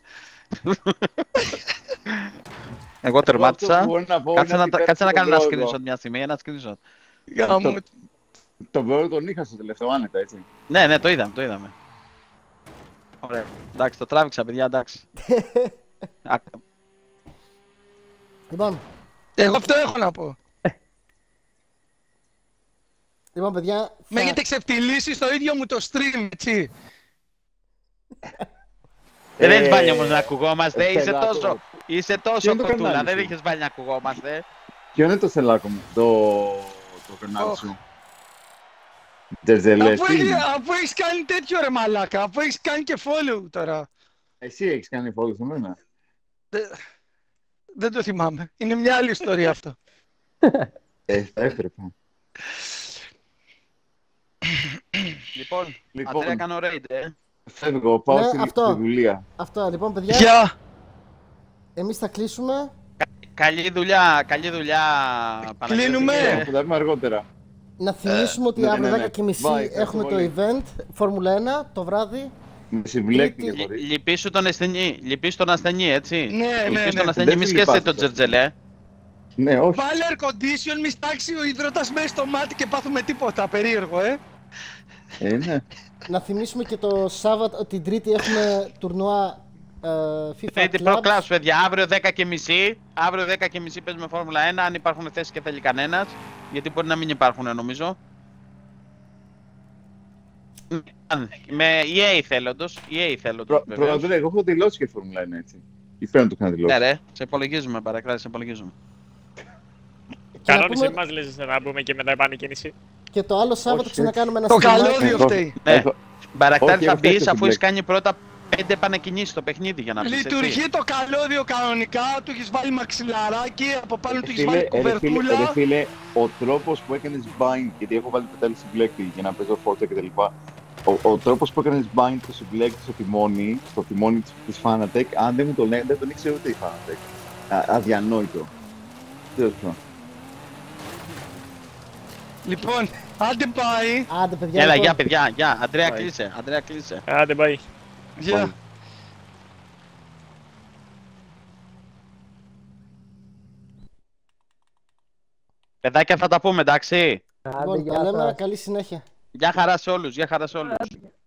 Speaker 7: Εγώ τερμάτισα.
Speaker 3: Αυτό που μπορώ να πω είναι ότι
Speaker 7: Κάτσε να κάνω ένα
Speaker 3: πέρασε τον
Speaker 7: screenshot μια στιγμή, ένα screenshot.
Speaker 2: Γάμο.
Speaker 3: Τον πρόεδρο τον είχα στο τελευταίο άνετα, έτσι.
Speaker 7: Ναι, το είδαμε. Ωραία. Εντάξει, το τράβηξα, παιδιά, εντάξει.
Speaker 1: Λοιπόν,
Speaker 2: Εγώ αυτό έχω να πω.
Speaker 1: λοιπόν, παιδιά.
Speaker 2: Με έχετε ξεφτυλίσει στο ίδιο μου το stream, έτσι.
Speaker 7: Δεν έχεις βάλει όμως να ακουγόμαστε,
Speaker 3: Στελάκο.
Speaker 7: είσαι
Speaker 3: Ποιο
Speaker 7: τόσο
Speaker 3: είναι το
Speaker 7: κοτούλα,
Speaker 3: κανάλι
Speaker 7: δεν
Speaker 3: σου?
Speaker 7: είχες βάλει να ακουγόμαστε.
Speaker 3: Ποιο είναι το Στελάκο μου, το κανάλι σου. Τζερζελές, τι είναι?
Speaker 2: Αφού έχεις κάνει τέτοιο ρε μαλάκα, αφού έχεις κάνει και follow τώρα.
Speaker 3: Εσύ έχεις κάνει follow σε μένα.
Speaker 2: Δεν το θυμάμαι. Είναι μια άλλη ιστορία αυτό.
Speaker 3: Θα έπρεπε.
Speaker 7: Λοιπόν,
Speaker 3: Λοιπόν.
Speaker 7: Αντρέα, κάνω raid,
Speaker 3: Φεύγω, πάω
Speaker 1: Ναι,
Speaker 3: στη
Speaker 1: αυτό.
Speaker 3: δουλεία.
Speaker 1: Αυτό, λοιπόν, παιδιά.
Speaker 2: Γεια!
Speaker 1: Εμείς θα κλείσουμε.
Speaker 7: Καλή δουλειά, Παναγιώτη.
Speaker 2: Κλείνουμε.
Speaker 3: Θα τα πούμε αργότερα.
Speaker 1: Να θυμίσουμε ότι
Speaker 3: ναι,
Speaker 1: αύριο
Speaker 3: ναι, ναι.
Speaker 1: 10:30
Speaker 3: Bye,
Speaker 1: έχουμε το
Speaker 3: ευχαριστώ
Speaker 1: event Φόρμουλα 1 το βράδυ.
Speaker 3: Με συμπλέκει και
Speaker 1: Τρίτη.
Speaker 3: πολύ.
Speaker 7: Λυπήσου τον ασθενή, έτσι.
Speaker 2: Ναι,
Speaker 7: Λυπήσου
Speaker 2: ναι.
Speaker 7: τον ασθενή,
Speaker 3: Δεν
Speaker 7: μη
Speaker 3: σε
Speaker 7: σκέφτεσαι
Speaker 3: λυπάσαι
Speaker 7: τον
Speaker 3: τόσο.
Speaker 7: Τζερτζελέ.
Speaker 3: Ναι, όχι.
Speaker 2: Βάλε air condition, μη στάξει ο υδρότας μέσα στο μάτι και πάθουμε τίποτα περίεργο,
Speaker 3: Ναι.
Speaker 1: Να θυμίσουμε και το Σάββατο, την Τρίτη έχουμε τουρνουά FIFA
Speaker 7: Τρίτη
Speaker 1: Clubs.
Speaker 7: Pro Clubs, παιδιά, αύριο 10:30. Αύριο 10:30 παίζουμε Φόρμουλα 1, αν υπάρχουν θέσεις και θέλει κανένας. Γιατί μπορεί να μην υπάρχουν, νομίζω. Με EA θέλοντος, βεβαίως.
Speaker 3: Πρόεδρε, εγώ έχω δηλώσει και Φόρμουλα 1, έτσι. Ή πρέπει να το είχα δηλώσει.
Speaker 7: Ναι ρε, σε υπολογίζουμε παρακράτη, σε υπολογίζουμε.
Speaker 1: Και να
Speaker 4: Κανόνισε
Speaker 1: πούμε
Speaker 4: μας λες να μπούμε και μετά επανεκκίνηση.
Speaker 1: και το άλλο Σάββατο
Speaker 3: Όχι,
Speaker 1: ξανακάνουμε ένα
Speaker 2: Το
Speaker 1: streamάκι.
Speaker 2: καλώδιο
Speaker 3: Εγώ-
Speaker 2: φταίει.
Speaker 7: Ναι.
Speaker 3: έχω-
Speaker 7: Μπαρακτάρι
Speaker 3: Όχι,
Speaker 7: θα
Speaker 3: εγώ φταίω
Speaker 7: μπεις
Speaker 3: στο
Speaker 7: αφού έχεις
Speaker 3: Black.
Speaker 7: κάνει πρώτα 5 επανεκκινήσεις στο παιχνίδι για να πεις έτσι.
Speaker 2: Λειτουργεί το καλώδιο κανονικά, του έχεις βάλει μαξιλαράκι, από πάνω του έχεις
Speaker 3: Φίλε,
Speaker 2: βάλει
Speaker 3: ρε
Speaker 2: κουβερτούλα.
Speaker 3: φίλε, ο τρόπος που έκανες bind, γιατί έχω βάλει το τέλος συμπλέκτη για να παίζω φόρτσα κτλ. Ο τρόπος που έκανες bind το συμπλέκτη στο τιμόνι της Fanatec, αν δεν μου το λένε, δεν τον ήξερε ούτε η Fanatec. Αδιανόητο. Τέλος πάντων.
Speaker 2: Λοιπόν, άντε πάει.
Speaker 1: Άντε, παιδιά.
Speaker 7: Έλα,
Speaker 1: λοιπόν.
Speaker 7: γεια παιδιά, γεια. Αντρέα
Speaker 3: Bye.
Speaker 7: κλείσε.
Speaker 4: Άντε, bye.
Speaker 2: Γεια.
Speaker 7: Παιδάκια θα τα πούμε, εντάξει.
Speaker 1: Λοιπόν, τα λέμε, καλή συνέχεια.
Speaker 7: Γεια χαρά σε όλους.